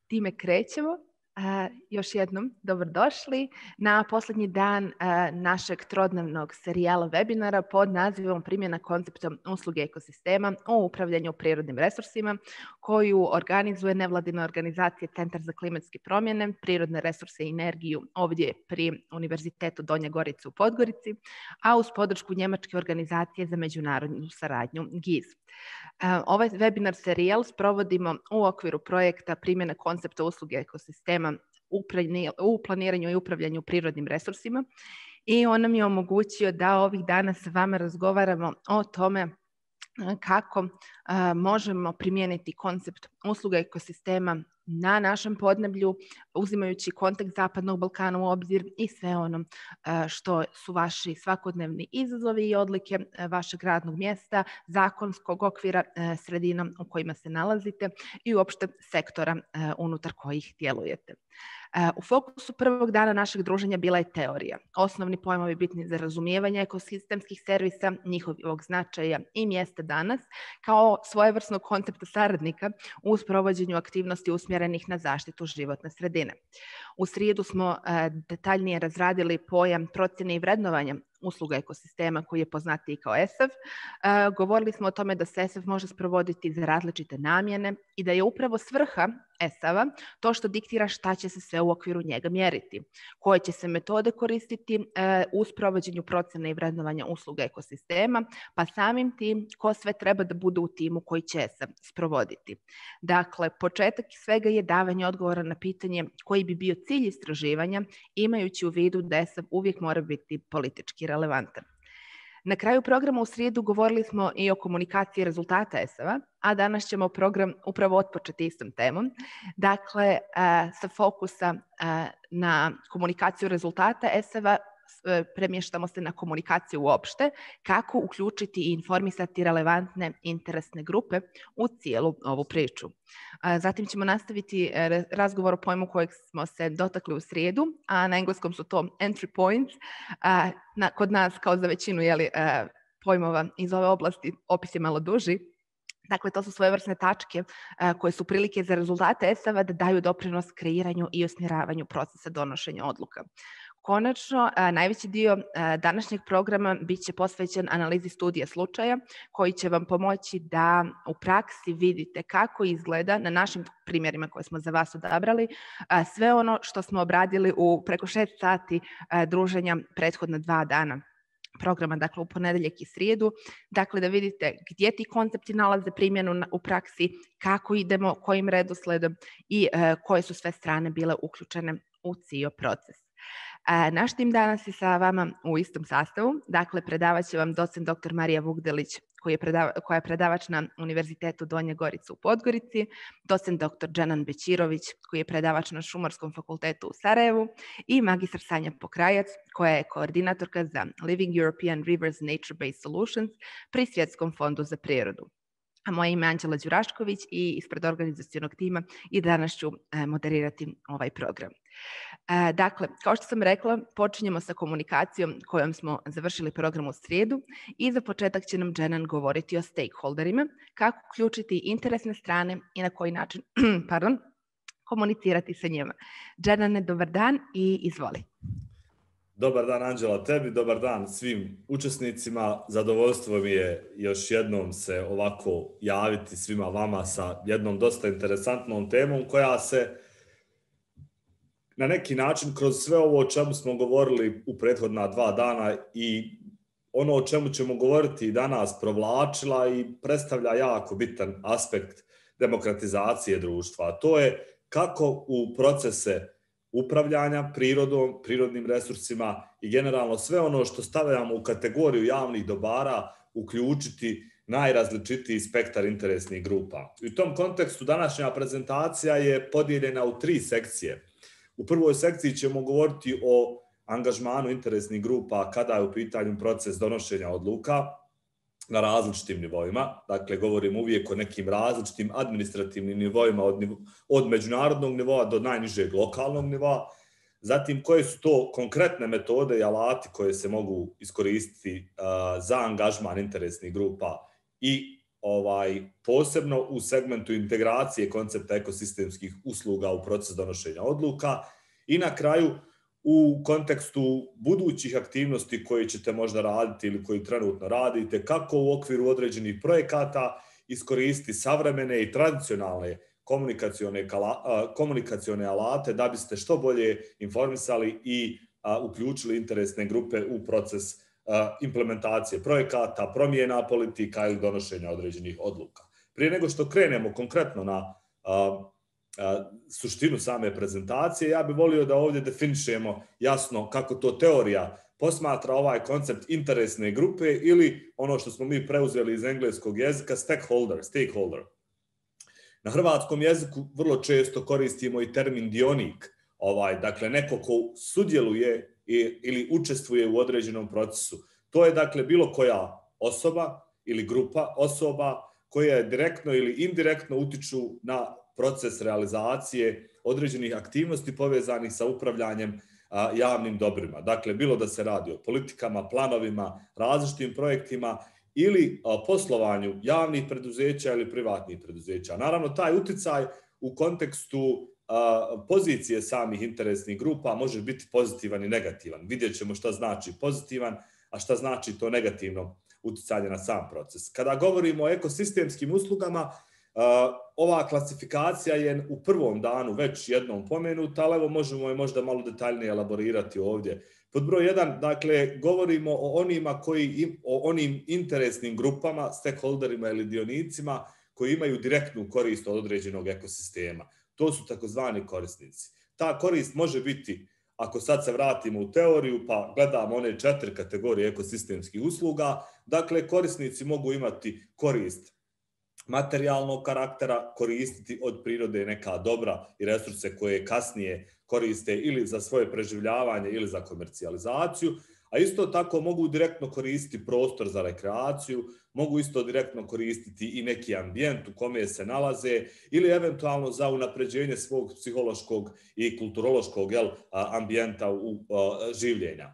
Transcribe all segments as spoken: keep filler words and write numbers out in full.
time krećemo. Uh, još jednom, dobrodošli na posljednji dan uh, našeg trodnevnog serijala webinara pod nazivom Primjena koncepta usluge ekosistema o upravljanju prirodnim resursima, koju organizuje nevladina organizacija Centar za klimatske promjene, prirodne resurse i energiju ovdje pri Univerzitetu Donja Gorica u Podgorici, a uz podršku Njemačke organizacije za međunarodnu saradnju G I Z. Uh, ovaj webinar serijal sprovodimo u okviru projekta Primjena koncepta usluge ekosistema u planiranju i upravljanju prirodnim resursima i on nam je omogućio da ovih dana sa vama razgovaramo o tome kako uh, možemo primijeniti koncept usluga ekosistema na našem podneblju, uzimajući kontekst Zapadnog Balkana u obzir i sve ono uh, što su vaši svakodnevni izazovi i odlike uh, vašeg radnog mjesta, zakonskog okvira, uh, sredina u kojima se nalazite i uopšte sektora uh, unutar kojih djelujete. U fokusu prvog dana našeg druženja bila je teorija, osnovni pojmovi bitni za razumijevanje ekosistemskih servisa, njihovog značaja i mjesta danas, kao svojevrsnog koncepta saradnika u sprovođenju aktivnosti usmjerenih na zaštitu životne sredine. U srijedu smo detaljnije razradili pojam procjene i vrednovanja usluga ekosistema koji je poznatiji kao E S A F. Uh, govorili smo o tome da se E S A F može sprovoditi za različite namjene i da je upravo svrha E S A V-a to što diktira šta će se sve u okviru njega mjeriti, koje će se metode koristiti uh, u sprovođenju procjene i vrednovanja usluga ekosistema, pa samim tim ko sve treba da bude u timu koji će E S A V sprovoditi. Dakle, početak svega je davanje odgovora na pitanje koji bi bio cilj istraživanja, imajući u vidu da E S A V uvijek mora biti politički relevantan. Na kraju programa u srijedu govorili smo i o komunikaciji rezultata E S A V-a, a danas ćemo program upravo otpočeti istom temom. Dakle, sa fokusa na komunikaciju rezultata E S A V-a premještamo se na komunikaciju uopšte, kako uključiti i informisati relevantne interesne grupe u cijelu ovu priču. Zatim ćemo nastaviti razgovor o pojmu kojeg smo se dotakli u srijedu, a na engleskom su to entry points. Kod nas, kao za većinu jeli, pojmova iz ove oblasti, opis je malo duži. Dakle, to su svojevrsne tačke uh, koje su prilike za rezultate E S A V-a da daju doprinos kreiranju i usmjeravanju procesa donošenja odluka. Konačno, uh, najveći dio uh, današnjeg programa bit će posvećen analizi studija slučaja koji će vam pomoći da u praksi vidite kako izgleda na našim primjerima koje smo za vas odabrali uh, sve ono što smo obradili u preko šest sati uh, druženja prethodna dva dana programa, dakle u ponedjeljak i srijedu, dakle da vidite gdje ti koncepti nalaze primjenu u praksi, kako idemo, kojim redosledom i uh, koje su sve strane bile uključene u cijeli proces. Uh, naš tim danas je sa vama u istom sastavu, dakle predavat će vam docent doktor Marija Vukdelić, koji je predava, koja je predavač na Univerzitetu Donja Gorica u Podgorici, docent doktor Dženan Bećirović, koji je predavač na Šumarskom fakultetu u Sarajevu i magistar Sanja Pokrajac, koja je koordinatorka za Living European Rivers Nature-Based Solutions pri Svjetskom fondu za prirodu. A moje ime je Anđela Đurašković i ispred organizacionog tima i danas ću moderirati ovaj program. Dakle, kao što sam rekla, počinjemo sa komunikacijom kojom smo završili program u srijedu i za početak će nam Dženan govoriti o stakeholderima, kako uključiti interesne strane i na koji način pardon, komunicirati sa njima. Dženane, dobar dan i izvoli. Dobar dan Anđela tebi, dobar dan svim učesnicima. Zadovoljstvo mi je još jednom se ovako javiti svima vama sa jednom dosta interesantnom temom koja se na neki način kroz sve ovo o čemu smo govorili u prethodna dva dana i ono o čemu ćemo govoriti danas provlačila i predstavlja jako bitan aspekt demokratizacije društva. A to je kako u procese upravljanja prirodom, prirodnim resursima i generalno sve ono što stavljamo u kategoriju javnih dobara uključiti najrazličitiji spektar interesnih grupa. U tom kontekstu današnja prezentacija je podijeljena u tri sekcije. U prvoj sekciji ćemo govoriti o angažmanu interesnih grupa kada je u pitanju proces donošenja odluka na različitim nivoima. Dakle, govorimo uvijek o nekim različitim administrativnim nivoima od, nivo, od međunarodnog nivoa do najnižeg lokalnog nivoa. Zatim, koje su to konkretne metode i alati koje se mogu iskoristiti uh, za angažman interesnih grupa i ovaj, posebno u segmentu integracije koncepta ekosistemskih usluga u proces donošenja odluka i na kraju u kontekstu budućih aktivnosti koje ćete možda raditi ili koji trenutno radite, kako u okviru određenih projekata iskoristiti savremene i tradicionalne komunikacione, komunikacione alate da biste što bolje informisali i a, uključili interesne grupe u proces a, implementacije projekata, promjena politika ili donošenja određenih odluka. Prije nego što krenemo konkretno na a, a, suštinu same prezentacije, ja bih volio da ovdje definišemo jasno kako to teorija posmatra ovaj koncept interesne grupe ili ono što smo mi preuzeli iz engleskog jezika stakeholder, stakeholder. Na hrvatskom jeziku vrlo često koristimo i termin dionik, ovaj, dakle neko ko sudjeluje ili učestvuje u određenom procesu. To je dakle bilo koja osoba ili grupa osoba koja direktno ili indirektno utiču na proces realizacije određenih aktivnosti povezanih sa upravljanjem a, javnim dobrima. Dakle, bilo da se radi o politikama, planovima, različitim projektima ili a, poslovanju javnih preduzeća ili privatnih preduzeća. Naravno, taj uticaj u kontekstu a, pozicije samih interesnih grupa može biti pozitivan i negativan. Vidjet ćemo šta znači pozitivan, a šta znači to negativno uticanje na sam proces. Kada govorimo o ekosistemskim uslugama, Uh, ova klasifikacija je u prvom danu već jednom pomenuta, ali evo možemo je možda malo detaljnije elaborirati ovdje. Pod broj jedan, dakle, govorimo o onima koji, o onim interesnim grupama, stakeholderima ili dionicima koji imaju direktnu korist od određenog ekosistema. To su takozvani korisnici. Ta korist može biti, ako sad se vratimo u teoriju pa gledamo one četiri kategorije ekosistemskih usluga, dakle, korisnici mogu imati korist materijalnog karaktera, koristiti od prirode neka dobra i resurse koje kasnije koriste ili za svoje preživljavanje ili za komercijalizaciju, a isto tako mogu direktno koristiti prostor za rekreaciju, mogu isto direktno koristiti i neki ambijent u kome se nalaze ili eventualno za unapređenje svog psihološkog i kulturološkog jel, ambijenta u življenja.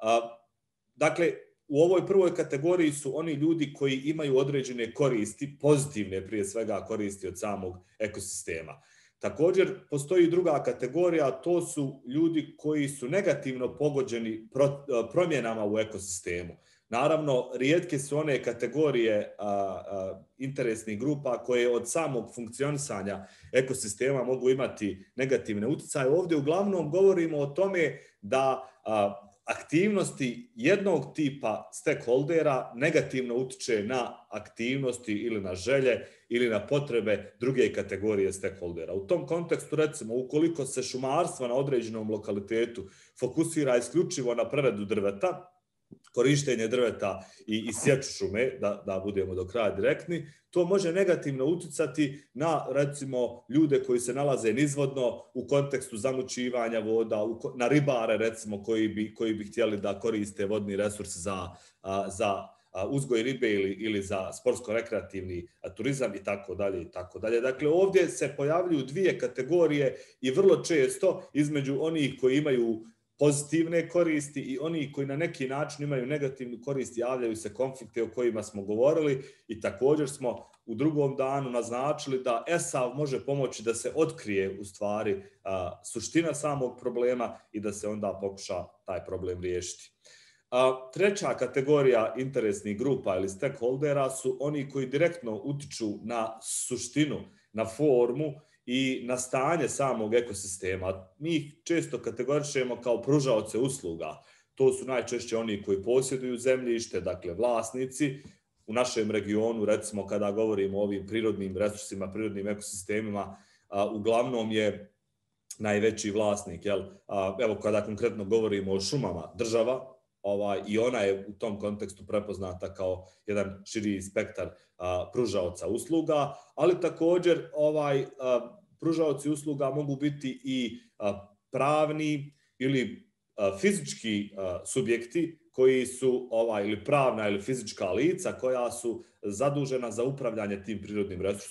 Dakle, u ovoj prvoj kategoriji su oni ljudi koji imaju određene koristi, pozitivne prije svega koristi od samog ekosistema. Također postoji druga kategorija, a to su ljudi koji su negativno pogođeni promjenama u ekosistemu. Naravno, rijetke su one kategorije a, a, interesnih grupa koje od samog funkcionisanja ekosistema mogu imati negativne uticaje. Ovdje uglavnom govorimo o tome da a, aktivnosti jednog tipa stakeholdera negativno utiče na aktivnosti ili na želje ili na potrebe druge kategorije stakeholdera. U tom kontekstu, recimo, ukoliko se šumarstvo na određenom lokalitetu fokusira isključivo na preradu drveta, korištenje drveta i, i sječu šume, da, da budemo do kraja direktni, to može negativno uticati na, recimo, ljude koji se nalaze nizvodno u kontekstu zamućivanja voda, u, na ribare, recimo, koji bi, koji bi htjeli da koriste vodni resurs za, a, za a, uzgoj ribe ili, ili za sportsko-rekreativni turizam i tako dalje i tako dalje. Dakle, ovdje se pojavljuju dvije kategorije i vrlo često između onih koji imaju pozitivne koristi i oni koji na neki način imaju negativnu korist, javljaju se konflikte o kojima smo govorili i također smo u drugom danu naznačili da E S A V može pomoći da se otkrije u stvari a, suština samog problema i da se onda pokuša taj problem riješiti. A, treća kategorija interesnih grupa ili stakeholdera su oni koji direktno utiču na suštinu, na formu i na stanje samog ekosistema. Mi ih često kategorišemo kao pružaoce usluga. To su najčešće oni koji posjeduju zemljište, dakle vlasnici. U našem regionu, recimo kada govorimo o ovim prirodnim resursima, prirodnim ekosistemima, a, uglavnom je najveći vlasnik. Jel? A, evo kada konkretno govorimo o šumama, država, Ovaj, i ona je u tom kontekstu prepoznata kao jedan širi spektar a, pružaoca usluga, ali također ovaj, a, pružaoci usluga mogu biti i a, pravni ili a, fizički a, subjekti koji su ovaj, ili pravna ili fizička lica koja su zadužena za upravljanje tim prirodnim resursom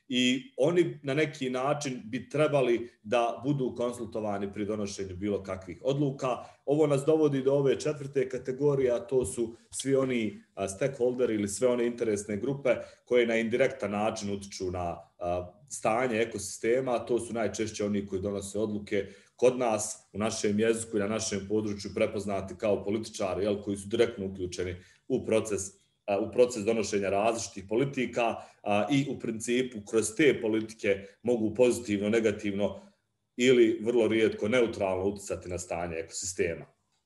i oni na neki način bi trebali da budu konsultovani pri donošenju bilo kakvih odluka. Ovo nas dovodi do ove četvrte kategorije, a to su svi oni stakeholderi ili sve one interesne grupe koje na indirektan način utiču na stanje ekosistema, a to su najčešće oni koji donose odluke kod nas u našem jeziku i na našem području prepoznati kao političari, jel, koji su direktno uključeni u proces u proces donošenja različitih politika a, i u principu kroz te politike mogu pozitivno, negativno ili vrlo rijetko neutralno utjecati na stanje ekosistema.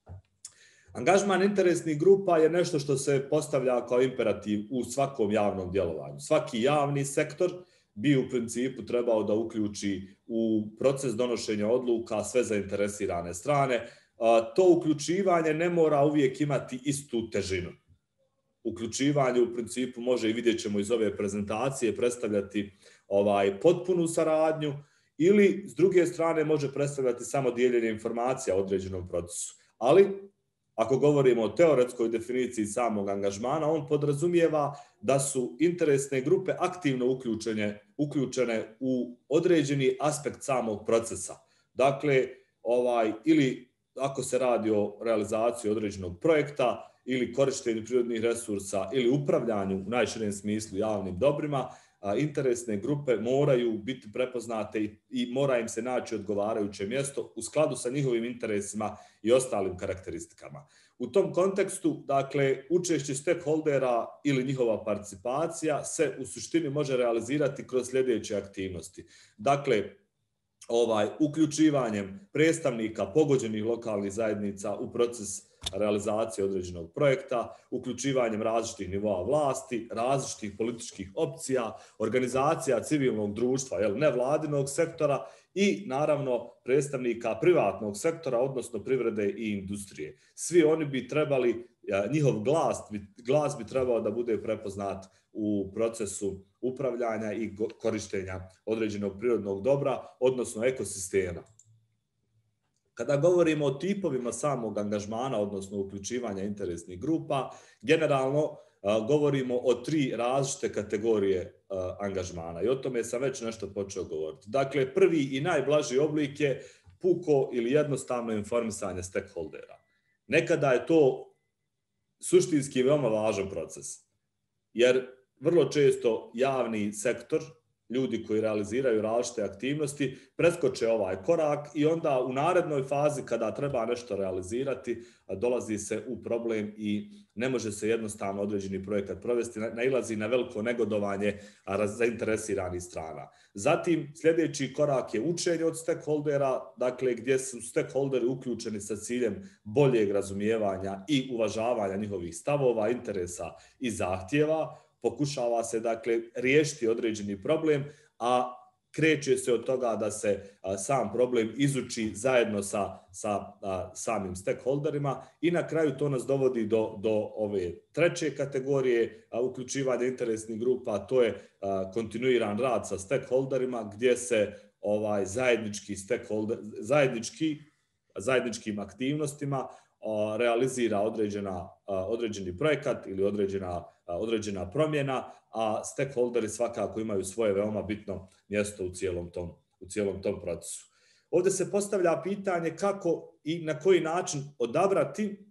Angažman interesnih grupa je nešto što se postavlja kao imperativ u svakom javnom djelovanju. Svaki javni sektor bi u principu trebao da uključi u proces donošenja odluka sve zainteresirane strane. A, to uključivanje ne mora uvijek imati istu težinu. Uključivanje u principu može, i vidjet ćemo iz ove prezentacije, predstavljati ovaj, potpunu saradnju ili s druge strane može predstavljati samo dijeljenje informacija o određenom procesu. Ali ako govorimo o teoretskoj definiciji samog angažmana, on podrazumijeva da su interesne grupe aktivno uključene, uključene u određeni aspekt samog procesa. Dakle, ovaj, ili ako se radi o realizaciji određenog projekta, ili korištenju prirodnih resursa ili upravljanju u najširem smislu javnim dobrima, interesne grupe moraju biti prepoznate i mora im se naći odgovarajuće mjesto u skladu sa njihovim interesima i ostalim karakteristikama. U tom kontekstu, dakle, učešće stakeholdera ili njihova participacija se u suštini može realizirati kroz sljedeće aktivnosti. Dakle, ovaj, uključivanjem predstavnika pogođenih lokalnih zajednica u proces realizacije određenog projekta, uključivanjem različitih nivoa vlasti, različitih političkih opcija, organizacija civilnog društva, jel, nevladinog sektora i naravno predstavnika privatnog sektora, odnosno privrede i industrije. Svi oni bi trebali, njihov glas, glas bi trebao da bude prepoznat u procesu upravljanja i korištenja određenog prirodnog dobra, odnosno ekosistema. Kada govorimo o tipovima samog angažmana, odnosno uključivanja interesnih grupa, generalno govorimo o tri različite kategorije angažmana i o tome sam već nešto počeo govoriti. Dakle, prvi i najblaži oblik je puko ili jednostavno informisanje stakeholdera. Nekada je to suštinski veoma važan proces, jer vrlo često javni sektor, ljudi koji realiziraju različite aktivnosti, preskoče ovaj korak i onda u narednoj fazi kada treba nešto realizirati, dolazi se u problem i ne može se jednostavno određeni projekat provesti, nailazi na veliko negodovanje zainteresiranih strana. Zatim, sljedeći korak je učenje od stakeholdera, dakle gdje su stakeholderi uključeni sa ciljem boljeg razumijevanja i uvažavanja njihovih stavova, interesa i zahtjeva. Pokušava se, dakle, riješiti određeni problem, a kreće se od toga da se a, sam problem izuči zajedno sa, sa a, samim stakeholderima i na kraju to nas dovodi do, do ove treće kategorije a, uključivanja interesnih grupa, a to je a, kontinuiran rad sa stakeholderima gdje se ovaj zajednički stakeholder, zajednički, zajedničkim aktivnostima a, realizira određena, a, određeni projekat ili određena određena promjena, a stakeholderi svakako imaju svoje veoma bitno mjesto u cijelom tom, u cijelom tom procesu. Ovdje se postavlja pitanje kako i na koji način odabrati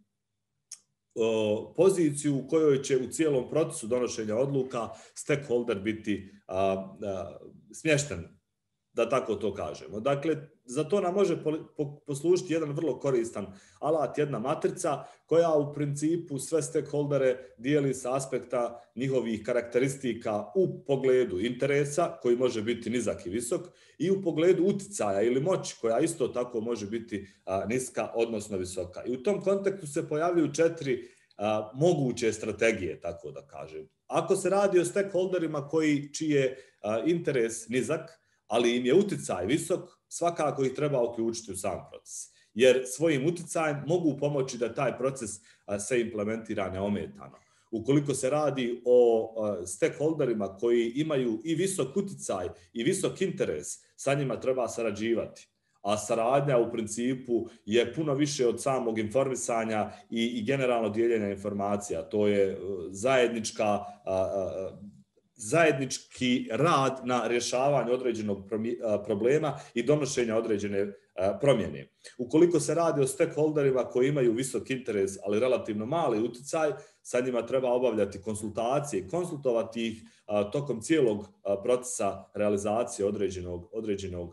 o, poziciju u kojoj će u cijelom procesu donošenja odluka stakeholder biti a, a, smješten, da tako to kažemo. Dakle, za to nam može poslužiti jedan vrlo koristan alat, jedna matrica koja u principu sve stakeholdere dijeli sa aspekta njihovih karakteristika u pogledu interesa, koji može biti nizak i visok, i u pogledu uticaja ili moći, koja isto tako može biti a, niska, odnosno visoka. I u tom kontekstu se pojavljuju četiri a, moguće strategije, tako da kažem. Ako se radi o stakeholderima koji, čiji je a, interes nizak, ali im je uticaj visok, svakako ih treba uključiti u sam proces. Jer svojim uticajem mogu pomoći da taj proces se implementira neometano. Ukoliko se radi o stakeholderima koji imaju i visok uticaj i visok interes, sa njima treba sarađivati. A saradnja u principu je puno više od samog informisanja i, i generalno dijeljenja informacija. To je zajednička zajednički rad na rješavanju određenog problema i donošenja određene promjene. Ukoliko se radi o stakeholderima koji imaju visok interes, ali relativno mali utjecaj, sa njima treba obavljati konsultacije, konsultovati ih tokom cijelog procesa realizacije određenog, određenog,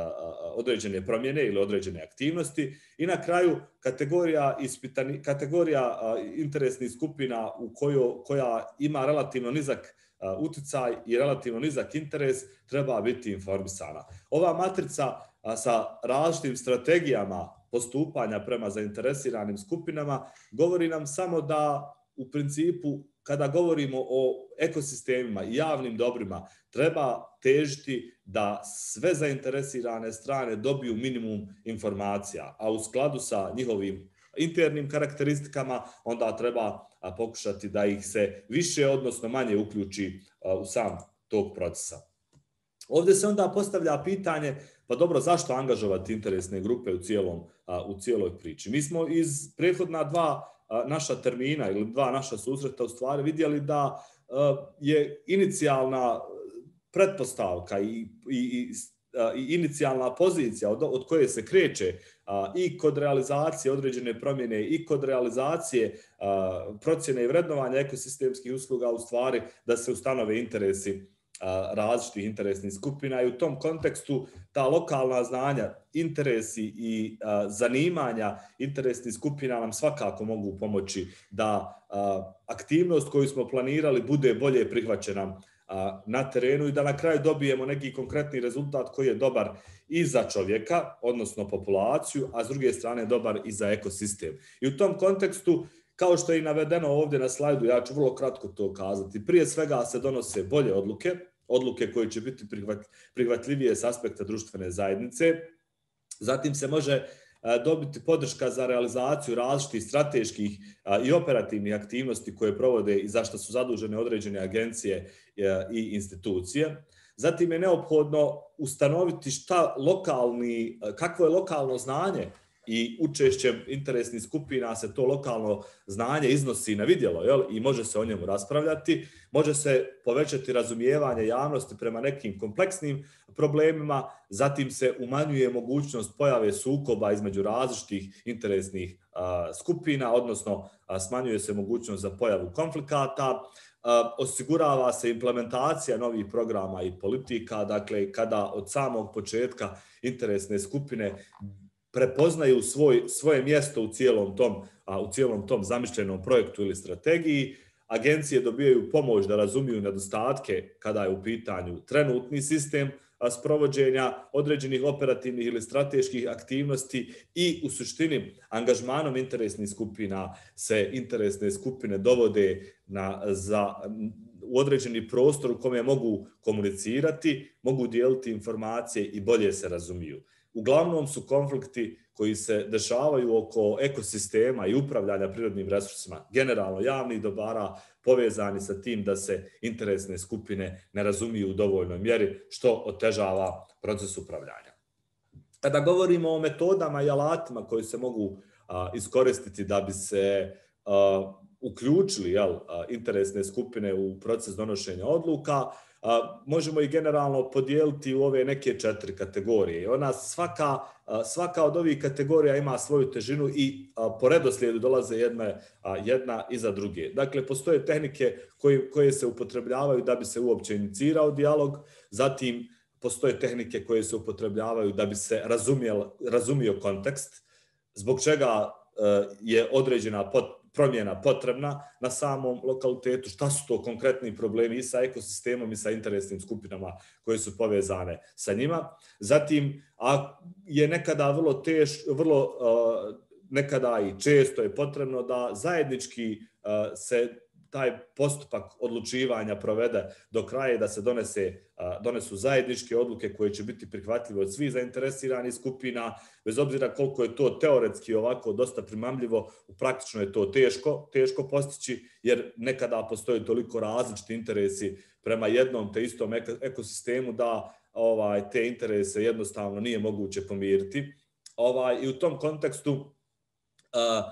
određene promjene ili određene aktivnosti. I na kraju kategorija, ispitani, kategorija interesnih skupina u koju, koja ima relativno nizak utjecaj i relativno nizak interes treba biti informisana. Ova matrica sa različitim strategijama postupanja prema zainteresiranim skupinama govori nam samo da u principu kada govorimo o ekosistemima i javnim dobrima treba težiti da sve zainteresirane strane dobiju minimum informacija, a u skladu sa njihovim internim karakteristikama onda treba pokušati da ih se više, odnosno manje uključi u sam tog procesa. Ovdje se onda postavlja pitanje, pa dobro, zašto angažovati interesne grupe u, cijelom, u cijeloj priči? Mi smo iz prethodna dva naša termina ili dva naša susreta u stvari vidjeli da je inicijalna pretpostavka i, i, i, i inicijalna pozicija od, od koje se kreće i kod realizacije određene promjene i kod realizacije procjene i vrednovanja ekosistemskih usluga u stvari da se ustanove interesi različitih interesnih skupina i u tom kontekstu ta lokalna znanja, interesi i a, zanimanja interesnih skupina nam svakako mogu pomoći da a, aktivnost koju smo planirali bude bolje prihvaćena a, na terenu i da na kraju dobijemo neki konkretni rezultat koji je dobar i za čovjeka, odnosno populaciju, a s druge strane dobar i za ekosistem. I u tom kontekstu, kao što je i navedeno ovdje na slajdu, ja ću vrlo kratko to kazati. Prije svega se donose bolje odluke, odluke koje će biti prihvatljivije s aspekta društvene zajednice. Zatim se može dobiti podrška za realizaciju različitih strateških i operativnih aktivnosti koje provode i za što su zadužene određene agencije i institucije. Zatim je neophodno ustanoviti šta lokalni, kakvo je lokalno znanje i učešćem interesnih skupina se to lokalno znanje iznosi na vidjelo, jel? I može se o njemu raspravljati, može se povećati razumijevanje javnosti prema nekim kompleksnim problemima, zatim se umanjuje mogućnost pojave sukoba između različitih interesnih a, skupina, odnosno a, smanjuje se mogućnost za pojavu konflikata, a, osigurava se implementacija novih programa i politika, dakle kada od samog početka interesne skupine prepoznaju svoj, svoje mjesto u cijelom tom, a, u cijelom tom zamišljenom projektu ili strategiji. Agencije dobijaju pomoć da razumiju nedostatke kada je u pitanju trenutni sistem a, sprovođenja određenih operativnih ili strateških aktivnosti i u suštini angažmanom interesnih skupina se interesne skupine dovode na, za, u određeni prostor u kome mogu komunicirati, mogu dijeliti informacije i bolje se razumiju. Uglavnom su konflikti koji se dešavaju oko ekosistema i upravljanja prirodnim resursima, generalno javnih dobara, povezani sa tim da se interesne skupine ne razumiju u dovoljnoj mjeri, što otežava proces upravljanja. Kada govorimo o metodama i alatima koji se mogu a, iskoristiti da bi se a, uključili jel, a, interesne skupine u proces donošenja odluka, A, možemo i generalno podijeliti u ove neke četiri kategorije. Ona svaka, a, svaka od ovih kategorija ima svoju težinu i a, po redoslijedu dolaze jedna, a, jedna iza druge. Dakle, postoje tehnike koje, koje se upotrebljavaju da bi se uopće inicirao dijalog, zatim postoje tehnike koje se upotrebljavaju da bi se razumio, razumio kontekst, zbog čega a, je određena pot, promjena potrebna na samom lokalitetu, šta su to konkretni problemi i sa ekosistemom i sa interesnim skupinama koje su povezane sa njima. Zatim, a je nekada vrlo teško, vrlo uh, nekada i često je potrebno da zajednički uh, se taj postupak odlučivanja provede do kraja i da se donese, donesu zajedničke odluke koje će biti prihvatljive od svih zainteresiranih skupina, bez obzira koliko je to teoretski ovako dosta primamljivo, praktično je to teško, teško postići, jer nekada postoje toliko različiti interesi prema jednom te istom ekosistemu da ovaj, te interese jednostavno nije moguće pomiriti. Ovaj, i u tom kontekstu uh,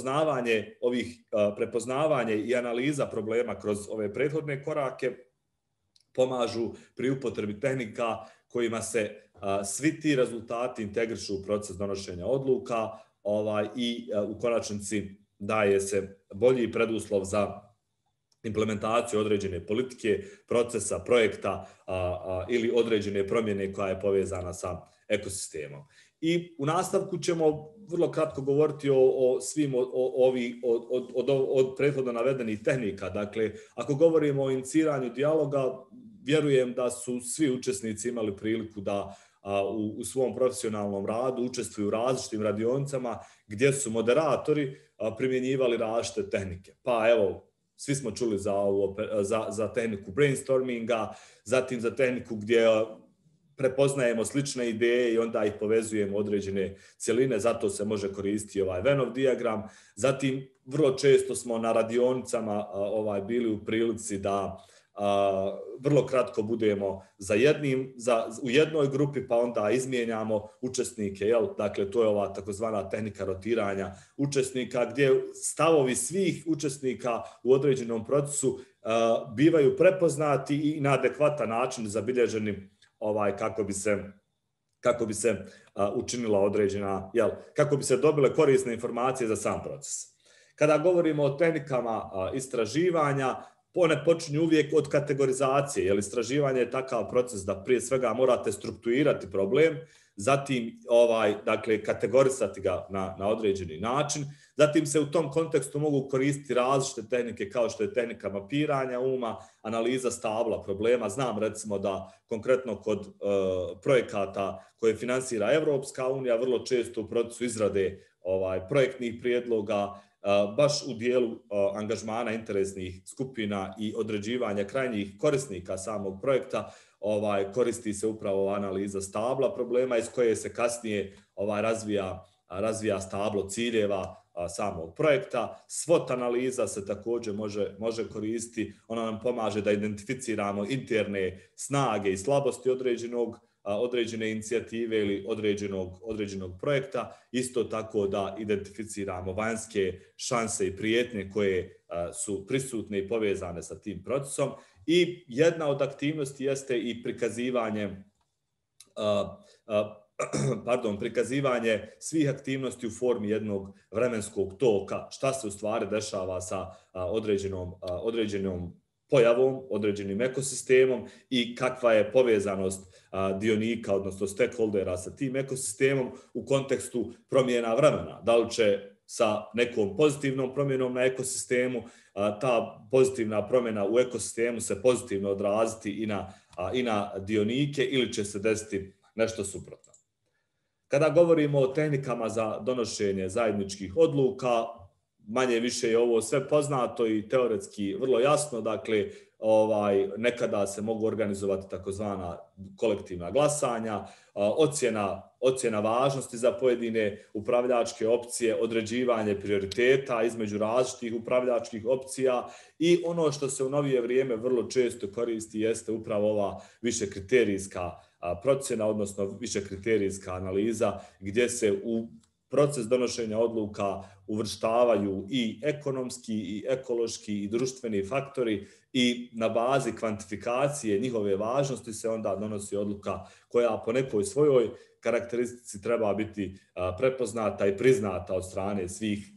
prepoznavanje ovih prepoznavanje i analiza problema kroz ove prethodne korake pomažu pri upotrebi tehnika kojima se a, svi ti rezultati integrišu u proces donošenja odluka ovaj, i a, u konačnici daje se bolji preduslov za implementaciju određene politike, procesa, projekta a, a, ili određene promjene koja je povezana sa ekosistemom. I u nastavku ćemo vrlo kratko govoriti o, o svim od, ovi, od, od, od, od prethodno navedenih tehnika. Dakle, ako govorimo o iniciranju dijaloga, vjerujem da su svi učesnici imali priliku da a, u, u svom profesionalnom radu učestvuju u različitim radionicama gdje su moderatori a, primjenjivali različite tehnike. Pa evo, svi smo čuli za, ovu, za, za tehniku brainstorminga, zatim za tehniku gdje prepoznajemo slične ideje i onda ih povezujemo u određene cjeline, zato se može koristiti ovaj Venn dijagram. Zatim, vrlo često smo na radionicama ovaj, bili u prilici da a, vrlo kratko budemo za jednim, za, u jednoj grupi, pa onda izmijenjamo učesnike. Jel? Dakle, to je ova takozvana tehnika rotiranja učesnika, gdje stavovi svih učesnika u određenom procesu a, bivaju prepoznati i na adekvatan način zabilježeni ovaj kako bi se kako bi se uh, učinila određena, jel, kako bi se dobile korisne informacije za sam proces. Kada govorimo o tehnikama uh, istraživanja, one počinju uvijek od kategorizacije, jer istraživanje je takav proces da prije svega morate strukturirati problem, zatim ovaj, dakle, kategorisati ga na, na određeni način, zatim se u tom kontekstu mogu koristiti različite tehnike kao što je tehnika mapiranja uma, analiza stabla problema. Znam recimo da konkretno kod uh, projekata koje finansira Evropska unija vrlo često u procesu izrade ovaj, projektnih prijedloga, uh, baš u dijelu uh, angažmana interesnih skupina i određivanja krajnjih korisnika samog projekta, ovaj, koristi se upravo analiza stabla problema iz koje se kasnije ovaj, razvija, razvija stablo ciljeva samog projekta. SWOT analiza se također može, može koristiti. Ona nam pomaže da identificiramo interne snage i slabosti određenog, određene inicijative ili određenog, određenog projekta. Isto tako da identificiramo vanjske šanse i prijetnje koje su prisutne i povezane sa tim procesom. I jedna od aktivnosti jeste i prikazivanje pardon, prikazivanje svih aktivnosti u formi jednog vremenskog toka, šta se u stvari dešava sa određenom, određenom pojavom, određenim ekosistemom i kakva je povezanost dionika, odnosno stakeholdera sa tim ekosistemom u kontekstu promjena vremena. Da li će sa nekom pozitivnom promjenom na ekosistemu ta pozitivna promjena u ekosistemu se pozitivno odraziti i na, i na dionike ili će se desiti nešto suprotno. Kada govorimo o tehnikama za donošenje zajedničkih odluka, manje više je ovo sve poznato i teoretski vrlo jasno. Dakle, ovaj, nekada se mogu organizovati takozvana kolektivna glasanja, ocjena, ocjena važnosti za pojedine upravljačke opcije, određivanje prioriteta između različitih upravljačkih opcija i ono što se u novije vrijeme vrlo često koristi jeste upravo ova više kriterijska procjena, odnosno više kriterijska analiza gdje se u proces donošenja odluka uvrštavaju i ekonomski, i ekološki, i društveni faktori i na bazi kvantifikacije njihove važnosti se onda donosi odluka koja po nekoj svojoj karakteristici treba biti prepoznata i priznata od strane svih,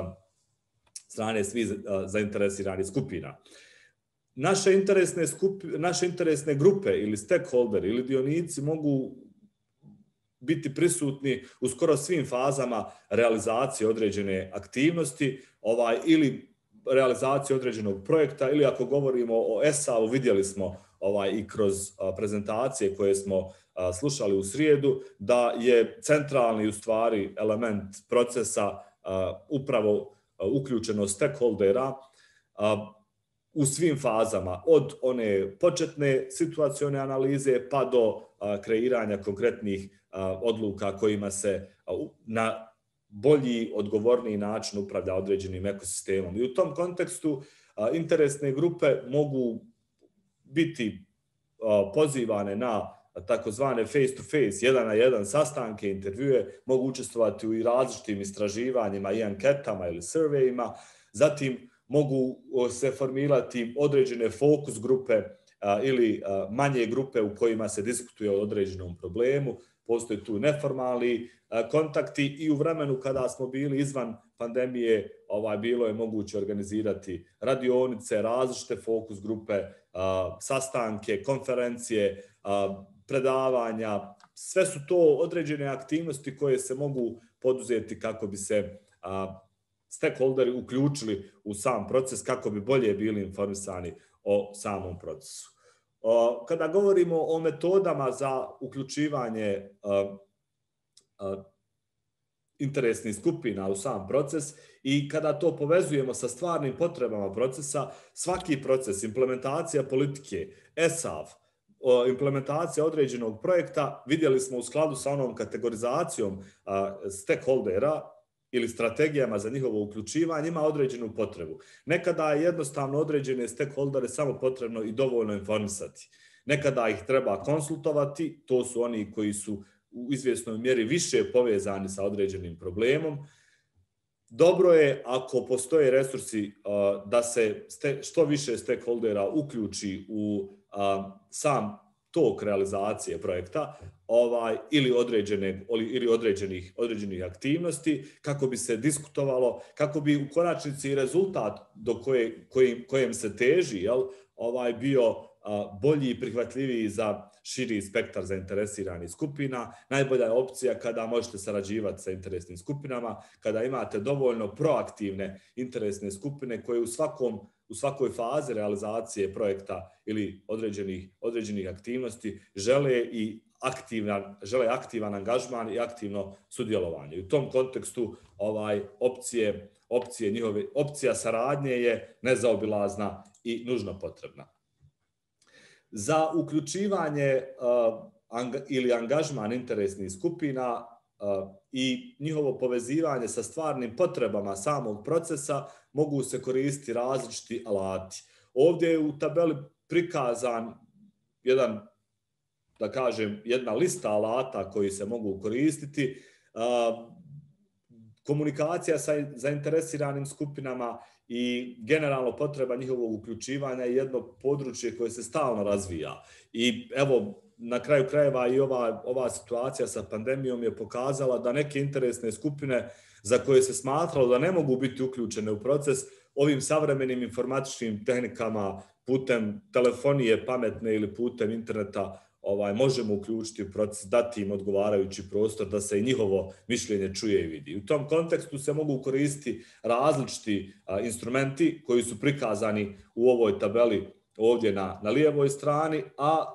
strane svih zainteresiranih skupina. Naše interesne, skupi, naše interesne grupe ili stakeholderi ili dionici mogu biti prisutni u skoro svim fazama realizacije određene aktivnosti ovaj, ili realizacije određenog projekta ili ako govorimo o E S A U, vidjeli smo ovaj, i kroz a, prezentacije koje smo a, slušali u srijedu da je centralni u stvari element procesa a, upravo a, uključenost stakeholdera a, u svim fazama, od one početne situacione analize pa do a, kreiranja konkretnih a, odluka kojima se a, u, na bolji, odgovorniji način upravlja određenim ekosistemom. I u tom kontekstu a, interesne grupe mogu biti a, pozivane na takozvane face to face, jedan na jedan sastanke, intervjue, mogu učestvovati u različitim istraživanjima i anketama ili survejima, zatim mogu se formirati određene fokus grupe ili manje grupe u kojima se diskutuje o određenom problemu, postoje tu neformalni kontakti i u vremenu kada smo bili izvan pandemije ovaj, bilo je moguće organizirati radionice, različite fokus grupe, sastanke, konferencije, predavanja. Sve su to određene aktivnosti koje se mogu poduzeti kako bi se stakeholderi uključili u sam proces, kako bi bolje bili informisani o samom procesu. Kada govorimo o metodama za uključivanje interesnih skupina u sam proces i kada to povezujemo sa stvarnim potrebama procesa, svaki proces, implementacija politike, E S A V, implementacija određenog projekta, vidjeli smo u skladu sa onom kategorizacijom stakeholdera ili strategijama za njihovo uključivanje, ima određenu potrebu. Nekada je jednostavno određene stakeholdere samo potrebno i dovoljno informisati. Nekada ih treba konsultovati, to su oni koji su u izvjesnoj mjeri više povezani sa određenim problemom. Dobro je ako postoje resursi da se što više stakeholdera uključi u sam tok realizacije projekta ovaj, ili, određene, ili određenih, određenih aktivnosti, kako bi se diskutovalo, kako bi u konačnici rezultat do koje, kojim, kojem se teži jel, ovaj, bio a, bolji i prihvatljiviji za širi spektar zainteresiranih skupina. Najbolja je opcija kada možete sarađivati sa interesnim skupinama, kada imate dovoljno proaktivne interesne skupine koje u svakom u svakoj fazi realizacije projekta ili određenih, određenih aktivnosti žele i aktivan, žele aktivan angažman i aktivno sudjelovanje. U tom kontekstu ovaj, opcije, opcije njihove, opcija saradnje je nezaobilazna i nužno potrebna. Za uključivanje uh, anga, ili angažman interesnih skupina uh, i njihovo povezivanje sa stvarnim potrebama samog procesa mogu se koristiti različiti alati. Ovdje je u tabeli prikazan jedan, da kažem, jedna lista alata koji se mogu koristiti. Komunikacija sa zainteresiranim skupinama i generalno potreba njihovog uključivanja je jedno područje koje se stalno razvija. I evo, na kraju krajeva i ova, ova situacija sa pandemijom je pokazala da neke interesne skupine za koje se smatralo da ne mogu biti uključene u proces, ovim savremenim informatičkim tehnikama putem telefonije pametne ili putem interneta ovaj, možemo uključiti u proces, dati im odgovarajući prostor da se i njihovo mišljenje čuje i vidi. U tom kontekstu se mogu koristiti različiti a, instrumenti koji su prikazani u ovoj tabeli ovdje na, na lijevoj strani, a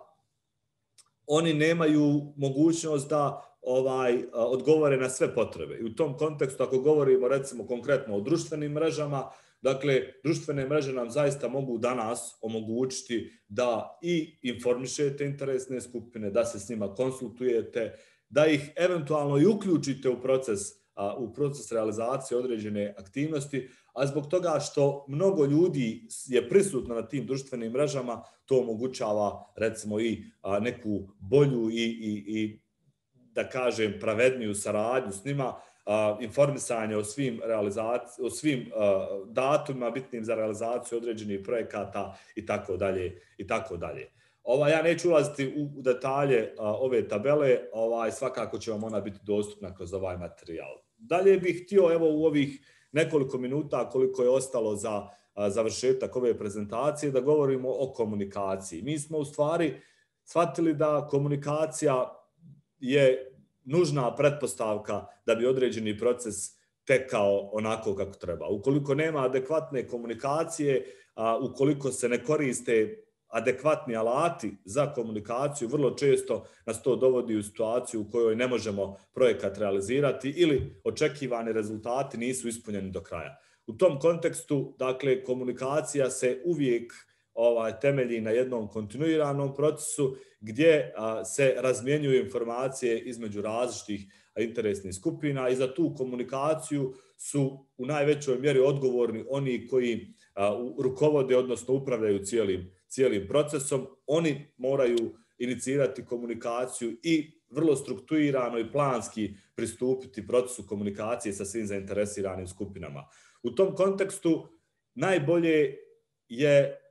oni nemaju mogućnost da ovaj, odgovore na sve potrebe. I u tom kontekstu, ako govorimo recimo konkretno o društvenim mrežama, dakle, društvene mreže nam zaista mogu danas omogućiti da i informišete interesne skupine, da se s njima konsultujete, da ih eventualno i uključite u proces, u proces realizacije određene aktivnosti, a zbog toga što mnogo ljudi je prisutno na tim društvenim mrežama, to omogućava recimo i neku bolju i, i, i da kažem pravedniju saradnju s njima, Uh, informisanje o svim, o svim uh, datumima bitnim za realizaciju određenih projekata i tako dalje i tako dalje. Ovaj, ja neću ulaziti u detalje uh, ove tabele, ovaj, svakako će vam ona biti dostupna kroz ovaj materijal. Dalje bih htio evo u ovih nekoliko minuta koliko je ostalo za uh, završetak ove prezentacije da govorimo o komunikaciji. Mi smo u stvari shvatili da komunikacija je nužna pretpostavka da bi određeni proces tekao onako kako treba. Ukoliko nema adekvatne komunikacije, a, ukoliko se ne koriste adekvatni alati za komunikaciju, vrlo često nas to dovodi u situaciju u kojoj ne možemo projekat realizirati ili očekivani rezultati nisu ispunjeni do kraja. U tom kontekstu, dakle, komunikacija se uvijek ovaj, temelji na jednom kontinuiranom procesu gdje a, se razmjenjuju informacije između različitih interesnih skupina i za tu komunikaciju su u najvećoj mjeri odgovorni oni koji a, rukovode, odnosno upravljaju cijelim, cijelim procesom. Oni moraju inicirati komunikaciju i vrlo strukturirano i planski pristupiti procesu komunikacije sa svim zainteresiranim skupinama. U tom kontekstu najbolje je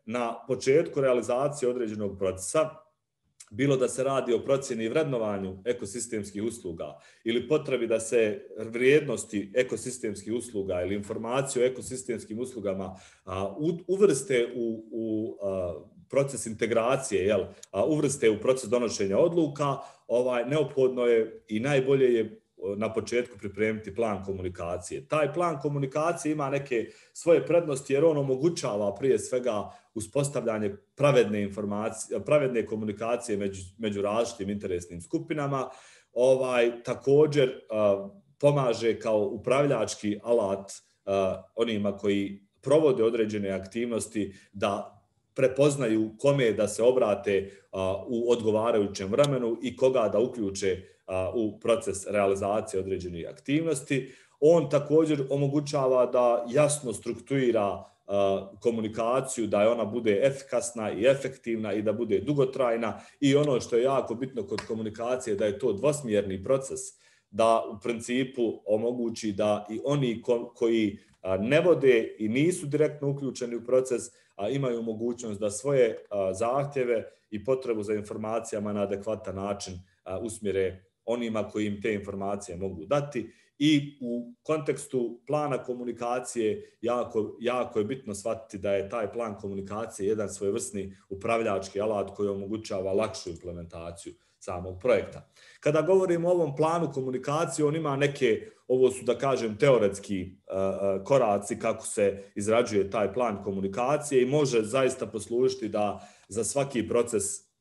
na početku realizacije određenog procesa, bilo da se radi o procjeni i vrednovanju ekosistemskih usluga ili potrebi da se vrijednosti ekosistemskih usluga ili informacije o ekosistemskim uslugama a, uvrste u, u a, proces integracije, jel, a, uvrste u proces donošenja odluka, ovaj, neophodno je i najbolje je na početku pripremiti plan komunikacije. Taj plan komunikacije ima neke svoje prednosti jer on omogućava prije svega uspostavljanje pravedne informacije, pravedne komunikacije među, među različitim interesnim skupinama. Ovaj, također uh, pomaže kao upravljački alat uh, onima koji provode određene aktivnosti da prepoznaju kome da se obrate uh, u odgovarajućem vremenu i koga da uključe u proces realizacije određenih aktivnosti. On također omogućava da jasno strukturira komunikaciju, da ona bude efikasna i efektivna i da bude dugotrajna i ono što je jako bitno kod komunikacije da je to dvosmjerni proces, da u principu omogući da i oni koji ne vode i nisu direktno uključeni u proces, a imaju mogućnost da svoje zahtjeve i potrebu za informacijama na adekvatan način usmjere onima koji im te informacije mogu dati. I u kontekstu plana komunikacije jako, jako je bitno shvatiti da je taj plan komunikacije jedan svojevrsni upravljački alat koji omogućava lakšu implementaciju samog projekta. Kada govorimo o ovom planu komunikacije, on ima neke, ovo su da kažem teoretski uh, koraci kako se izrađuje taj plan komunikacije i može zaista poslužiti da za svaki proces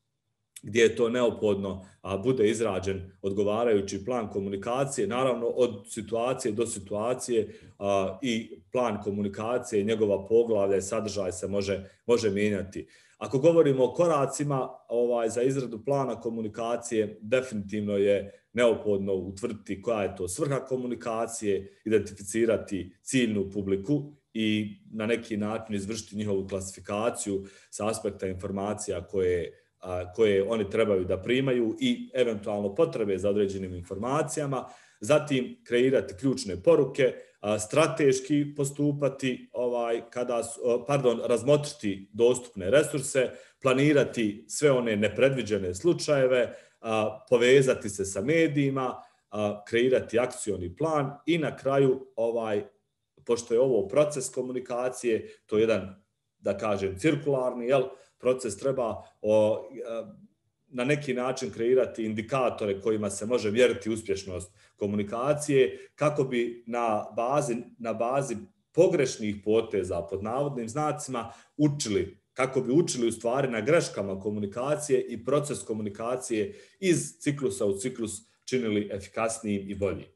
gdje je to neophodno a, bude izrađen odgovarajući plan komunikacije, naravno od situacije do situacije a, i plan komunikacije i njegova poglavlja i sadržaj se može, može mijenjati. Ako govorimo o koracima ovaj, za izradu plana komunikacije, definitivno je neophodno utvrditi koja je to svrha komunikacije, identificirati ciljnu publiku i na neki način izvršiti njihovu klasifikaciju sa aspekta informacija koje koje oni trebaju da primaju i eventualno potrebe za određenim informacijama, zatim kreirati ključne poruke, strateški postupati, ovaj, kada, pardon, razmotriti dostupne resurse, planirati sve one nepredviđene slučajeve, povezati se sa medijima, kreirati akcioni plan i na kraju, ovaj, pošto je ovo proces komunikacije, to je jedan, da kažem, cirkularni, jel, proces treba o, na neki način kreirati indikatore kojima se može mjeriti uspješnost komunikacije kako bi na bazi, na bazi pogrešnih poteza pod navodnim znacima učili, kako bi učili u stvari na greškama komunikacije i proces komunikacije iz ciklusa u ciklus činili efikasnijim i boljim.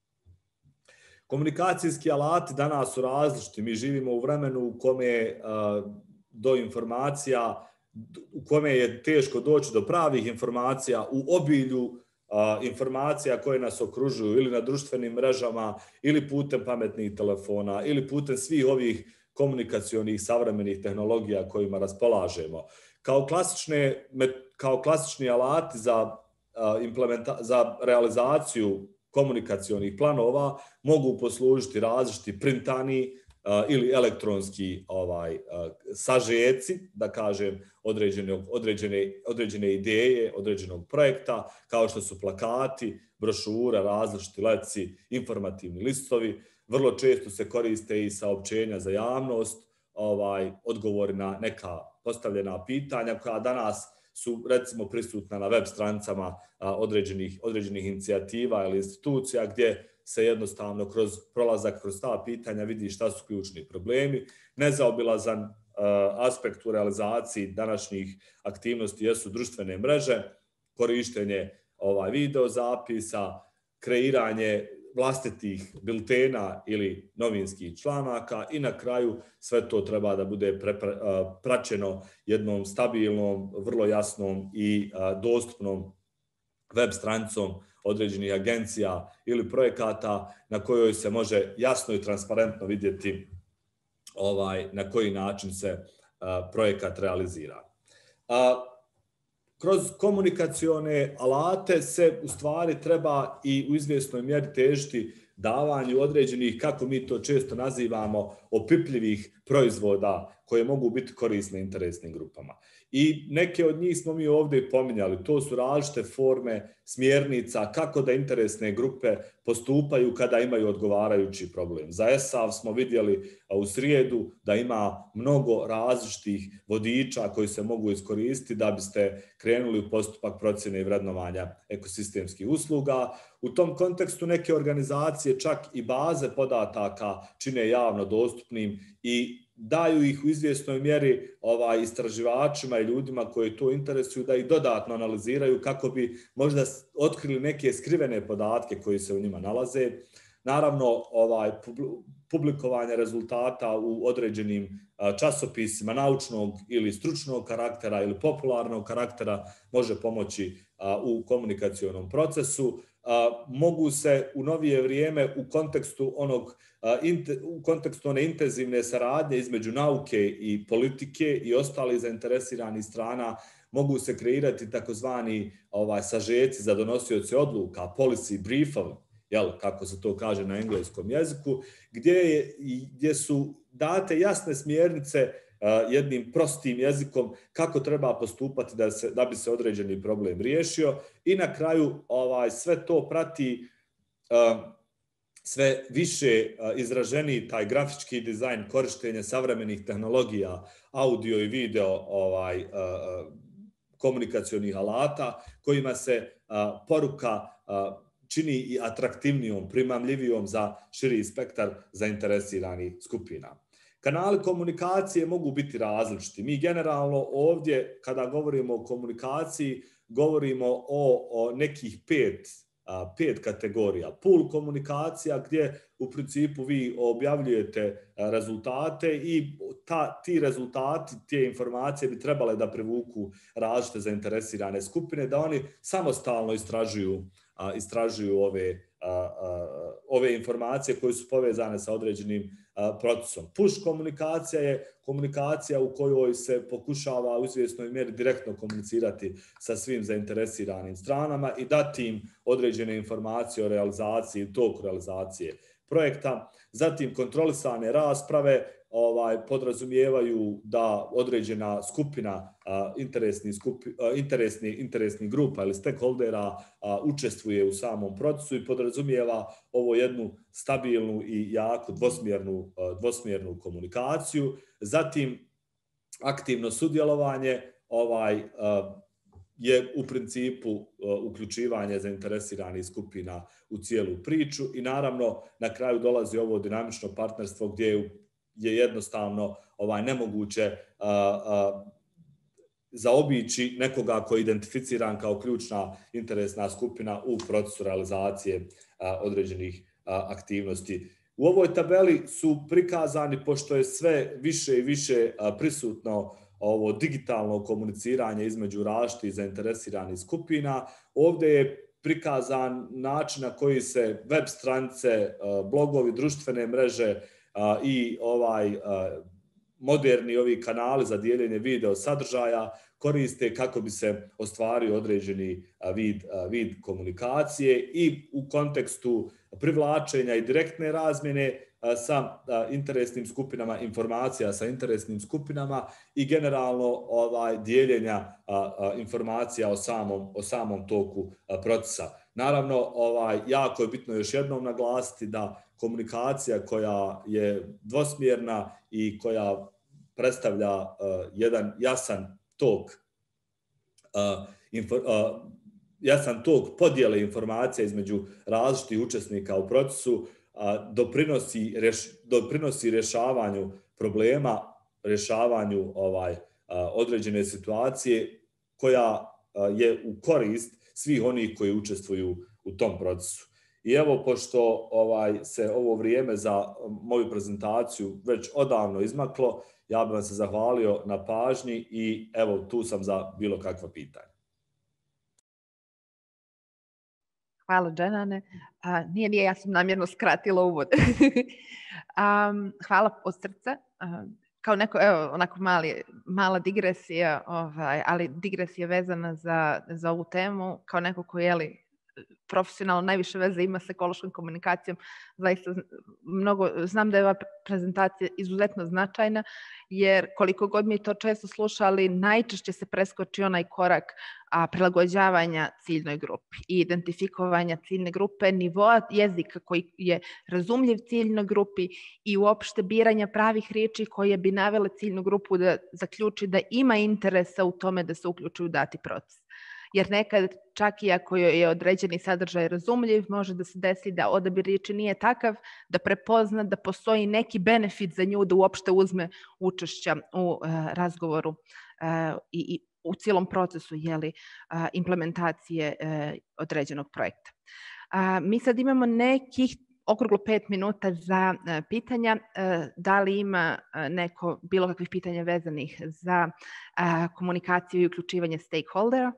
Komunikacijski alati danas su različiti. Mi živimo u vremenu u kome uh, do informacija, u kome je teško doći do pravih informacija u obilju a, informacija koje nas okružuju ili na društvenim mrežama ili putem pametnih telefona ili putem svih ovih komunikacionih savremenih tehnologija kojima raspolažemo. Kao, klasične, kao klasični alati za, a, implementa, za realizaciju komunikacionih planova mogu poslužiti različiti printani Uh, ili elektronski ovaj, uh, sažeci, da kažem, određene, određene, određene ideje, određenog projekta, kao što su plakati, brošura, različiti letci, informativni listovi. Vrlo često se koriste i saopćenja za javnost, ovaj, odgovori na neka postavljena pitanja koja danas su recimo prisutna na web stranicama uh, određenih, određenih inicijativa ili institucija gdje se jednostavno kroz prolazak kroz ta pitanja vidi šta su ključni problemi. Nezaobilazan uh, aspekt u realizaciji današnjih aktivnosti jesu društvene mreže, korištenje ovaj, video zapisa, kreiranje vlastitih biltena ili novinskih članaka i na kraju sve to treba da bude prepra, uh, praćeno jednom stabilnom, vrlo jasnom i uh, dostupnom web stranicom određenih agencija ili projekata na kojoj se može jasno i transparentno vidjeti ovaj, na koji način se uh, projekat realizira. Uh, kroz komunikacione alate se u stvari treba i u izvjesnoj mjeri težiti davanju određenih, kako mi to često nazivamo, opipljivih proizvoda koje mogu biti korisne interesnim grupama. I neke od njih smo mi ovdje pominjali. To su različite forme smjernica kako da interesne grupe postupaju kada imaju odgovarajući problem. Za E S A V smo vidjeli u srijedu da ima mnogo različitih vodiča koji se mogu iskoristiti da biste krenuli u postupak procjene i vrednovanja ekosistemskih usluga. U tom kontekstu neke organizacije čak i baze podataka čine javno dostupnim i daju ih u izvjesnoj mjeri ovaj, istraživačima i ljudima koji to interesuju da ih dodatno analiziraju kako bi možda otkrili neke skrivene podatke koji se u njima nalaze. Naravno, ovaj, publikovanje rezultata u određenim časopisima naučnog ili stručnog karaktera ili popularnog karaktera može pomoći u komunikacionom procesu. Mogu se u novije vrijeme u kontekstu onog u kontekstu one intenzivne saradnje između nauke i politike i ostalih zainteresiranih strana mogu se kreirati takozvani ovaj sažeci za donosioce odluka, policy briefovi, jel, kako se to kaže na engleskom jeziku, gdje, je, gdje su date jasne smjernice uh, jednim prostim jezikom kako treba postupati da, se, da bi se određeni problem riješio i na kraju ovaj, sve to prati uh, sve više uh, izraženiji taj grafički dizajn, korištenje savremenih tehnologija, audio i video ovaj, uh, komunikacionih alata kojima se uh, poruka uh, čini i atraktivnijom, primamljivijom za širi spektar zainteresiranih skupina. Kanali komunikacije mogu biti različiti. Mi generalno ovdje, kada govorimo o komunikaciji, govorimo o, o nekih pet, a, pet kategorija. Pool komunikacija gdje u principu vi objavljujete rezultate i ta, ti rezultati, te informacije bi trebale da privuku različite zainteresirane skupine, da oni samostalno istražuju A, istražuju ove, a, a, ove informacije koje su povezane sa određenim a, procesom. Push komunikacija je komunikacija u kojoj se pokušava u izvjesnoj mjeri direktno komunicirati sa svim zainteresiranim stranama i dati im određene informacije o realizaciji i toku realizacije projekta. Zatim kontrolisane rasprave ovaj, podrazumijevaju da određena skupina a, interesnih, skupi, a, interesnih, interesnih grupa ili stakeholdera a, učestvuje u samom procesu i podrazumijeva ovo jednu stabilnu i jaku dvosmjernu, a, dvosmjernu komunikaciju. Zatim aktivno sudjelovanje ovaj, a, je u principu uh, uključivanje zainteresiranih skupina u cijelu priču i naravno na kraju dolazi ovo dinamično partnerstvo gdje je jednostavno ovaj, nemoguće uh, uh, zaobići nekoga koji je identificiran kao ključna interesna skupina u procesu realizacije uh, određenih uh, aktivnosti. U ovoj tabeli su prikazani, pošto je sve više i više uh, prisutno ovo digitalno komuniciranje između različitih zainteresiranih skupina. Ovdje je prikazan način na koji se web stranice, blogovi, društvene mreže i ovaj moderni ovi kanali za dijeljenje video sadržaja koriste kako bi se ostvario određeni vid, vid komunikacije i u kontekstu privlačenja i direktne razmjene sa interesnim skupinama, informacija sa interesnim skupinama i generalno ovaj, dijeljenja informacija o samom, o samom toku procesa. Naravno, ovaj, jako je bitno još jednom naglasiti da komunikacija koja je dvosmjerna i koja predstavlja uh, jedan jasan tok, uh, info, uh, jasan tok podjele informacija između različitih učesnika u procesu, doprinosi, reš, doprinosi rješavanju problema, rješavanju ovaj, određene situacije koja je u korist svih onih koji učestvuju u tom procesu. I evo, pošto ovaj, se ovo vrijeme za moju prezentaciju već odavno izmaklo, ja bih vam se zahvalio na pažnji i evo, tu sam za bilo kakva pitanja. Hvala, Dženane. A, nije, nije, ja sam namjerno skratila uvod. um, hvala od srca. Uh, kao neko, evo, onako mali, mala digresija, ovaj, ali digresija vezana za, za ovu temu, kao neko ko je li profesionalno najviše veze ima s ekološkom komunikacijom. Zaista mnogo, znam da je ova prezentacija izuzetno značajna, jer koliko god mi to često slušali, najčešće se preskoči onaj korak a, prilagođavanja ciljnoj grupi i identifikovanja ciljne grupe, nivoa jezika koji je razumljiv ciljnoj grupi i uopšte biranja pravih riječi koje bi navele ciljnu grupu da zaključi da ima interesa u tome da se uključi u dati proces. Jer nekad, čak i ako je određeni sadržaj razumljiv, može da se desi da odabir riječi nije takav da prepozna da postoji neki benefit za nju da uopšte uzme učešća u uh, razgovoru uh, i, i u cijelom procesu jeli, uh, implementacije uh, određenog projekta. Uh, mi sad imamo nekih okruglo pet minuta za uh, pitanja. Uh, da li ima uh, neko bilo kakvih pitanja vezanih za uh, komunikaciju i uključivanje stakeholdera?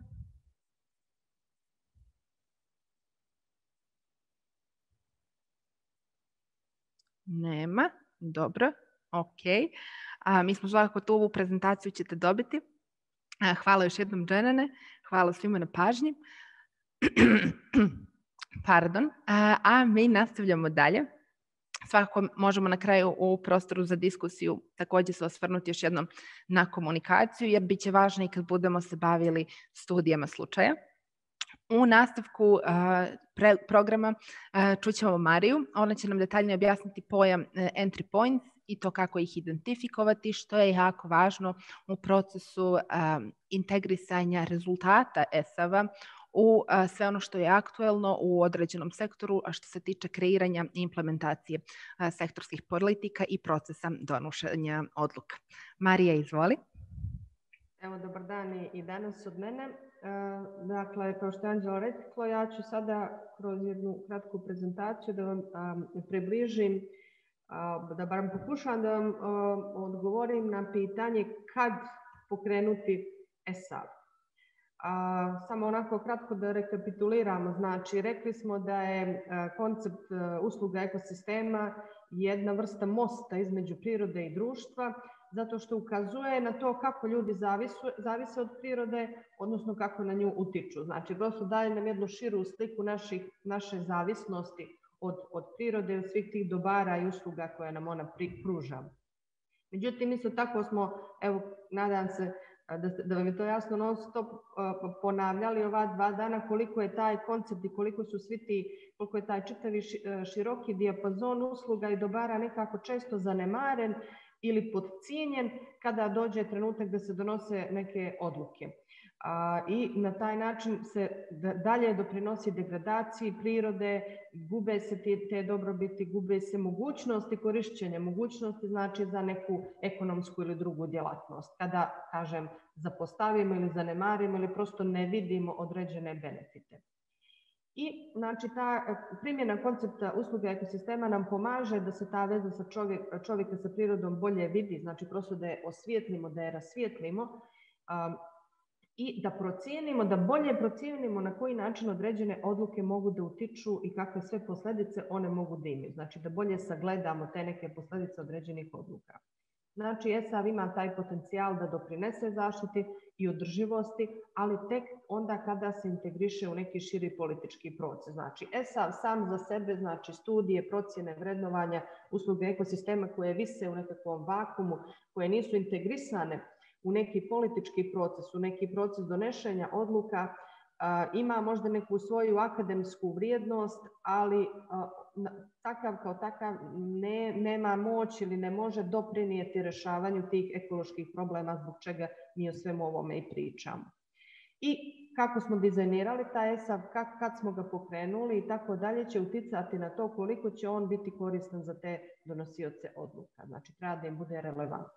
Nema. Dobro. Ok. A, mi smo svakako tu ovu prezentaciju ćete dobiti. A, hvala još jednom, Dženane. Hvala svima na pažnji. Pardon. A, a mi nastavljamo dalje. Svakako možemo na kraju u prostoru za diskusiju također se osvrnuti još jednom na komunikaciju, jer bit će važno i kad budemo se bavili studijama slučaja. U nastavku uh, pre, programa uh, čućemo Mariju. Ona će nam detaljnije objasniti pojam uh, entry points i to kako ih identifikovati, što je jako važno u procesu um, integrisanja rezultata E S A-va u uh, sve ono što je aktuelno u određenom sektoru, a što se tiče kreiranja i implementacije uh, sektorskih politika i procesa donošenja odluka. Marija, izvoli. Evo, dobar dan i danas od mene. Dakle, kao što je Anđela rekla, ja ću sada kroz jednu kratku prezentaciju da vam približim, da barem pokušam da vam odgovorim na pitanje kad pokrenuti E S A. Samo onako kratko da rekapituliramo. Znači, rekli smo da je koncept usluga ekosistema jedna vrsta mosta između prirode i društva, zato što ukazuje na to kako ljudi zavisu, zavise od prirode, odnosno kako na nju utiču. Znači, prosto daje nam jednu širu sliku naših, naše zavisnosti od, od prirode, od svih tih dobara i usluga koje nam ona pruža. Međutim, isto tako smo, evo, nadam se da, da vam je to jasno, non stop ponavljali ova dva dana koliko je taj koncept i koliko su svi ti, koliko je taj čitavi široki dijapazon usluga i dobara nekako često zanemaren ili podcijenjen kada dođe trenutak da se donose neke odluke. A, I na taj način se dalje doprinosi degradaciji prirode, gube se te, te dobrobiti, gube se mogućnosti korišćenja, mogućnosti znači za neku ekonomsku ili drugu djelatnost. Kada, kažem, zapostavimo ili zanemarimo ili prosto ne vidimo određene benefite. I znači ta primjena koncepta usluge ekosistema nam pomaže da se ta veza sa čovjek, čovjeka sa prirodom bolje vidi, znači prosto da je osvijetlimo, da je rasvijetlimo um, i da procijenimo, da bolje procijenimo na koji način određene odluke mogu da utiču i kakve sve posljedice one mogu da imaju. Znači da bolje sagledamo te neke posljedice određenih odluka. Znači, E S A ima taj potencijal da doprinese zaštiti i održivosti, ali tek onda kada se integriše u neki širi politički proces. Znači, E S A sam za sebe, znači studije, procjene, vrednovanja, usluge ekosistema koje vise u nekakvom vakumu, koje nisu integrisane u neki politički proces, u neki proces donošenja odluka, a, ima možda neku svoju akademsku vrijednost, ali a, takav kao takav ne, nema moć ili ne može doprinijeti rješavanju tih ekoloških problema zbog čega mi o svemu ovome i pričamo. I kako smo dizajnirali taj E S A, kad, kad smo ga pokrenuli i tako dalje će uticati na to koliko će on biti koristan za te donosioce odluka. Znači, treba da im bude relevantan.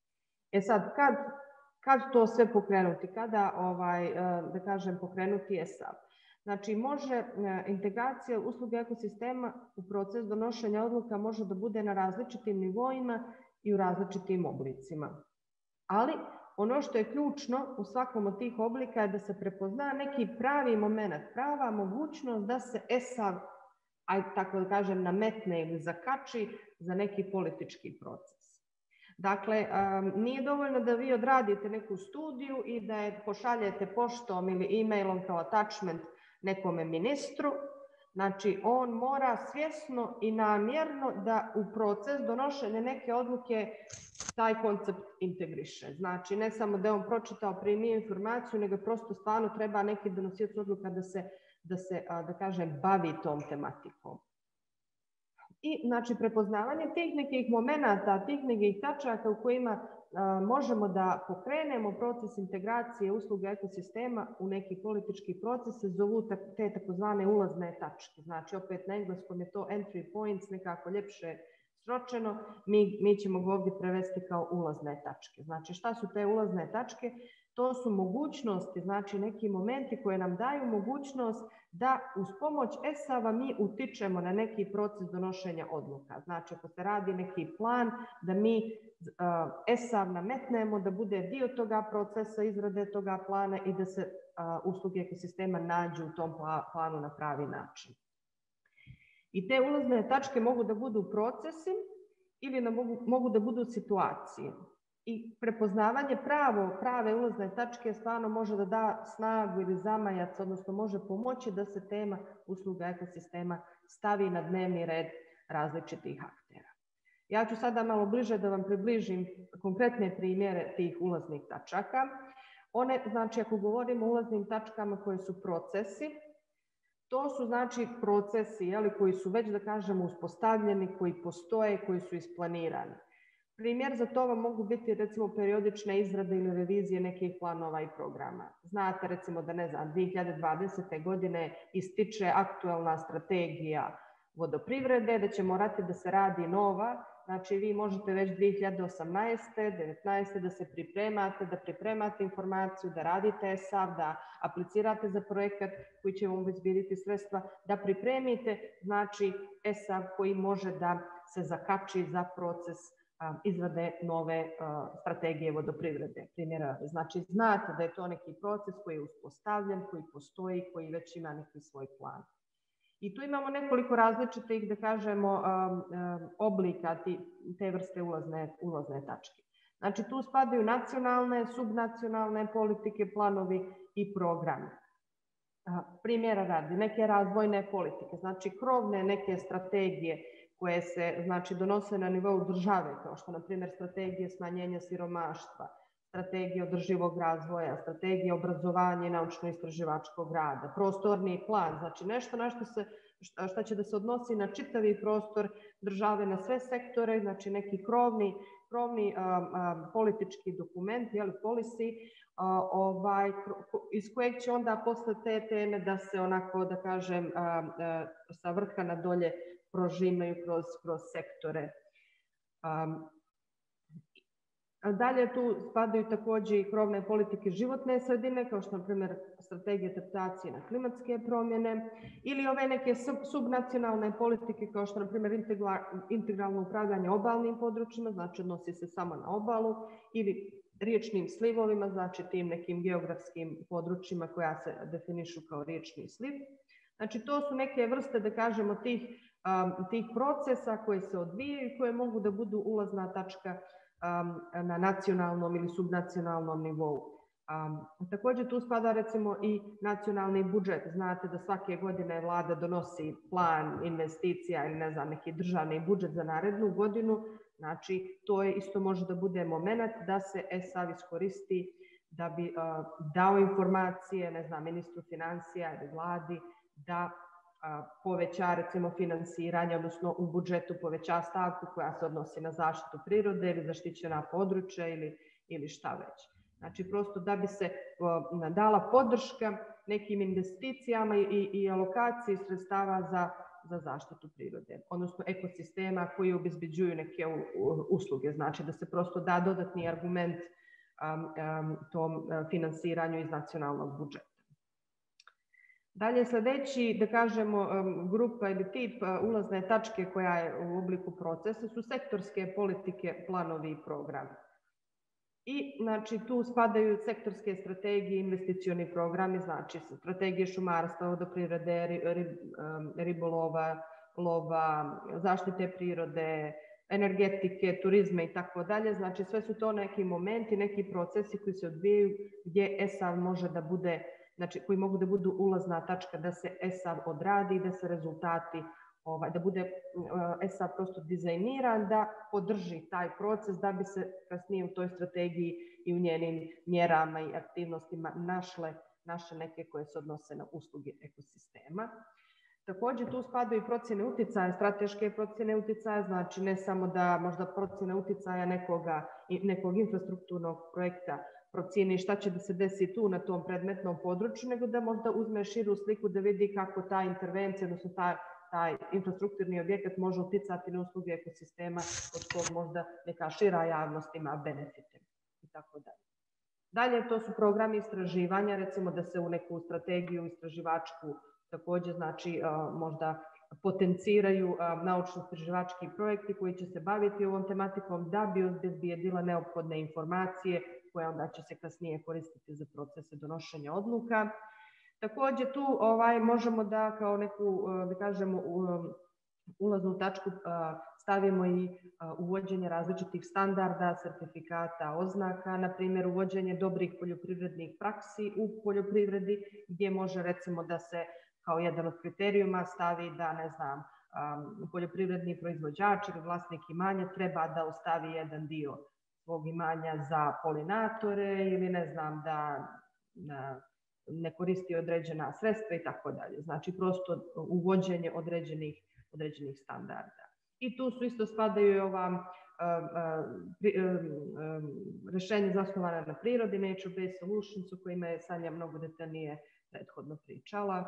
E sad, kad, kad to sve pokrenuti? Kada, ovaj, da kažem, pokrenuti E S A? Znači, može integracija usluge ekosistema u proces donošenja odluka može da bude na različitim nivoima i u različitim oblicima. Ali ono što je ključno u svakom od tih oblika je da se prepozna neki pravi moment, prava mogućnost da se E S A, aj tako da kažem, nametne ili zakači za neki politički proces. Dakle, um, nije dovoljno da vi odradite neku studiju i da je pošaljete poštom ili e-mailom kao attachment nekome ministru, znači on mora svjesno i namjerno da u proces donošenja neke odluke taj koncept integriše. Znači ne samo da je on pročitao, primio informaciju, nego prosto stvarno treba neki donosioc odluka da se, da se, da kažem, bavi tom tematikom. I znači prepoznavanje tih nekih momenata, tih nekih tačaka u kojima a, možemo da pokrenemo proces integracije usluga ekosistema u neki politički proces se zovu te takozvane ulazne tačke. Znači opet na engleskom je to entry points, nekako ljepše sročeno, mi, mi ćemo ga ovdje prevesti kao ulazne tačke. Znači šta su te ulazne tačke? To su mogućnosti, znači neki momenti koje nam daju mogućnost da uz pomoć E S A-va mi utičemo na neki proces donošenja odluka. Znači ako se radi neki plan, da mi uh, E S A V nametnemo da bude dio toga procesa, izrade toga plana i da se uh, usluge ekosistema nađu u tom planu na pravi način. I te ulazne tačke mogu da budu procesi ili da mogu, mogu da budu situacije. I prepoznavanje pravo, prave ulazne tačke stvarno može da da snagu ili zamajac, odnosno može pomoći da se tema usluga ekosistema stavi na dnevni red različitih aktera. Ja ću sada malo bliže da vam približim konkretne primjere tih ulaznih tačaka. One, znači, ako govorimo o ulaznim tačkama koje su procesi, to su znači procesi jeli, koji su već, da kažemo, uspostavljeni, koji postoje, koji su isplanirani. Primjer za to vam mogu biti recimo periodične izrade ili revizije nekih planova i programa. Znate recimo da ne znam, dvije hiljade dvadesete. godine ističe aktualna strategija vodoprivrede, da će morati da se radi nova. Znači vi možete već dvije hiljade osamnaeste. devetnaeste. da se pripremate, da pripremate informaciju, da radite E S A V, da aplicirate za projekat koji će vam obezbediti sredstva, da pripremite znači E S A V koji može da se zakači za proces izrade nove uh, strategije vodoprivrede. Primjera, znači znate da je to neki proces koji je uspostavljen, koji postoji, koji već ima neki svoj plan. I tu imamo nekoliko različitih, da kažemo, um, um, oblika ti, te vrste ulazne, ulazne tačke. Znači tu spadaju nacionalne, subnacionalne politike, planovi i programi. Uh, primjera radi, neke razvojne politike, znači krovne neke strategije koje se znači, donose na nivou države, kao što, na primjer, strategije smanjenja siromaštva, strategije održivog razvoja, strategije obrazovanja i naučno-istraživačkog rada, prostorni plan, znači nešto na što se, šta će da se odnosi na čitavi prostor države, na sve sektore, znači neki krovni, krovni um, um, politički dokument, jeli, policy, uh, ovaj, iz kojeg će onda posle te teme da se onako, da kažem, uh, uh, sa vrha na dolje prožimaju kroz, kroz sektore. Um, dalje tu spadaju također i krovne politike životne sredine, kao što na primjer strategija adaptacije na klimatske promjene, ili ove neke sub, subnacionalne politike, kao što na primjer integra, integralno upravljanje obalnim područjima, znači odnosi se samo na obalu, ili riječnim slivovima, znači tim nekim geografskim područjima koja se definišu kao riječni sliv. Znači to su neke vrste, da kažemo, tih Um, tih procesa koje se odvijaju i koje mogu da budu ulazna tačka um, na nacionalnom ili subnacionalnom nivou. Um, također tu spada recimo i nacionalni budžet. Znate da svake godine vlada donosi plan investicija ili ne znam, neki državni budžet za narednu godinu. Znači to je isto može da bude moment da se E S A V iskoristi da bi uh, dao informacije, ne znam, ministru financija ili vladi da poveća recimo finansiranje, odnosno u budžetu poveća stavku koja se odnosi na zaštitu prirode ili zaštićena područja ili, ili šta već. Znači prosto da bi se o, dala podrška nekim investicijama i, i alokaciji sredstava za, za zaštitu prirode, odnosno ekosistema koji obezbeđuju neke u, u, usluge. Znači da se prosto da dodatni argument um, um, tom uh, finansiranju iz nacionalnog budžeta. Dalje sljedeći, da kažemo, grupa ili tip ulazne tačke koja je u obliku procesa su sektorske politike, planovi i programi. I znači, tu spadaju sektorske strategije, investicioni programi, znači strategije šumarstva, vodoprivrede, ribolova, lova, zaštite prirode, energetike, turizma i tako dalje. Znači sve su to neki momenti, neki procesi koji se odvijaju gdje E S A V može da bude znači koji mogu da budu ulazna tačka da se E S A V odradi i da se rezultati, ovaj, da bude E S A V prosto dizajniran, da podrži taj proces da bi se kasnije u toj strategiji i u njenim mjerama i aktivnostima našle naše neke koje se odnose na usluge ekosistema. Također tu spadaju i procjene uticaja, strateške procjene uticaja, znači ne samo da možda procjene uticaja nekoga, nekog infrastrukturnog projekta procjeni šta će da se desi tu na tom predmetnom području, nego da možda uzme širu sliku da vidi kako ta intervencija, odnosno taj, taj infrastrukturni objekat može uticati na usluge ekosistema od kog možda neka šira javnost ima benefite i tako dalje. Dalje, to su programi istraživanja, recimo da se u neku strategiju istraživačku također znači možda potenciraju naučno-istraživački projekti koji će se baviti ovom tematikom da bi obezbijedila neophodne informacije koje onda će se kasnije koristiti za procese donošenja odluka. Također tu ovaj, možemo da kao neku, da kažemo, ulaznu tačku stavimo i uvođenje različitih standarda, sertifikata, oznaka, na primjer uvođenje dobrih poljoprivrednih praksi u poljoprivredi, gdje može recimo da se kao jedan od kriterijuma stavi da, ne znam, poljoprivredni proizvođač ili vlasnik imanja treba da ostavi jedan dio svog imanja za polinatore ili ne znam da ne koristi određena sredstva i tako dalje. Znači prosto uvođenje određenih, određenih standarda. I tu su isto spadaju i ova rješenja zasnovana na prirodi, nature-based solutions, o kojima je Sanja mnogo detaljnije prethodno pričala.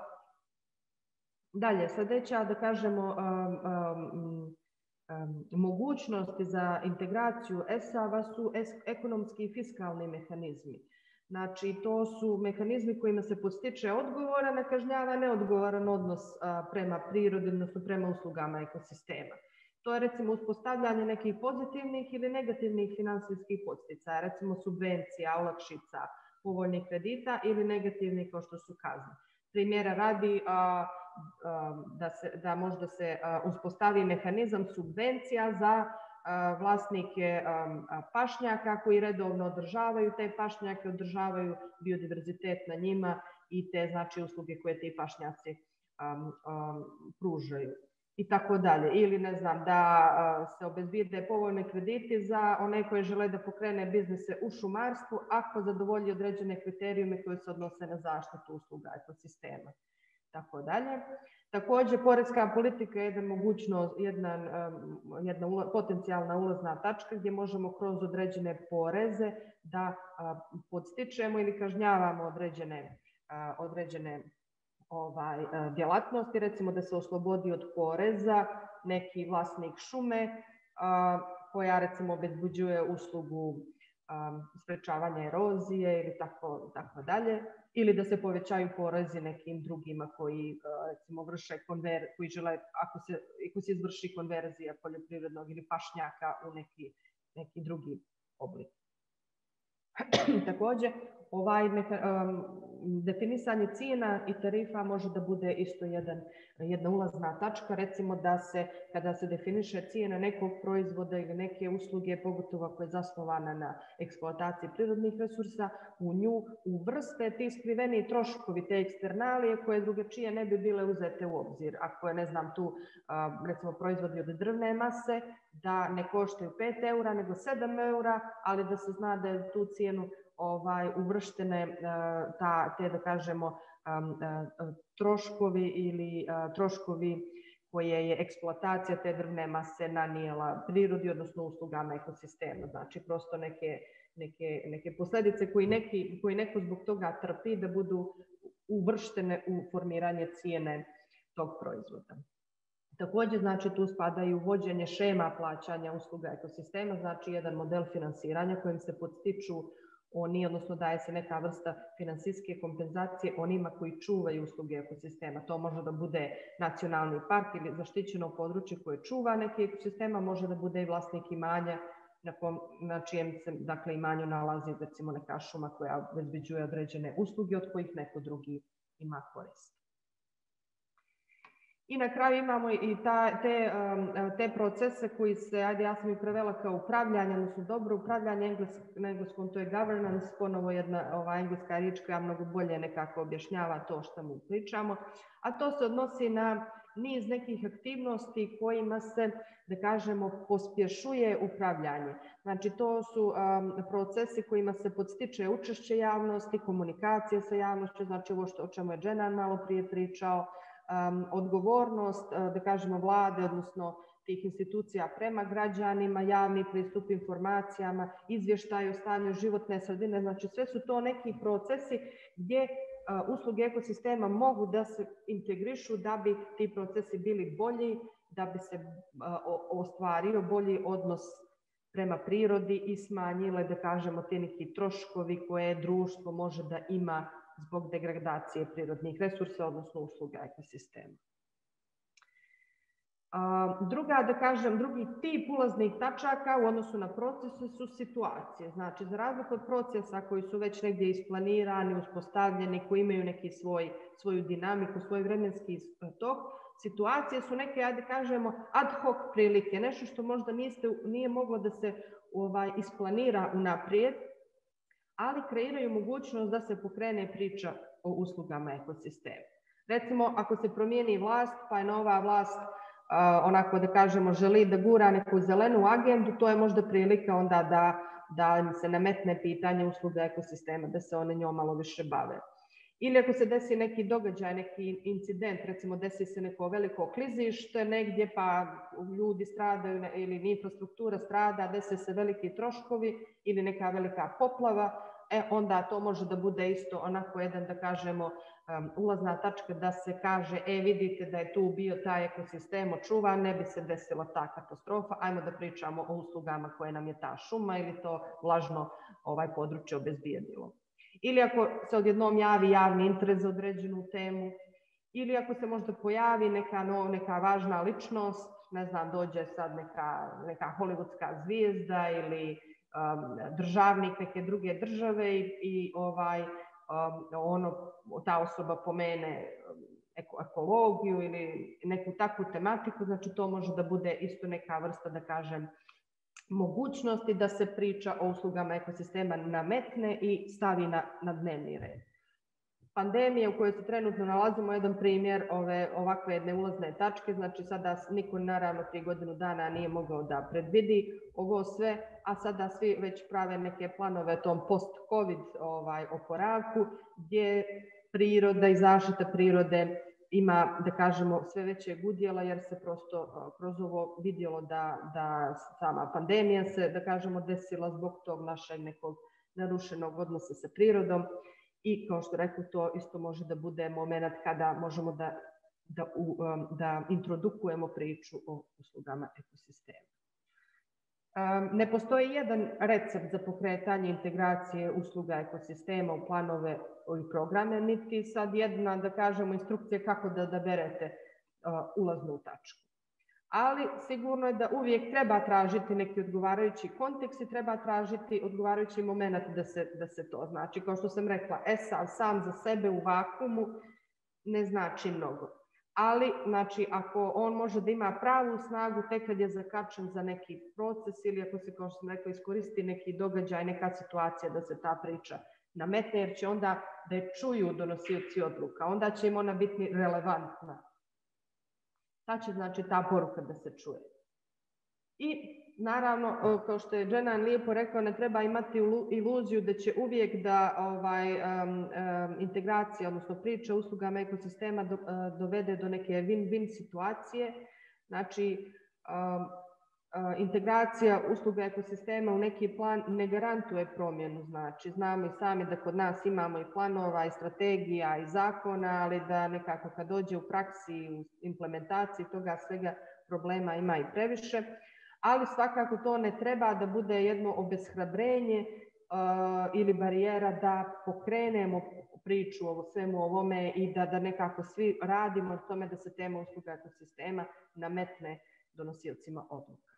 Dalje, sljedeća, da kažemo, um, um, um, mogućnosti za integraciju E S A V-a su ekonomski i fiskalni mehanizmi. Znači, to su mehanizmi kojima se podstiče odgovoran, a kažnjava neodgovoran odnos a, prema prirodi, odnosno prema uslugama ekosistema. To je recimo uspostavljanje nekih pozitivnih ili negativnih finansijskih podsticaja, recimo subvencija, olakšica, povoljnih kredita ili negativnih kao što su kazne. Primjera radi a, a, da, se, da možda se a, uspostavi mehanizam subvencija za a, vlasnike a, a, pašnjaka koji redovno održavaju te pašnjake, održavaju biodiverzitet na njima i te znači usluge koje ti pašnjaci a, a, pružaju. I tako dalje. Ili ne znam, da a, se obezbijede povoljne krediti za one koje žele da pokrene biznise u šumarstvu ako zadovolji određene kriterijume koje se odnose na zaštitu usluga ekosistema. Tako dalje. Također, poreska politika je jedna mogućnost, jedna, jedna ula, potencijalna ulazna tačka gdje možemo kroz određene poreze da a, podstičemo ili kažnjavamo određene, a, određene Ovaj, djelatnosti, recimo da se oslobodi od poreza neki vlasnik šume a, koja recimo obezbeđuje uslugu a, sprečavanja erozije ili tako, tako dalje, ili da se povećaju porezi nekim drugima koji a, recimo vrše konver, koji žele, ako se, ako se izvrši konverzija poljoprivrednog ili pašnjaka u neki, neki drugi oblik. Također, ovaj meha, um, definisanje cijena i tarifa može da bude isto jedan, jedna ulazna tačka, recimo da se, kada se definiše cijena nekog proizvoda ili neke usluge, pogotovo ako je zasnovana na eksploataciji prirodnih resursa, u nju uvrste ti skriveni troškovi, te eksternalije koje drugačije ne bi bile uzete u obzir. Ako je, ne znam, tu recimo proizvodi od drvne mase, da ne koštaju pet eura nego sedam eura, ali da se zna da je tu cijenu ovaj, uvrštene uh, ta, te, da kažemo, um, uh, troškovi ili uh, troškovi koje je eksploatacija te drvne mase nanijela prirodi, odnosno uslugama ekosistema. Znači, prosto neke, neke, neke posljedice koji, neki, koji neko zbog toga trpi da budu uvrštene u formiranje cijene tog proizvoda. Također, znači, tu spada i uvođenje šema plaćanja usluga ekosistema, znači jedan model finansiranja kojim se podstiču oni, odnosno daje se neka vrsta finansijske kompenzacije onima koji čuvaju usluge ekosistema. To može da bude nacionalni park ili zaštićeno područje koje čuva neki ekosistema, može da bude i vlasnik imanja na, kom, na čijem se, dakle, imanju nalazi recimo neka šuma koja obezbeđuje određene usluge od kojih neko drugi ima korist. I na kraju imamo i ta, te, te procese koji se, ajde ja sam ih prevela kao upravljanje, odnosno dobro upravljanje, englesk, na engleskom to je governance, ponovo jedna ova engleska riječ koja mnogo bolje nekako objašnjava to što mu pričamo, a to se odnosi na niz nekih aktivnosti kojima se, da kažemo, pospješuje upravljanje. Znači to su um, procesi kojima se podstiče učešće javnosti, komunikacija sa javnošću, znači ovo što, o čemu je Dženan malo prije pričao, Um, odgovornost, da kažemo, vlade, odnosno tih institucija prema građanima, javni pristup informacijama, izvještaj o stanju životne sredine, znači sve su to neki procesi gdje uh, usluge ekosistema mogu da se integrišu da bi ti procesi bili bolji, da bi se uh, ostvario bolji odnos prema prirodi i smanjile, da kažemo, te neki troškovi koje društvo može da ima zbog degradacije prirodnih resursa, odnosno usluga ekosistema. Druga, da kažem, drugi tip ulaznih tačaka u odnosu na procese su situacije. Znači, za razliku od procesa koji su već negdje isplanirani, uspostavljeni, koji imaju neki svoj, svoju dinamiku, svoj vremenski tok, situacije su neke, ajde kažemo, ad hoc prilike, nešto što možda niste, nije moglo da se ovaj, isplanira unaprijed, ali kreiraju mogućnost da se pokrene priča o uslugama ekosistema. Recimo, ako se promijeni vlast, pa je nova vlast uh, onako da kažemo želi da gura neku zelenu agendu, to je možda prilika onda da, da im se nametne pitanje usluga ekosistema, da se one njom malo više bave. Ili ako se desi neki događaj, neki incident, recimo desi se neko veliko klizište negdje, pa ljudi stradaju ili infrastruktura strada, desi se veliki troškovi ili neka velika poplava, e onda to može da bude isto onako jedan, da kažemo, um, ulazna tačka da se kaže, e vidite da je tu bio taj ekosistem očuvan, ne bi se desila ta katastrofa, ajmo da pričamo o uslugama koje nam je ta šuma ili to vlažno ovaj područje obezbijedilo. Ili ako se odjednom javi javni interes za određenu temu, ili ako se možda pojavi neka, no, neka važna ličnost, ne znam, dođe sad neka, neka hollywoodska zvijezda ili um, državnik neke druge države i, i ovaj, um, ono, ta osoba pomene eko, ekologiju ili neku takvu tematiku, znači to može da bude isto neka vrsta, da kažem, mogućnosti da se priča o uslugama ekosistema nametne i stavi na, na dnevni red. Pandemija u kojoj se trenutno nalazimo je jedan primjer ove ovakve jedne ulazne tačke, znači sada niko naravno prije godinu dana nije mogao da predvidi ovo sve, a sada svi već prave neke planove tom post-covid ovaj, oporavku gdje priroda i zaštita prirode ima, da kažemo, sve većeg udjela jer se prosto kroz ovo vidjelo da, da sama pandemija se, da kažemo, desila zbog tog našeg nekog narušenog odnosa sa prirodom i kao što rekao, to isto može da bude moment kada možemo da, da, da introdukujemo priču o uslugama ekosistema. Ne postoji jedan recept za pokretanje integracije usluga ekosistema u planove i programe, niti sad jedna, da kažemo, instrukcija kako da odaberete uh, ulaznu tačku. Ali sigurno je da uvijek treba tražiti neki odgovarajući kontekst i treba tražiti odgovarajući moment da se, da se to znači. Kao što sam rekla, esav sam za sebe u vakumu ne znači mnogo. Ali, znači, ako on može da ima pravu snagu tek kad je zakačen za neki proces ili ako se, kao što sam rekla, iskoristi neki događaj, neka situacija da se ta priča nametne, jer će onda da je čuju donosioci odluka, onda će im ona biti relevantna. Ta će, znači, ta poruka da se čuje. I naravno, kao što je Dženan lijepo rekao, ne treba imati iluziju da će uvijek da ovaj, um, um, integracija, odnosno priča o uslugama ekosistema do, uh, dovede do neke win-win situacije. Znači, um, uh, integracija usluga ekosistema u neki plan ne garantuje promjenu. Znači, znamo i sami da kod nas imamo i planova, i strategija, i zakona, ali da nekako kad dođe u praksi, u implementaciji toga svega problema ima i previše. Ali svakako to ne treba da bude jedno obeshrabrenje uh, ili barijera da pokrenemo priču o svemu ovome i da, da nekako svi radimo o tome da se tema usluga ekosistema nametne donosiocima odluka.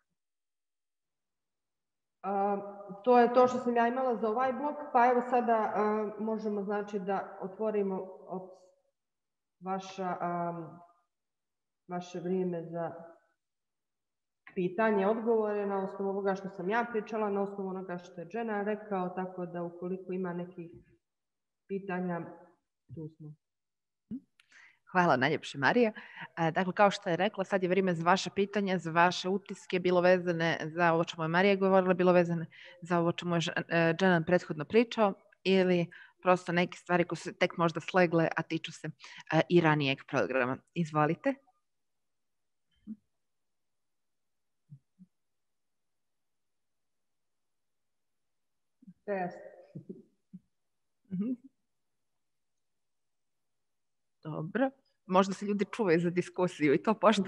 Uh, to je to što sam ja imala za ovaj blok, pa evo sada uh, možemo, znači, da otvorimo ops, vaša... Um, vaše vrijeme za pitanje, odgovore na osnovu ovoga što sam ja pričala, na osnovu onoga što je Džena rekao, tako da ukoliko ima nekih pitanja, tu smo. Hvala najljepše, Marija. Dakle, kao što je rekla, sad je vrijeme za vaše pitanja, za vaše utiske, bilo vezane za ovo čemu je Marija govorila, bilo vezane za ovo čemu je Džena prethodno pričao, ili prosto neke stvari koje su tek možda slegle, a tiču se i ranijeg programa. Izvolite. Test. Dobro. Možda se ljudi čuvaju za diskusiju i to pošto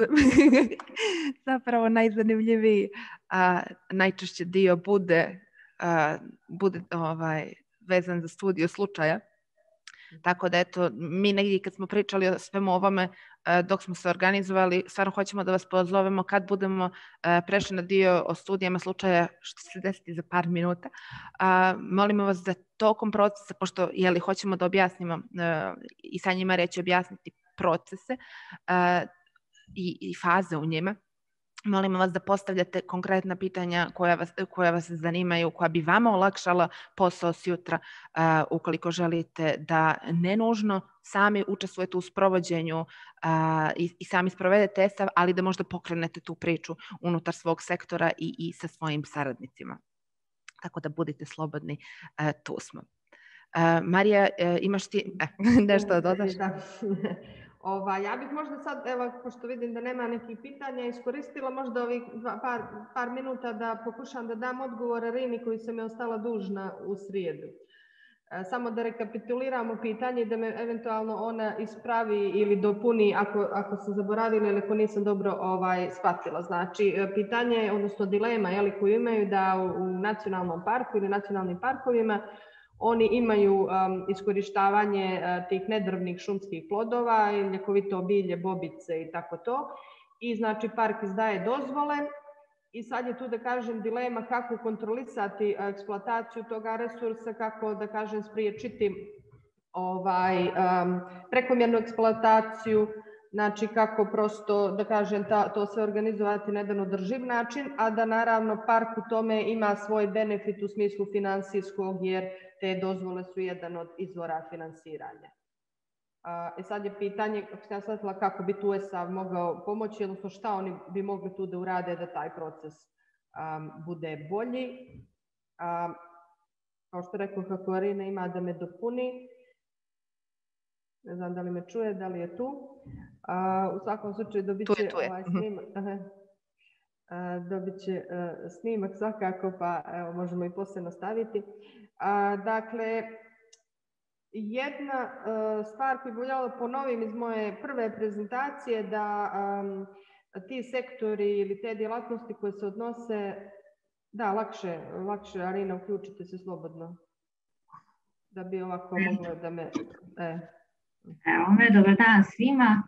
zapravo najzanimljiviji a, najčešće dio bude, a, bude ovaj, vezan za studiju slučaja. Tako da eto, mi negdje kad smo pričali o svemu ovome, dok smo se organizovali, stvarno hoćemo da vas pozovemo kad budemo prešli na dio o studijama slučaja, što će se desiti za par minuta. Molimo vas da tokom procesa, pošto jeli, hoćemo da objasnimo i sa njima reći objasniti procese i, i faze u njima, molimo vas da postavljate konkretna pitanja koja vas, koja vas zanimaju, koja bi vama olakšala posao sjutra, uh, ukoliko želite da ne nužno sami učestvujete u sprovođenju uh, i, i sami sprovedete E S A V, ali da možda pokrenete tu priču unutar svog sektora i, i sa svojim saradnicima. Tako da budite slobodni, uh, tu smo. Uh, Marija, uh, imaš ti eh, nešto da dodaš? Da. Ova, ja bih možda sad, evo, pošto vidim da nema nekih pitanja, iskoristila možda ovih dva, par, par minuta da pokušam da dam odgovor Rini koji se mi ostala dužna u srijedu. E, samo da rekapituliramo pitanje i da me eventualno ona ispravi ili dopuni ako, ako sam zaboravila ili ako nisam dobro ovaj, shvatila. Znači, pitanje, odnosno dilema je li, koju imaju da u, u nacionalnom parku ili nacionalnim parkovima oni imaju um, iskorištavanje uh, tih nedrvnih šumskih plodova, ljekovito bilje, bobice i tako to. I znači park izdaje dozvole i sad je tu da kažem dilema kako kontrolisati uh, eksploataciju toga resursa, kako da kažem spriječiti ovaj, um, prekomjernu eksploataciju, znači kako prosto da kažem ta, to sve organizovati na jedan održiv način, a da naravno park u tome ima svoj benefit u smislu finansijskog jer te dozvole su jedan od izvora finansiranja. E sad je pitanje, ako sam ja shvatila, kako bi tu E S A V mogao pomoći, odnosno šta oni bi mogli tu da urade da taj proces um, bude bolji. Um, kao što rekao, kako Arina ima da me dopuni, ne znam da li me čuje, da li je tu. Uh, u svakom slučaju dobit će tu je, tu je. Ovaj snimak. Uh, dobit će uh, snimak svakako, pa evo, možemo i poslije nastaviti. Uh, dakle, jedna uh, stvar koju bih voljela ponovim iz moje prve prezentacije, da um, ti sektori ili te djelatnosti koje se odnose, da, lakše, lakše, Arina, uključite se slobodno, da bi ovako moglo da me... E. Evo me, dobar dan svima.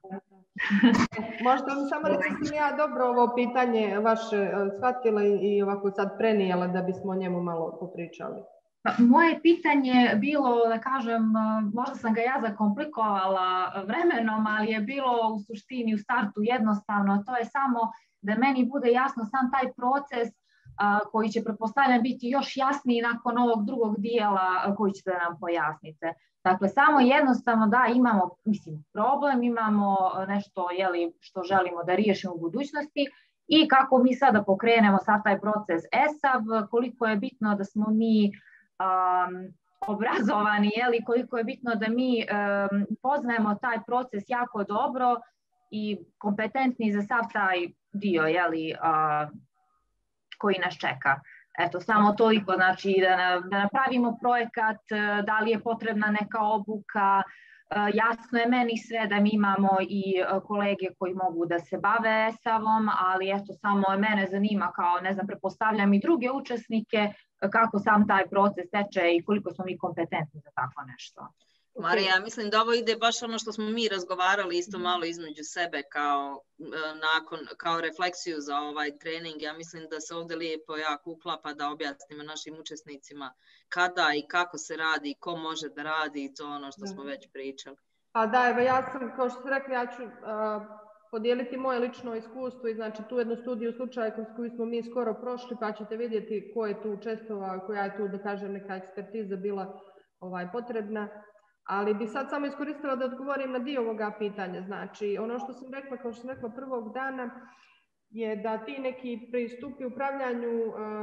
Možda mi samo reći sam ja dobro ovo pitanje vaše shvatila i ovako sad prenijela da bismo o njemu malo popričali. Moje pitanje je bilo, da kažem, možda sam ga ja zakomplikovala vremenom, ali je bilo u suštini u startu jednostavno. To je samo da meni bude jasno sam taj proces koji će, pretpostavljam, biti još jasniji nakon ovog drugog dijela koji ćete nam pojasnite. Dakle, samo jednostavno da imamo, mislim, problem, imamo nešto, jeli, što želimo da riješimo u budućnosti i kako mi sada pokrenemo sad taj proces E S A V, koliko je bitno da smo mi um, obrazovani, jeli, koliko je bitno da mi um, poznajemo taj proces jako dobro i kompetentni za sav taj dio, jeli, uh, koji nas čeka. Eto, samo toliko, znači da, da napravimo projekat, da li je potrebna neka obuka, jasno je meni sve da mi imamo i kolege koji mogu da se bave E S A V-om, ali eto, samo mene zanima kao, ne znam, pretpostavljam i druge učesnike, kako sam taj proces teče i koliko smo mi kompetentni za tako nešto. Marija, ja mislim da ovo ide baš ono što smo mi razgovarali isto malo između sebe kao, nakon, kao refleksiju za ovaj trening. Ja mislim da se ovdje lijepo jako uklapa da objasnimo našim učesnicima kada i kako se radi, ko može da radi i to ono što smo već pričali. Pa da, evo ja sam, kao što ste rekli, ja ću uh, podijeliti moje lično iskustvo i znači tu jednu studiju slučaja kroz koju smo mi skoro prošli, pa ćete vidjeti ko je tu učestvovao, koja je tu, da kažem, neka ekspertiza bila ovaj, potrebna. Ali bi sad samo iskoristila da odgovorim na dio ovoga pitanja. Znači, ono što sam rekla, kao što sam rekla prvog dana, je da ti neki pristupi upravljanju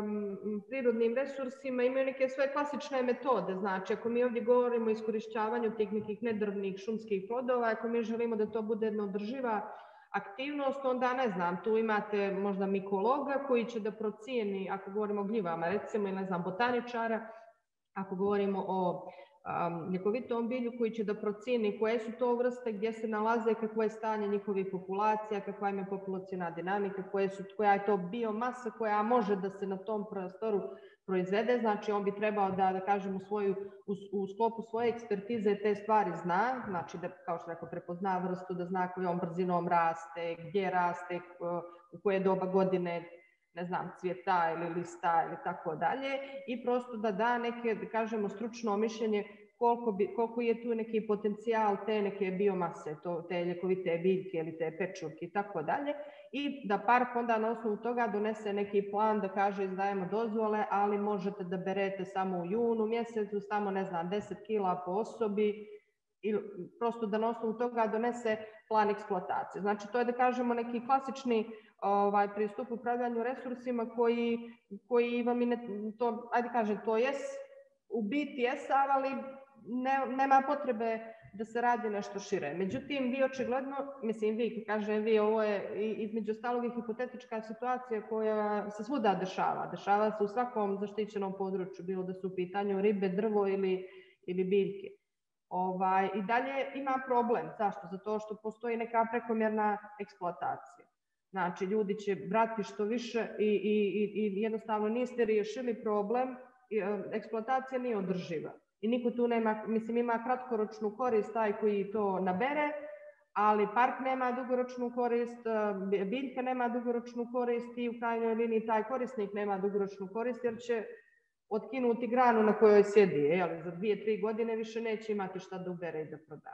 um, prirodnim resursima imaju neke svoje klasične metode. Znači, ako mi ovdje govorimo o iskorišćavanju tih nekih nedrvnih šumskih plodova, ako mi želimo da to bude jedna održiva aktivnost, onda ne znam, tu imate možda mikologa koji će da procijeni, ako govorimo o gljivama, recimo, ili ne znam, botaničara, ako govorimo o Um, ljekovitom bilju koji će da procijeni koje su to vrste, gdje se nalaze, kakvo je stanje njihovih populacija, kakva im je populacijna dinamika, koje su, koja je to biomasa koja može da se na tom prostoru proizvede. Znači on bi trebao da, da kažem, u, svoju, u, u sklopu svoje ekspertize te stvari zna, znači da, kao što rekao, prepozna vrstu, da zna kojom brzinom raste, gdje raste, u koje doba godine, ne znam, cvjeta ili lista ili tako dalje, i prosto da da neke, da kažemo, stručno mišljenje koliko, bi, koliko je tu neki potencijal te neke biomase, to, te ljekovite biljke ili te pečurke i tako dalje, i da park onda na osnovu toga donese neki plan da kaže izdajemo dozvole, ali možete da berete samo u junu mjesecu, samo, ne znam, deset kila po osobi, i prosto da na osnovu toga donese plan eksploatacije. Znači to je, da kažemo, neki klasični ovaj, pristup upravljanju resursima koji, koji vam i ne, to, ajde kažem, to je u biti jesav, ali ne, nema potrebe da se radi nešto šire. Međutim, vi očigledno, mislim vi, kažem vi, ovo je između ostalog i hipotetička situacija koja se svuda dešava. Dešava se u svakom zaštićenom području, bilo da su u pitanju ribe, drvo ili, ili biljke. Ovaj, I dalje ima problem. Zašto? Zato što postoji neka prekomjerna eksploatacija. Znači, ljudi će brati što više i, i, i jednostavno niste riješili problem. Eksploatacija nije održiva. I niko tu nema, mislim, ima kratkoročnu korist taj koji to nabere, ali park nema dugoročnu korist, biljka nema dugoročnu korist i u krajnjoj liniji taj korisnik nema dugoročnu korist jer će otkinuti granu na kojoj sjedi, jel, za dvije, tri godine više neće imati šta da ubere i da proda.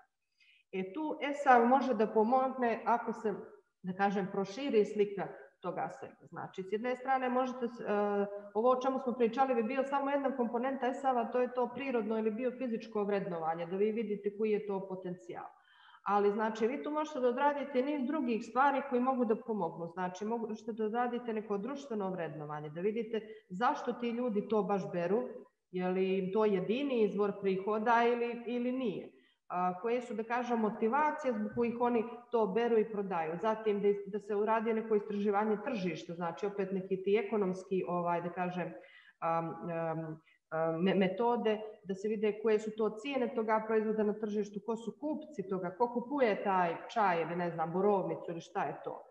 E tu E S A može da pomogne ako se, da kažem, proširi slika toga svega. Znači, s jedne strane možete, uh, ovo o čemu smo pričali bi bio samo jedna komponenta E S A-va, to je to prirodno ili biofizičko vrednovanje, da vi vidite koji je to potencijal. Ali, znači, vi tu možete da odradite niz drugih stvari koji mogu da pomognu. Znači, možete da odradite neko društveno vrednovanje, da vidite zašto ti ljudi to baš beru, je li to jedini izvor prihoda ili, ili nije. A, koje su, da kažem, motivacije zbog kojih oni to beru i prodaju. Zatim, da, da se uradi neko istraživanje tržišta, znači, opet neki ti ekonomski, ovaj, da kažem, um, um, metode, da se vide koje su to cijene toga proizvoda na tržištu, ko su kupci toga, ko kupuje taj čaj ili, ne znam, borovnicu ili šta je to.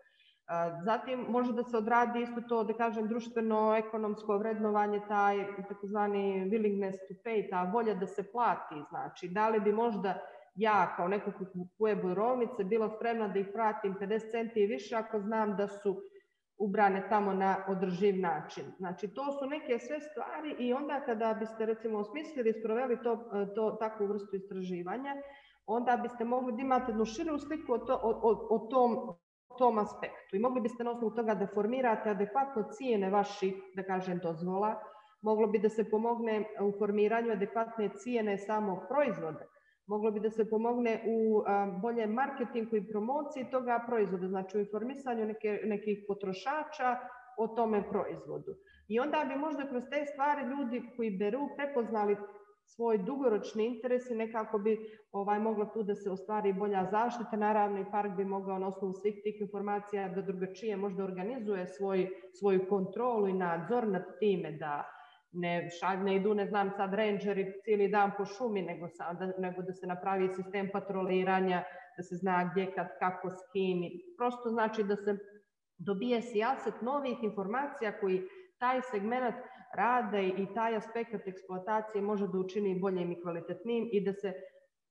Zatim može da se odradi isto to, da kažem, društveno-ekonomsko vrednovanje, taj takozvani willingness to pay, ta volja da se plati. Znači, da li bi možda ja kao neko ko kupuje borovnice bila spremna da ih platim pedeset centi i više ako znam da su ubrane tamo na održiv način. Znači, to su neke sve stvari i onda kada biste, recimo, osmislili i sproveli to, to, takvu vrstu istraživanja, onda biste mogli da imate jednu širu sliku o, to, o, o, o tom, tom aspektu i mogli biste na osnovu toga da formirate adekvatno cijene vaših, da kažem, dozvola, moglo bi da se pomogne u formiranju adekvatne cijene samog proizvoda, moglo bi da se pomogne u a, boljem marketingu i promociji toga proizvoda, znači u informisanju neke, nekih potrošača o tome proizvodu. I onda bi možda kroz te stvari ljudi koji beru prepoznali svoj dugoročni interes i nekako bi ovaj, mogla tu da se ostvari bolja zaštita. Naravno i park bi mogao na osnovu svih tih informacija da drugačije možda organizuje svoj, svoju kontrolu i nadzor nad time, da ne, ne idu, ne znam, sad rangeri cijeli dan po šumi, nego, sad, nego da se napravi sistem patroliranja, da se zna gdje, kad, kako, s kim. Prosto znači da se dobije sijaset novih informacija koji taj segment rade i taj aspekt eksploatacije može da učini boljim i kvalitetnim i da se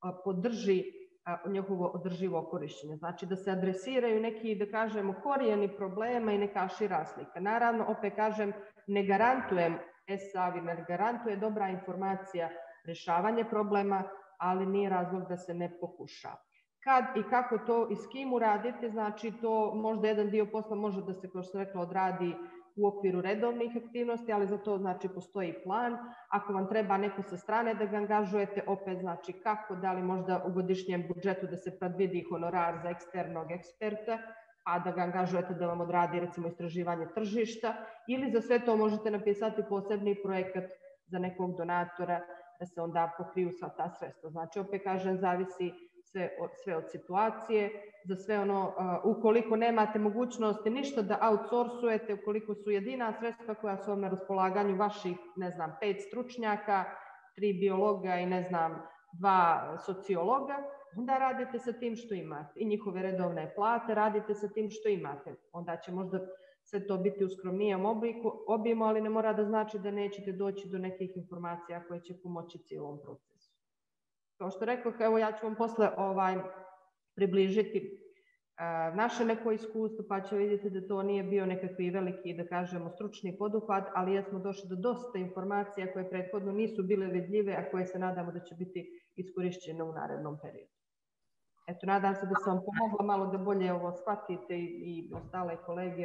podrži njihovo održivo korištenje. Znači da se adresiraju neki, da kažemo, korijeni problema i neka šira slika. Naravno, opet kažem, ne garantujem E S A-vi, ne garantuje dobra informacija rješavanje problema, ali nije razlog da se ne pokuša. kad i kako to i s kim uraditi, znači to možda jedan dio posla može da se, kao što sam rekla, odradi u okviru redovnih aktivnosti, ali za to znači postoji plan. Ako vam treba neko sa strane da ga angažujete, opet znači kako, da li možda u godišnjem budžetu da se predvidi honorar za eksternog eksperta, a da ga angažujete da vam odradi recimo istraživanje tržišta, ili za sve to možete napisati posebni projekat za nekog donatora da se onda pokriju sva ta sredstva. Znači, opet kažem, zavisi sve od, sve od situacije, za sve ono, uh, ukoliko nemate mogućnosti ništa da outsourcujete, ukoliko su jedina sredstva koja su vam na raspolaganju vaših, ne znam, pet stručnjaka, tri biologa i ne znam, dva sociologa, onda radite sa tim što imate. I njihove redovne plate radite sa tim što imate. Onda će možda sve to biti u skromnijem obliku, obimu, ali ne mora da znači da nećete doći do nekih informacija koje će pomoći cijelom procesu. Kao što rekao, evo ja ću vam posle ovaj, približiti uh, naše neko iskustvo, pa će vidjeti da to nije bio nekakvi veliki, da kažemo, stručni poduhvat, ali jesmo došli do dosta informacija koje prethodno nisu bile vidljive, a koje se nadamo da će biti iskorišćene u narednom periodu. Eto, nadam se da sam vam pomogla malo da bolje ovo shvatite i, i ostale kolege.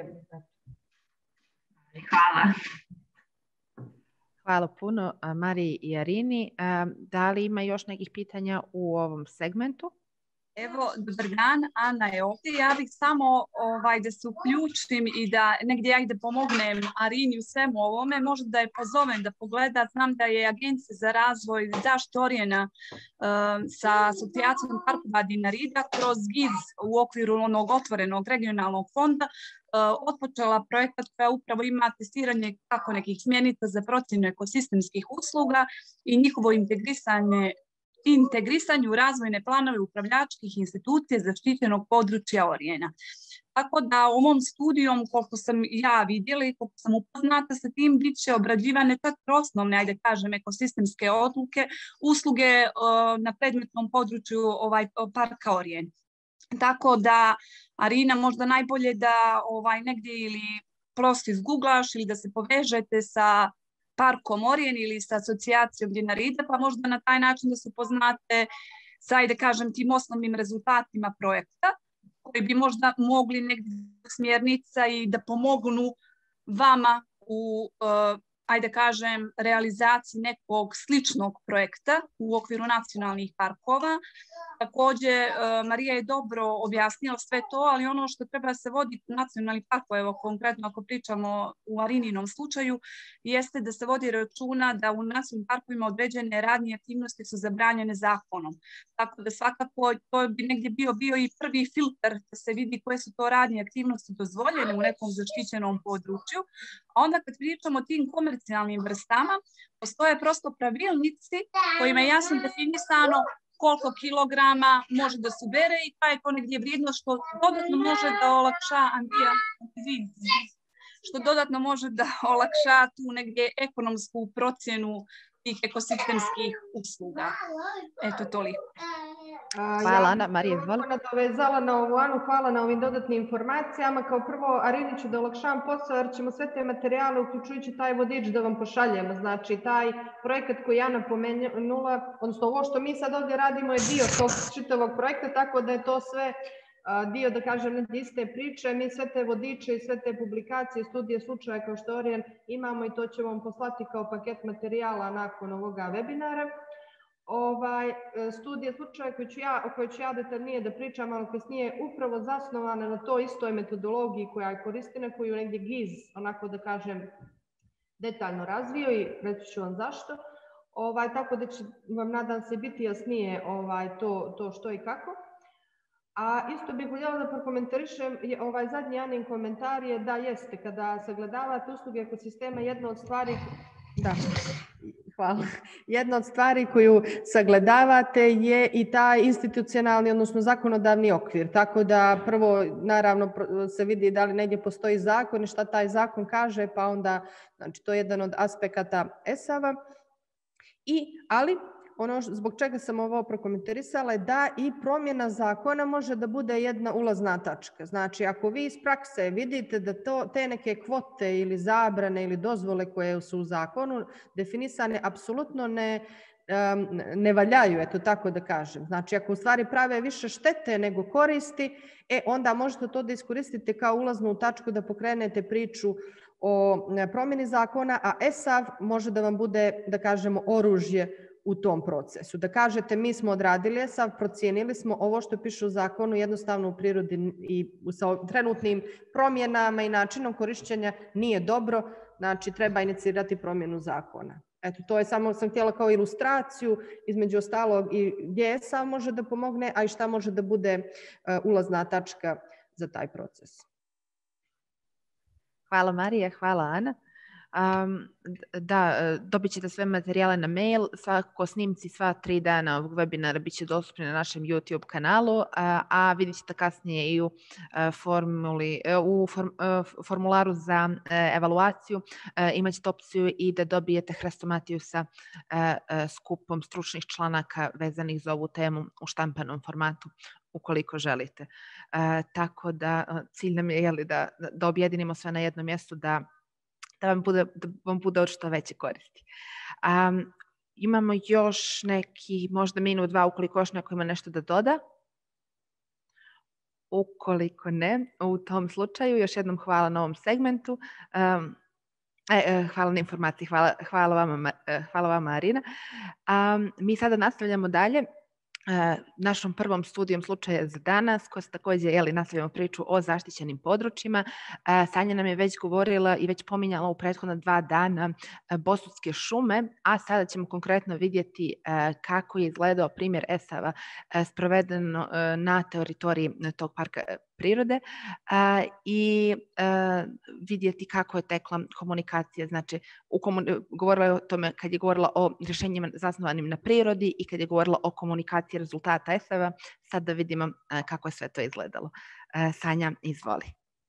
Hvala. Hvala puno Mariji i Arini. Da li ima još nekih pitanja u ovom segmentu? Evo, dobar dan, Ana je ovdje. Ja bih samo ovaj, da se uključim i da negdje ja ih da pomognem Arini u svemu ovome, možda da je pozovem da pogleda. Znam da je Agencija za razvoj zaštitu orijena uh, sa asocijacijom parkova Dinarida kroz G I Z u okviru onog otvorenog regionalnog fonda uh, otpočela projekat koja upravo ima testiranje kako nekih smjernica za procjenu ekosistemskih usluga i njihovo integrisanje integrisanju razvojne planove upravljačkih institucija zaštićenog područja orijena. Tako da ovom studijom, koliko sam ja vidjela i koliko sam upoznata sa tim, bit će obrađivane čak osnovne, ajde kažem, ekosistemske odluke, usluge uh, na predmetnom području ovaj, parka Orijen. Tako da, Arina, možda najbolje da ovaj, negdje ili prosto izgooglaš ili da se povežete sa Parkom Orijen ili sa asocijacijom Dinarida, pa možda na taj način da se upoznate sa, ajde kažem, tim osnovnim rezultatima projekta, koji bi možda mogli negdje smjernica i da pomognu vama u, uh, ajde kažem, realizaciji nekog sličnog projekta u okviru nacionalnih parkova. Također, Marija je dobro objasnila sve to, ali ono što treba se voditi u nacionalnih parkova, evo konkretno ako pričamo u Arininom slučaju, jeste da se vodi računa da u nacionalnim parkovima određene radnje aktivnosti su zabranjene zakonom. Tako da svakako to bi negdje bio, bio i prvi filter da se vidi koje su to radnje aktivnosti dozvoljene u nekom zaštićenom području. A onda kad pričamo o tim komercijalnim vrstama, postoje prosto pravilnici kojima je jasno definisano koliko kilograma može da se ubere i kaj je to negdje vrijednost što dodatno može da olakša Andija, što dodatno može da olakša tu negdje ekonomsku procjenu tih ekosistemskih usluga. Eto, toliko. Hvala, Ana. Marija, izvoli. Ja nadovezala na ovu Anu, hvala na ovim dodatnim informacijama. Kao prvo, Arini ću da olakšavam posao, jer ćemo sve te materijale, uključujući taj vodič, da vam pošaljemo. Znači, taj projekat koji Ana pomenula, odnosno ovo što mi sad ovdje radimo je dio tog čitavog projekta, tako da je to sve dio, da kažem, iste priče. Mi sve te vodiče i sve te publikacije, studije slučaja kao što Orijen imamo i to ćemo vam poslati kao paket materijala nakon ovoga webinara. Ovaj, studije slučaja koju ću ja, o kojoj ću ja detaljnije da pričam, ali kasnije upravo zasnovana na toj istoj metodologiji koja je koristina, koju negdje G I Z, onako da kažem, detaljno razvio i reći ću vam zašto. Ovaj, tako da će vam, nadam se, biti jasnije ovaj, to, to što i kako. A isto bih voljela da prokomentarišem, ovaj zadnji Anin komentar je da jeste, kada sagledavate usluge ekosistema, jedna od stvari... Da. Hvala. Jedna od stvari koju sagledavate je i taj institucionalni, odnosno zakonodavni okvir. Tako da prvo, naravno, se vidi da li negdje postoji zakon i šta taj zakon kaže, pa onda, znači, to je jedan od aspekata E S A V-a. I, ali, ono zbog čega sam ovo prokomentarisala je da i promjena zakona može da bude jedna ulazna tačka. Znači, ako vi iz prakse vidite da to, te neke kvote ili zabrane ili dozvole koje su u zakonu definisane apsolutno ne ne valjaju, eto tako da kažem. Znači, ako u stvari prave više štete nego koristi, e, onda možete to da iskoristite kao ulaznu tačku da pokrenete priču o promjeni zakona, a E S A V može da vam bude, da kažemo, oružje u tom procesu. Da kažete, mi smo odradili E S A V, procijenili smo ovo što piše u zakonu, jednostavno u prirodi i sa trenutnim promjenama i načinom korišćenja nije dobro, znači treba inicirati promjenu zakona. Eto, to je samo, sam htjela kao ilustraciju između ostalog i gdje E S A V može da pomogne, a i šta može da bude ulazna tačka za taj proces. Hvala Marija, hvala Ana. Um, da, dobit ćete sve materijale na mail, svakako snimci sva tri dana ovog webinara bit će dostupni na našem YouTube kanalu, a, a vidjet ćete kasnije i u, formuli, u form, formularu za evaluaciju. Imat ćete opciju i da dobijete hrestomatiju sa skupom stručnih članaka vezanih za ovu temu u štampanom formatu, ukoliko želite. Tako da cilj nam je, jeli, da, da objedinimo sve na jednom mjestu, da da vam bude, da vam bude od što veće koristi. Um, imamo još neki, možda minut, dva, ukoliko još neko ima nešto da doda. Ukoliko ne, u tom slučaju još jednom hvala na ovom segmentu. Um, e, hvala na informaciji, hvala, hvala vama, hvala vama Arina. Um, mi sada nastavljamo dalje našom prvom studijom slučaja za danas, koja se također, jeli, nastavljamo priču o zaštićenim područjima. Sanja nam je već govorila i već pominjala u prethodna dva dana Bosutske šume, a sada ćemo konkretno vidjeti kako je izgledao primjer E S A V-a sproveden na teritoriji tog parka prirode a, i a, vidjeti kako je tekla komunikacija. Znači, u komun... govorila je o tome kad je govorila o rješenjima zasnovanim na prirodi i kad je govorila o komunikaciji rezultata E S A V-a. Sad da vidimo a, kako je sve to izgledalo. A, Sanja, izvoli.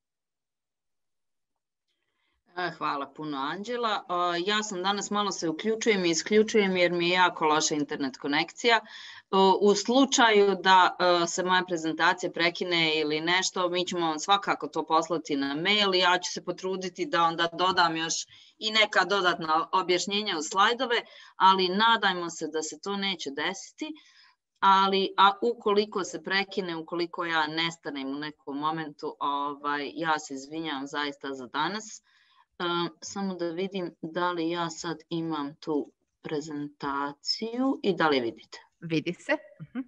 Hvala puno, Anđela. Ja sam danas malo se uključujem i isključujem jer mi je jako loša internet konekcija. U slučaju da se moja prezentacija prekine ili nešto, mi ćemo vam svakako to poslati na mail i ja ću se potruditi da onda dodam još i neka dodatna objašnjenja u slajdove, ali nadajmo se da se to neće desiti. Ali a ukoliko se prekine, ukoliko ja nestanem u nekom momentu, ovaj, ja se izvinjam zaista za danas. Uh, samo da vidim da li ja sad imam tu prezentaciju i da li vidite. Vidi se. Uh-huh.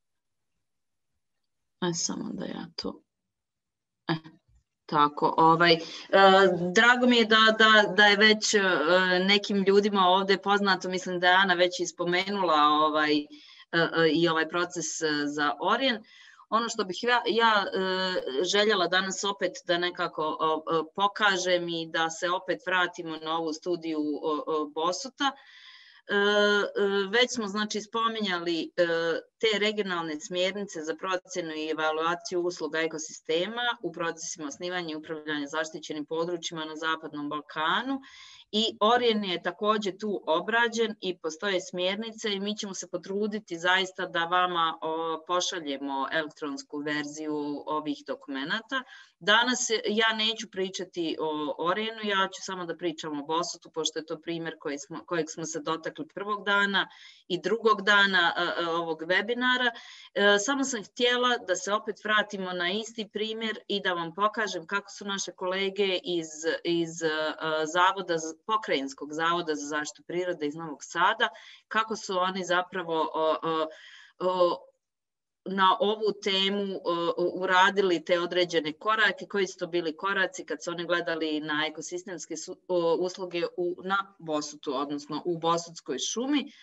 E, samo da ja to... E, tako, ovaj, uh, drago mi je da, da, da je već uh, nekim ljudima ovdje poznato, mislim da je Ana već ispomenula ovaj, uh, uh, i ovaj proces uh, za Orijen. Ono što bih ja, ja e, željela danas opet da nekako o, o, pokažem i da se opet vratimo na ovu studiju o, o Bosuta. E, već smo znači spominjali e, te regionalne smjernice za procjenu i evaluaciju usluga ekosistema u procesima osnivanja i upravljanja zaštićenim područjima na Zapadnom Balkanu. I Orijen je također tu obrađen i postoje smjernice i mi ćemo se potruditi zaista da vama o, pošaljemo elektronsku verziju ovih dokumenata. Danas ja neću pričati o Orijenu, ja ću samo da pričam o Bosutu, pošto je to primjer koji smo, kojeg smo se dotakli prvog dana i drugog dana a, a, ovog webinara. E, samo sam htjela da se opet vratimo na isti primjer i da vam pokažem kako su naše kolege iz, iz a, Zavoda za Pokrajinskog zavoda za zaštitu prirode iz Novog Sada, kako su oni zapravo o, o, o, na ovu temu o, uradili te određene korake, koji su to bili koraci kad su oni gledali na ekosistemske su, o, usluge u, na Bosutu, odnosno u Bosutskoj šumi.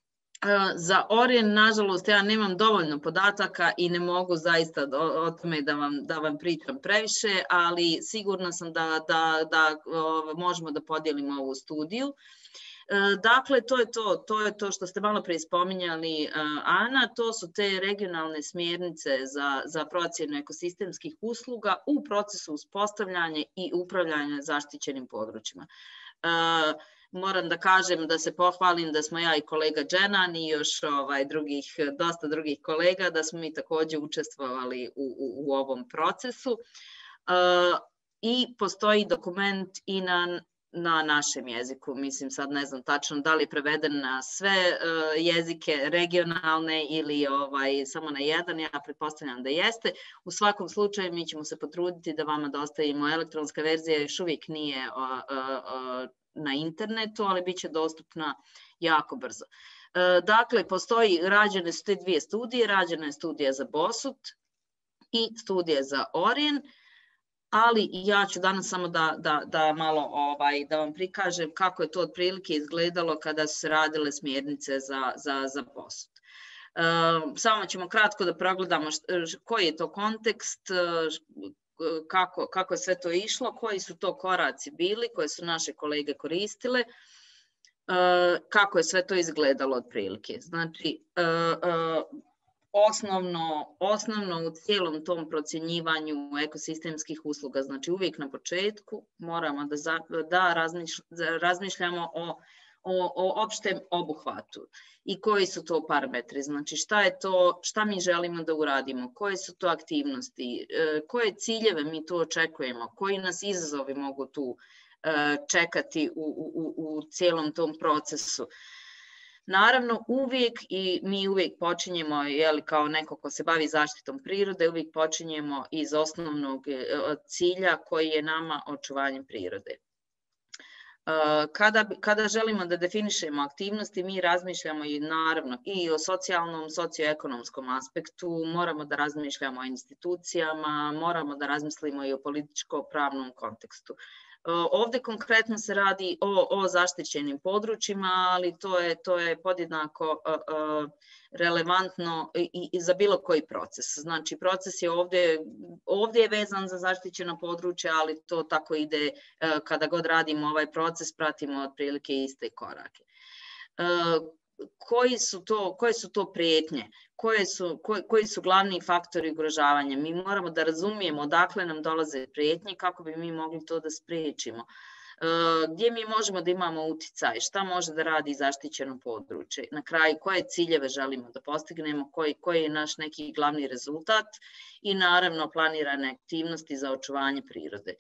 Za Orijen, nažalost, ja nemam dovoljno podataka i ne mogu zaista o, o tome da vam, da vam pričam previše, ali sigurna sam da, da, da o, možemo da podijelimo ovu studiju. Dakle, to je to, to je to što ste malo prije spominjali, Ana, to su te regionalne smjernice za, za procjenu ekosistemskih usluga u procesu uspostavljanja i upravljanja zaštićenim područjima. Moram da kažem, da se pohvalim da smo ja i kolega Dženan i još ovaj, drugih, dosta drugih kolega, da smo mi također učestvovali u, u, u ovom procesu. I postoji dokument i na na našem jeziku. Mislim, sad ne znam tačno da li je preveden na sve uh, jezike regionalne ili ovaj, samo na jedan, ja pretpostavljam da jeste. U svakom slučaju mi ćemo se potruditi da vama dostavimo elektronska verzija, još uvijek nije uh, uh, uh, na internetu, ali bit će dostupna jako brzo. Uh, dakle, postoji, rađene su te dvije studije, rađena je studija za Bosut i studija za Orien, ali ja ću danas samo da, da, da malo ovaj, da vam prikažem kako je to otprilike izgledalo kada su se radile smjernice za, za, za Bosut. Uh, samo ćemo kratko da progledamo št, koji je to kontekst, kako, kako je sve to išlo, koji su to koraci bili, koje su naše kolege koristile, uh, kako je sve to izgledalo otprilike. Znači, uh, uh, Osnovno, osnovno u cijelom tom procjenjivanju ekosistemskih usluga, znači uvijek na početku moramo da, za, da razmišlj, razmišljamo o, o, o opštem obuhvatu i koji su to parametri, znači šta je to, šta mi želimo da uradimo, koje su to aktivnosti, koje ciljeve mi tu očekujemo, koji nas izazovi mogu tu čekati u, u, u cijelom tom procesu. Naravno, uvijek i mi uvijek počinjemo, jeli, kao neko ko se bavi zaštitom prirode, uvijek počinjemo iz osnovnog cilja koji je nama očuvanje prirode. Kada, kada želimo da definišemo aktivnosti, mi razmišljamo i naravno i o socijalnom, socioekonomskom aspektu, moramo da razmišljamo o institucijama, moramo da razmislimo i o političko-pravnom kontekstu. Ovdje konkretno se radi o, o zaštićenim područjima, ali to je, to je podjednako uh, relevantno i, i za bilo koji proces. Znači, proces je ovdje, ovdje je vezan za zaštićeno područje, ali to tako ide uh, kada god radimo ovaj proces, pratimo otprilike iste korake. Uh, Koji su to, koje su to prijetnje, koje su, koji, koji su glavni faktori ugrožavanja. Mi moramo da razumijemo odakle nam dolaze prijetnje, kako bi mi mogli to da spriječimo. Gdje mi možemo da imamo uticaj, šta može da radi zaštićeno područje. Na kraju, koje ciljeve želimo da postignemo, koji, koji je naš neki glavni rezultat i naravno planirane aktivnosti za očuvanje prirode.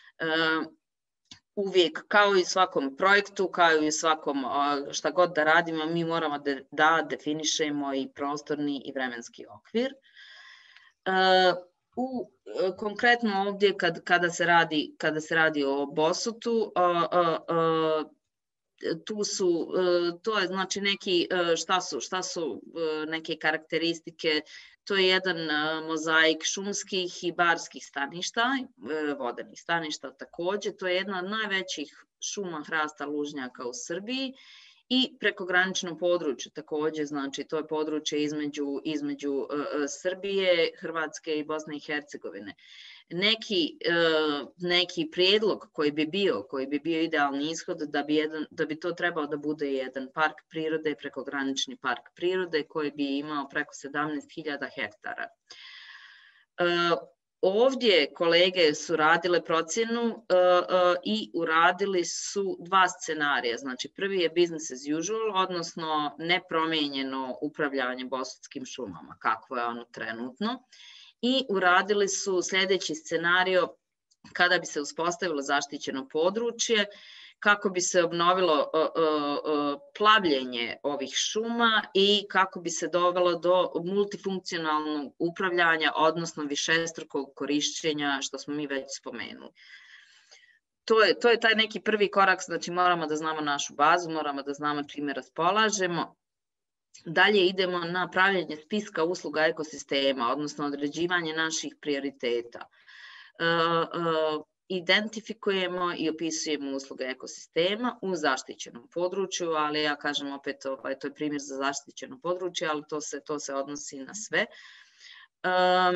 Uvijek, kao i u svakom projektu, kao i u svakom šta god da radimo, mi moramo da, da definišemo i prostorni i vremenski okvir. Uh, u, konkretno ovdje kad, kada, se radi, kada se radi o Bosutu, uh, uh, uh, tu su, uh, to je znači neki, uh, šta su, šta su uh, neke karakteristike. To je jedan uh, mozaik šumskih i barskih staništa, uh, vodenih staništa također. To je jedna od najvećih šuma hrasta lužnjaka u Srbiji i prekogranično područje također, znači to je područje između, između uh, Srbije, Hrvatske i Bosne i Hercegovine. Neki, uh, neki prijedlog koji bi bio, koji bi bio idealni ishod da bi, jedan, da bi to trebao da bude jedan park prirode, prekogranični park prirode koji bi imao preko sedamnaest hiljada hektara. Uh, Ovdje kolege su radile procjenu uh, uh, i uradili su dva scenarija. Znači, prvi je business as usual, odnosno nepromijenjeno upravljanje bosutskim šumama, kakvo je ono trenutno. I uradili su sljedeći scenario kada bi se uspostavilo zaštićeno područje, kako bi se obnovilo uh, uh, plavljenje ovih šuma i kako bi se dovelo do multifunkcionalnog upravljanja, odnosno višestrukog korišćenja, što smo mi već spomenuli. To je, to je taj neki prvi korak, znači moramo da znamo našu bazu, moramo da znamo čime raspolažemo. Dalje idemo na pravljenje spiska usluga ekosistema, odnosno određivanje naših prioriteta. Uh, uh, Identifikujemo i opisujemo usluge ekosistema u zaštićenom području, ali ja kažem opet, ovaj, to je primjer za zaštićeno područje, ali to se, to se odnosi na sve. Um,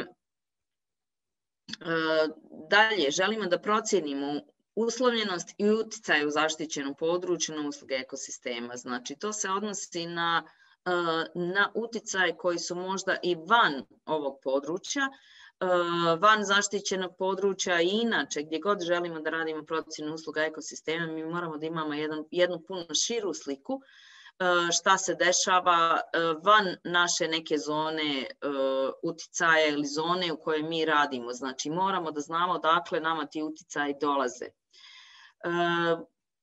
uh, dalje, želimo da procijenimo uslovljenost i uticaj u zaštićenom području na usluge ekosistema. Znači, to se odnosi na, uh, na uticaj koji su možda i van ovog područja, van zaštićenog područja i inače gdje god želimo da radimo procjenu usluga ekosistema, mi moramo da imamo jedan, jednu puno širu sliku šta se dešava van naše neke zone uticaja ili zone u kojoj mi radimo. Znači moramo da znamo odakle nama ti uticaji dolaze.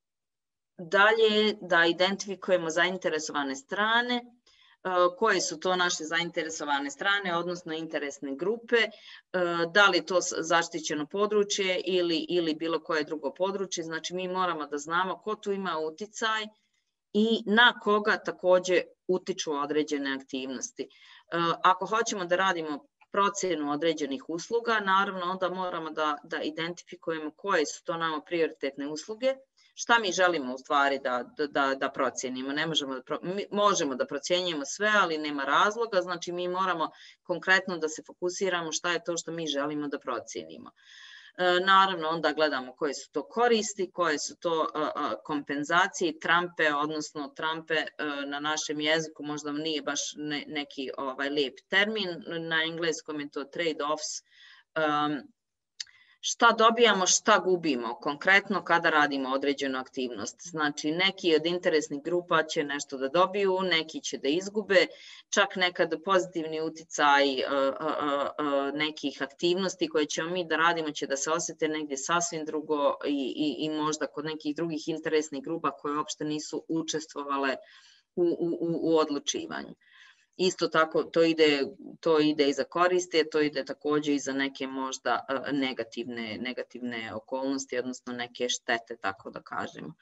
dalje da identifikujemo zainteresovane strane, koje su to naše zainteresovane strane, odnosno interesne grupe, da li je to zaštićeno područje ili, ili bilo koje drugo područje. Znači mi moramo da znamo ko tu ima uticaj i na koga takođe utiču određene aktivnosti. Ako hoćemo da radimo procjenu određenih usluga, naravno onda moramo da, da identifikujemo koje su to nama prioritetne usluge, šta mi želimo u stvari da, da, da procijenimo. Ne možemo da, mi možemo da procjenjujemo sve, ali nema razloga, znači mi moramo konkretno da se fokusiramo šta je to što mi želimo da procijenimo. E, naravno, onda gledamo koje su to koristi, koje su to a, a, kompenzacije, trampe, odnosno trampe a, na našem jeziku, možda nije baš ne, neki ovaj, lijep termin, na engleskom je to trade-offs, um, šta dobijamo, šta gubimo, konkretno kada radimo određenu aktivnost. Znači, neki od interesnih grupa će nešto da dobiju, neki će da izgube, čak nekad pozitivni uticaj nekih aktivnosti koje ćemo mi da radimo će da se osjete negdje sasvim drugo i, i, i možda kod nekih drugih interesnih grupa koje uopšte nisu učestvovale u, u, u odlučivanju. Isto tako to ide, to ide i za koriste, to ide takođe i za neke možda negativne, negativne okolnosti, odnosno neke štete, tako da kažemo.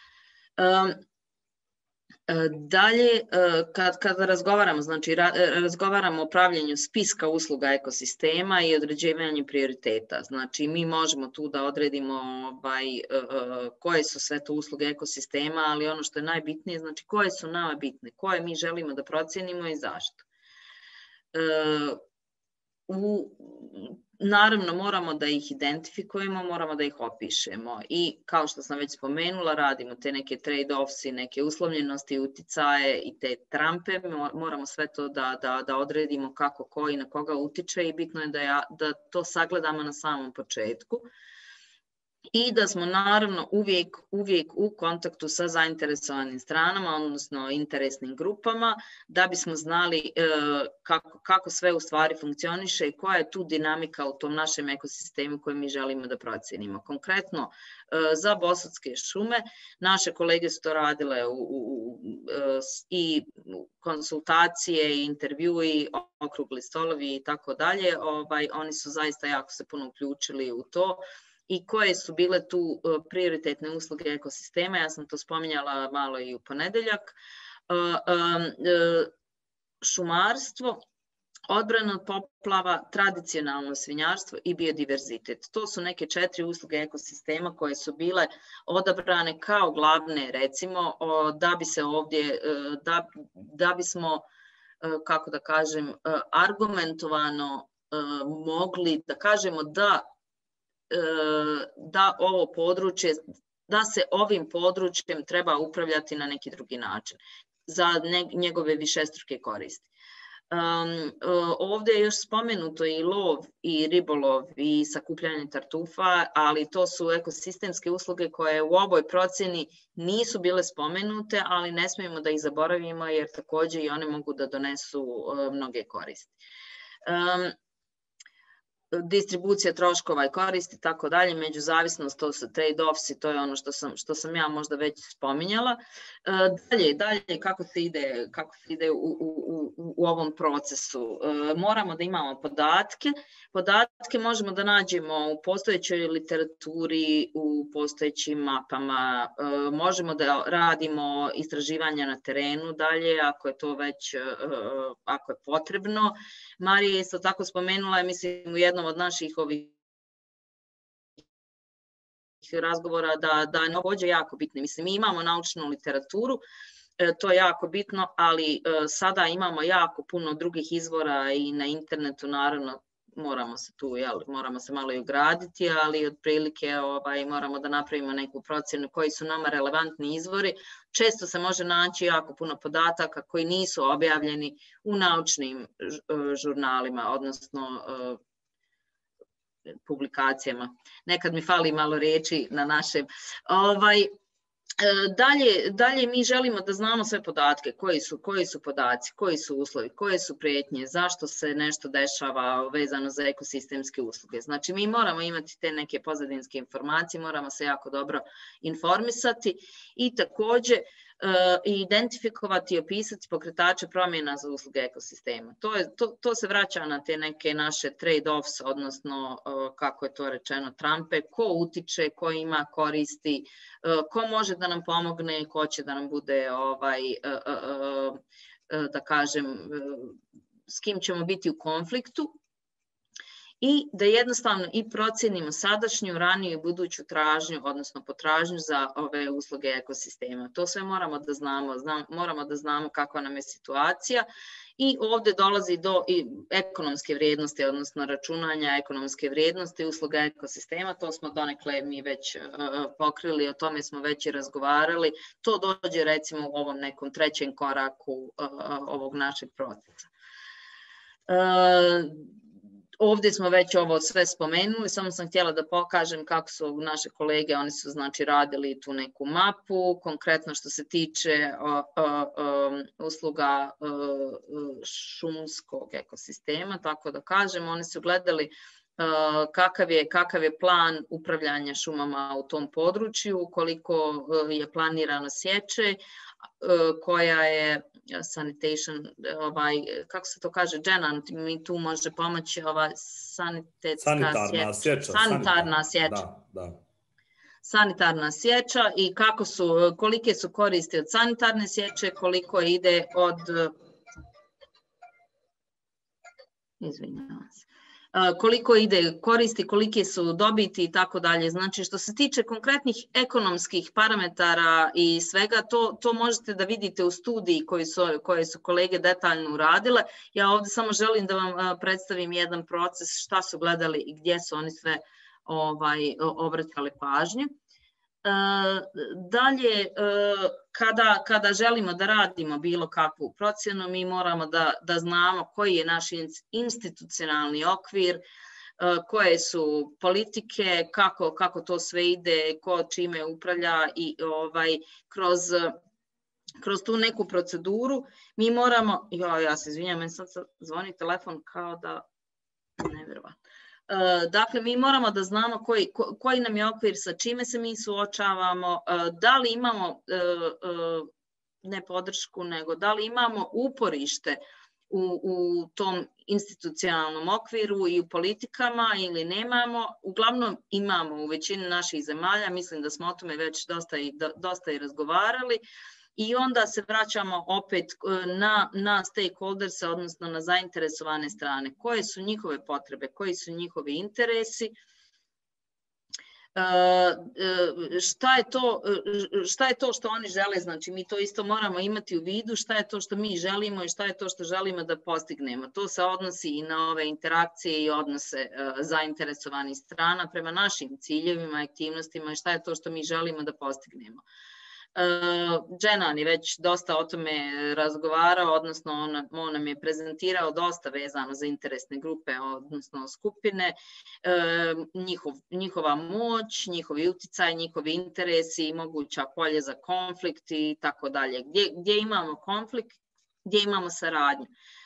Dalje, kad, kada razgovaramo, znači razgovaramo o pravljenju spiska usluga ekosistema i određivanju prioriteta. Znači mi možemo tu da odredimo ovaj, koje su sve to usluge ekosistema, ali ono što je najbitnije, znači koje su nama bitne, koje mi želimo da procenimo i zašto. U, naravno moramo da ih identifikujemo, moramo da ih opišemo i kao što sam već spomenula, radimo te neke trade-offs i neke uslovljenosti, uticaje i te trampe, moramo sve to da, da, da odredimo kako, ko i na koga utiče i bitno je da, ja, da to sagledamo na samom početku. I da smo naravno uvijek, uvijek u kontaktu sa zainteresovanim stranama, odnosno interesnim grupama, da bismo znali e, kako, kako sve u stvari funkcioniše i koja je tu dinamika u tom našem ekosistemu koji mi želimo da procenimo. Konkretno, e, za Bosutske šume, naše kolege su to radile u, u, u, i konsultacije, i intervjui, okrugli stolovi i tako dalje. Ovaj, oni su zaista jako se puno uključili u to. I koje su bile tu prioritetne usluge ekosistema, ja sam to spominjala malo i u ponedeljak. Šumarstvo, odbrana od poplava, tradicionalno svinjarstvo i biodiverzitet. To su neke četiri usluge ekosistema koje su bile odabrane kao glavne, recimo, da bi se ovdje, da, da bismo, kako da kažem, argumentovano mogli da kažemo da da ovo područje, da se ovim područjem treba upravljati na neki drugi način za njegove višestruke koristi. Um, ovdje je još spomenuto i lov i ribolov i sakupljanje tartufa, ali to su ekosistemske usluge koje u ovoj procjeni nisu bile spomenute, ali ne smijemo da ih zaboravimo jer također i one mogu da donesu uh, mnoge koristi. Um, distribucija troškova i koristi, tako dalje, međuzavisnost, to su trade-offs i to je ono što sam, što sam ja možda već spominjala. Dalje, dalje, kako se ide, kako se ide u, u, u, u ovom procesu. Moramo da imamo podatke. Podatke možemo da nađemo u postojećoj literaturi, u postojećim mapama. Možemo da radimo istraživanja na terenu dalje, ako je to već, ako je potrebno. Marija je isto tako spomenula, mislim, u jednom od naših ovih razgovora da, da je također jako bitno. Mislim, mi imamo naučnu literaturu, to je jako bitno, ali sada imamo jako puno drugih izvora i na internetu, naravno, moramo se tu, jel, moramo se malo i ugraditi, ali otprilike ovaj, moramo da napravimo neku procjenu koji su nama relevantni izvori. Često se može naći jako puno podataka koji nisu objavljeni u naučnim žurnalima, odnosno publikacijama. Nekad mi fali malo riječi na našem. Ovaj, Dalje, dalje mi želimo da znamo sve podatke, koji su, koji su podaci, koji su uslovi, koje su prijetnje, zašto se nešto dešava vezano za ekosistemske usluge. Znači mi moramo imati te neke pozadinske informacije, moramo se jako dobro informisati i takođe identifikovati i opisati pokretače promjena za usluge ekosistema. To, je, to, to se vraća na te neke naše trade-offs, odnosno kako je to rečeno trampe, ko utiče, ko ima koristi, ko može da nam pomogne, ko će da nam bude, ovaj, da kažem, s kim ćemo biti u konfliktu. I da jednostavno i procenimo sadašnju, raniju i buduću tražnju, odnosno potražnju za ove usluge ekosistema. To sve moramo da znamo, znam, moramo da znamo kakva nam je situacija i ovde dolazi do i ekonomske vrijednosti, odnosno računanja ekonomske vrijednosti usluga ekosistema. To smo donekle mi već uh, pokrili, o tome smo već i razgovarali. To dođe recimo u ovom nekom trećem koraku uh, ovog našeg procesa. Uh, Ovdje smo već ovo sve spomenuli, samo sam htjela da pokažem kako su naše kolege, oni su znači radili tu neku mapu, konkretno što se tiče o, o, o, usluga o, šumskog ekosistema, tako da kažem, oni su gledali o, kakav je, kakav je plan upravljanja šumama u tom području, koliko je planirano sječe, koja je sanitation, ovaj, kako se to kaže, Džena, mi tu može pomoći ova sanitetska sanitarna sječa. Sanitarna sječa. Da, da. Sanitarna sječa i kako su, kolike su koristi od sanitarne sječe, koliko ide od, izvinjavam se, koliko ide koristi, kolike su dobiti i tako dalje. Znači što se tiče konkretnih ekonomskih parametara i svega, to, to možete da vidite u studiji koji su, koje su kolege detaljno uradile. Ja ovdje samo želim da vam predstavim jedan proces šta su gledali i gdje su oni sve ovaj, obraćali pažnju. Dalje, kada, kada želimo da radimo bilo kakvu procjenu, mi moramo da, da znamo koji je naš institucionalni okvir, koje su politike, kako, kako to sve ide, ko čime upravlja i ovaj, kroz, kroz tu neku proceduru mi moramo, jo, ja se izvinjam, meni sad zvoni telefon kao da, nevjerovatno. Dakle, mi moramo da znamo koji, koji nam je okvir, sa čime se mi suočavamo, da li imamo ne podršku, nego da li imamo uporište u, u tom institucionalnom okviru i u politikama ili nemamo. Uglavnom imamo u većini naših zemalja, mislim da smo o tome već dosta i, dosta i razgovarali. I onda se vraćamo opet na, na stakeholders, odnosno na zainteresovane strane. Koje su njihove potrebe, koji su njihovi interesi, šta je to, šta je to što oni žele, znači mi to isto moramo imati u vidu, šta je to što mi želimo i šta je to što želimo da postignemo. To se odnosi i na ove interakcije i odnose zainteresovanih strana prema našim ciljevima, aktivnostima i šta je to što mi želimo da postignemo. Dženan je već dosta o tome razgovarao, odnosno on, on nam je prezentirao dosta vezano za interesne grupe, odnosno skupine, njihov, njihova moć, njihovi uticaj, njihovi interesi i moguća polje za konflikt i tako dalje. Gdje, gdje imamo konflikt, gdje imamo saradnju.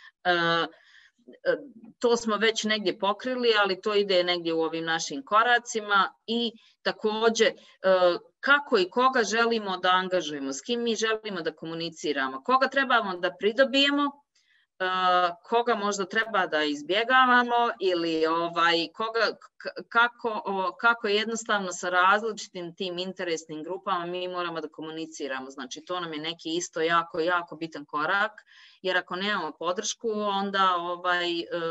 To smo već negdje pokrili, ali to ide negdje u ovim našim koracima i također kako i koga želimo da angažujemo, s kim mi želimo da komuniciramo, koga trebamo da pridobijemo, koga možda treba da izbjegavamo ili ovaj, koga, kako, kako jednostavno sa različitim tim interesnim grupama mi moramo da komuniciramo. Znači to nam je neki isto jako, jako bitan korak, jer ako nemamo podršku onda ovaj,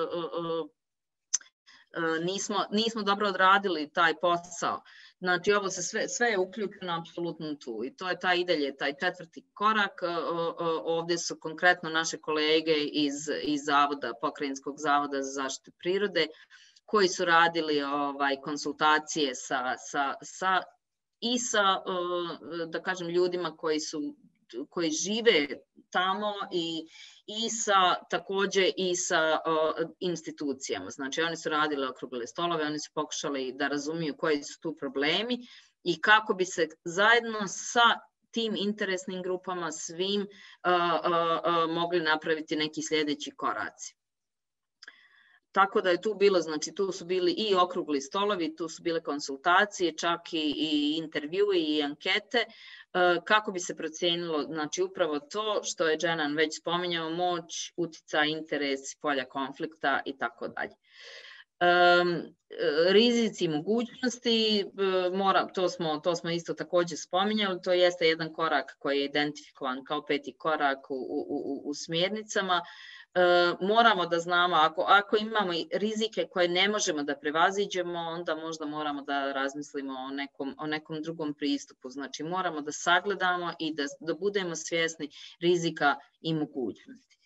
nismo, nismo dobro odradili taj posao. Znači ovo se sve, sve je uključeno apsolutno tu i to je taj i dalje, taj četvrti korak. Ovdje su konkretno naše kolege iz, iz zavoda, Pokrajinskog zavoda za zaštitu prirode, koji su radili ovaj, konsultacije sa, sa, sa, i sa, da kažem, ljudima koji su koji žive tamo i, i sa, također i sa o, institucijama. Znači oni su radili okrugle stolove, oni su pokušali da razumiju koji su tu problemi i kako bi se zajedno sa tim interesnim grupama svim uh, uh, uh, mogli napraviti neki sljedeći koraci. Tako da je tu bilo, znači tu su bili i okrugli stolovi, tu su bile konsultacije, čak i, i intervjui i ankete, uh, kako bi se procijenilo, znači upravo to što je Dženan već spominjao, moć, uticaj, interes, polja konflikta i tako dalje. Um, rizici i mogućnosti, mora, to, smo, to smo isto također spominjali, to jeste jedan korak koji je identifikovan kao peti korak u, u, u, u smjernicama. E, moramo da znamo, ako, ako imamo rizike koje ne možemo da prevaziđemo, onda možda moramo da razmislimo o nekom, o nekom drugom pristupu. Znači moramo da sagledamo i da, da budemo svjesni rizika i mogućnosti.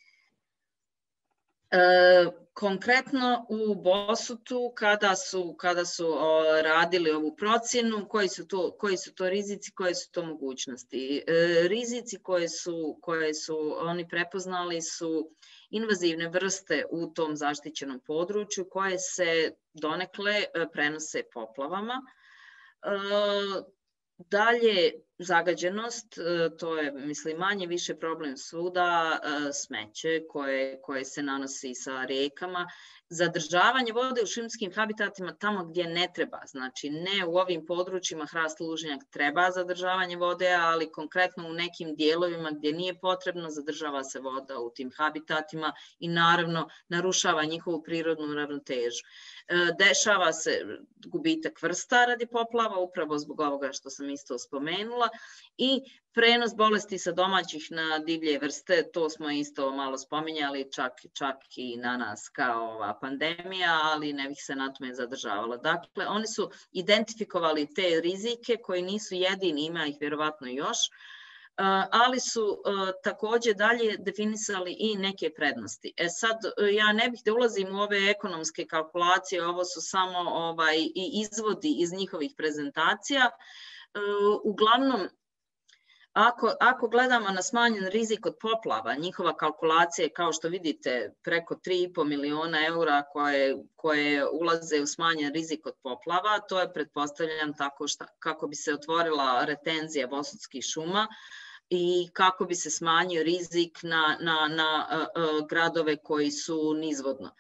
E, konkretno u Bosutu kada su, kada su o, radili ovu procjenu, koji su to, koji su to rizici, koje su to mogućnosti. E, rizici koje su, koje su oni prepoznali su invazivne vrste u tom zaštićenom području koje se donekle prenose poplavama. E, dalje, zagađenost, to je, mislim, manje više problem svuda, smeće koje, koje se nanosi sa rijekama, zadržavanje vode u šumskim habitatima tamo gdje ne treba, znači ne u ovim područjima hrast lužnjak treba zadržavanje vode, ali konkretno u nekim dijelovima gdje nije potrebno zadržava se voda u tim habitatima i naravno narušava njihovu prirodnu ravnotežu. Dešava se gubitak vrsta radi poplava, upravo zbog ovoga što sam isto spomenula, i prenos bolesti sa domaćih na divlje vrste, to smo isto malo spominjali, čak, čak i na nas kao ova pandemija, ali ne bih se na tome zadržavala. Dakle, oni su identifikovali te rizike koji nisu jedini, ima ih vjerovatno još, ali su također dalje definisali i neke prednosti. E sad, ja ne bih da ulazim u ove ekonomske kalkulacije, ovo su samo ovaj, i izvodi iz njihovih prezentacija. Uglavnom, Ako, ako gledamo na smanjen rizik od poplava, njihova kalkulacija je, kao što vidite, preko tri i po miliona eura koje, koje ulaze u smanjen rizik od poplava. To je pretpostavljam tako šta, kako bi se otvorila retenzija bosutskih šuma i kako bi se smanjio rizik na, na, na uh, uh, gradove koji su nizvodno.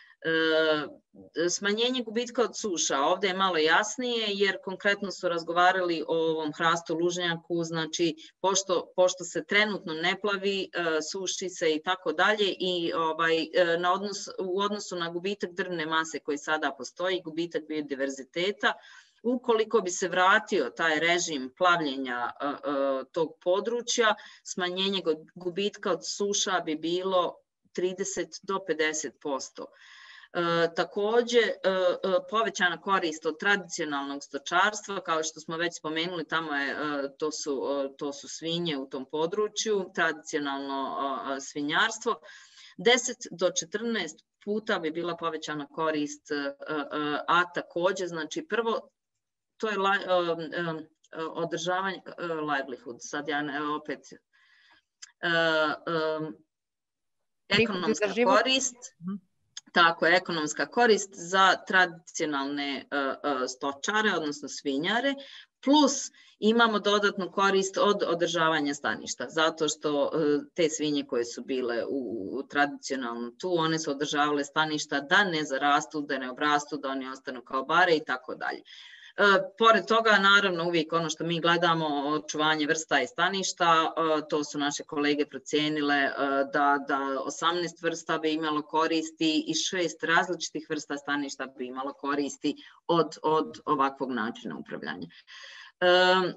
E, smanjenje gubitka od suša, ovdje je malo jasnije jer konkretno su razgovarali o ovom hrastu lužnjaku, znači pošto, pošto se trenutno ne plavi, e, suši se i tako dalje i ovaj, e, na odnos, u odnosu na gubitak drvne mase koji sada postoji, gubitak biodiverziteta, ukoliko bi se vratio taj režim plavljenja e, e, tog područja, smanjenje gubitka od suša bi bilo trideset do pedeset posto. E, također, e, povećana korist od tradicionalnog stočarstva, kao što smo već spomenuli, tamo je, e, to, su, e, to su svinje u tom području, tradicionalno e, svinjarstvo, deset do četrnaest puta bi bila povećana korist, e, e, a također, znači prvo, to je la, e, e, održavanje, e, livelihood, sad ja ne, opet, e, e, ekonomska korist, tako je, ekonomska korist za tradicionalne uh, stočare, odnosno svinjare, plus imamo dodatnu korist od održavanja staništa, zato što uh, te svinje koje su bile u, u tradicionalnom tu, one su održavale staništa da ne zarastu, da ne obrastu, da oni ostanu kao bare i tako dalje. E, pored toga, naravno, uvijek ono što mi gledamo, očuvanje vrsta i staništa, e, to su naše kolege procijenile e, da, da osamnaest vrsta bi imalo koristi i šest različitih vrsta staništa bi imalo koristi od, od ovakvog načina upravljanja. E,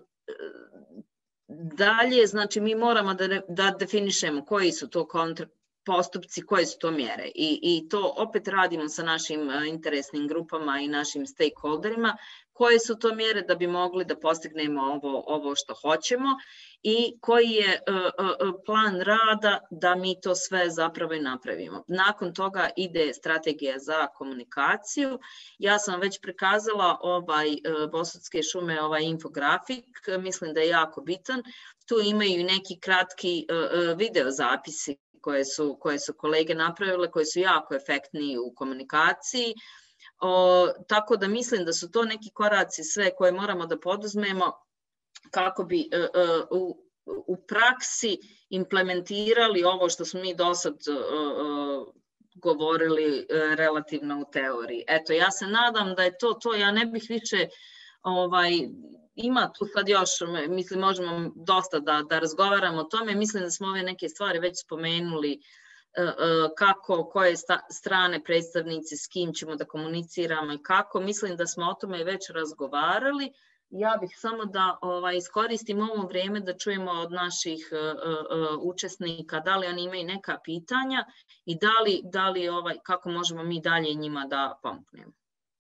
dalje, znači, mi moramo da, da definišemo koji su to kontra, postupci, koje su to mjere i, i to opet radimo sa našim interesnim grupama i našim stakeholderima, koje su to mjere da bi mogli da postignemo ovo, ovo što hoćemo i koji je uh, uh, plan rada da mi to sve zapravo i napravimo. Nakon toga ide strategija za komunikaciju. Ja sam već prikazala ovaj uh, Bosutske šume, ovaj infografik, mislim da je jako bitan. Tu imaju i neki kratki uh, video zapisi koje su, koje su kolege napravile, koje su jako efektni u komunikaciji. O, tako da mislim da su to neki koraci sve koje moramo da poduzmemo kako bi uh, uh, u, u praksi implementirali ovo što smo mi do sad uh, uh, govorili uh, relativno u teoriji. Eto, ja se nadam da je to to, ja ne bih više, ovaj, ima tu sad još, mislim, možemo dosta da, da razgovaramo o tome, mislim da smo ove neke stvari već spomenuli, kako, koje strane predstavnici, s kim ćemo da komuniciramo i kako. Mislim da smo o tome već razgovarali. Ja bih samo da ovaj, iskoristim ovo vrijeme da čujemo od naših uh, uh, učesnika da li oni imaju neka pitanja i da li, da li ovaj, kako možemo mi dalje njima da pomognemo.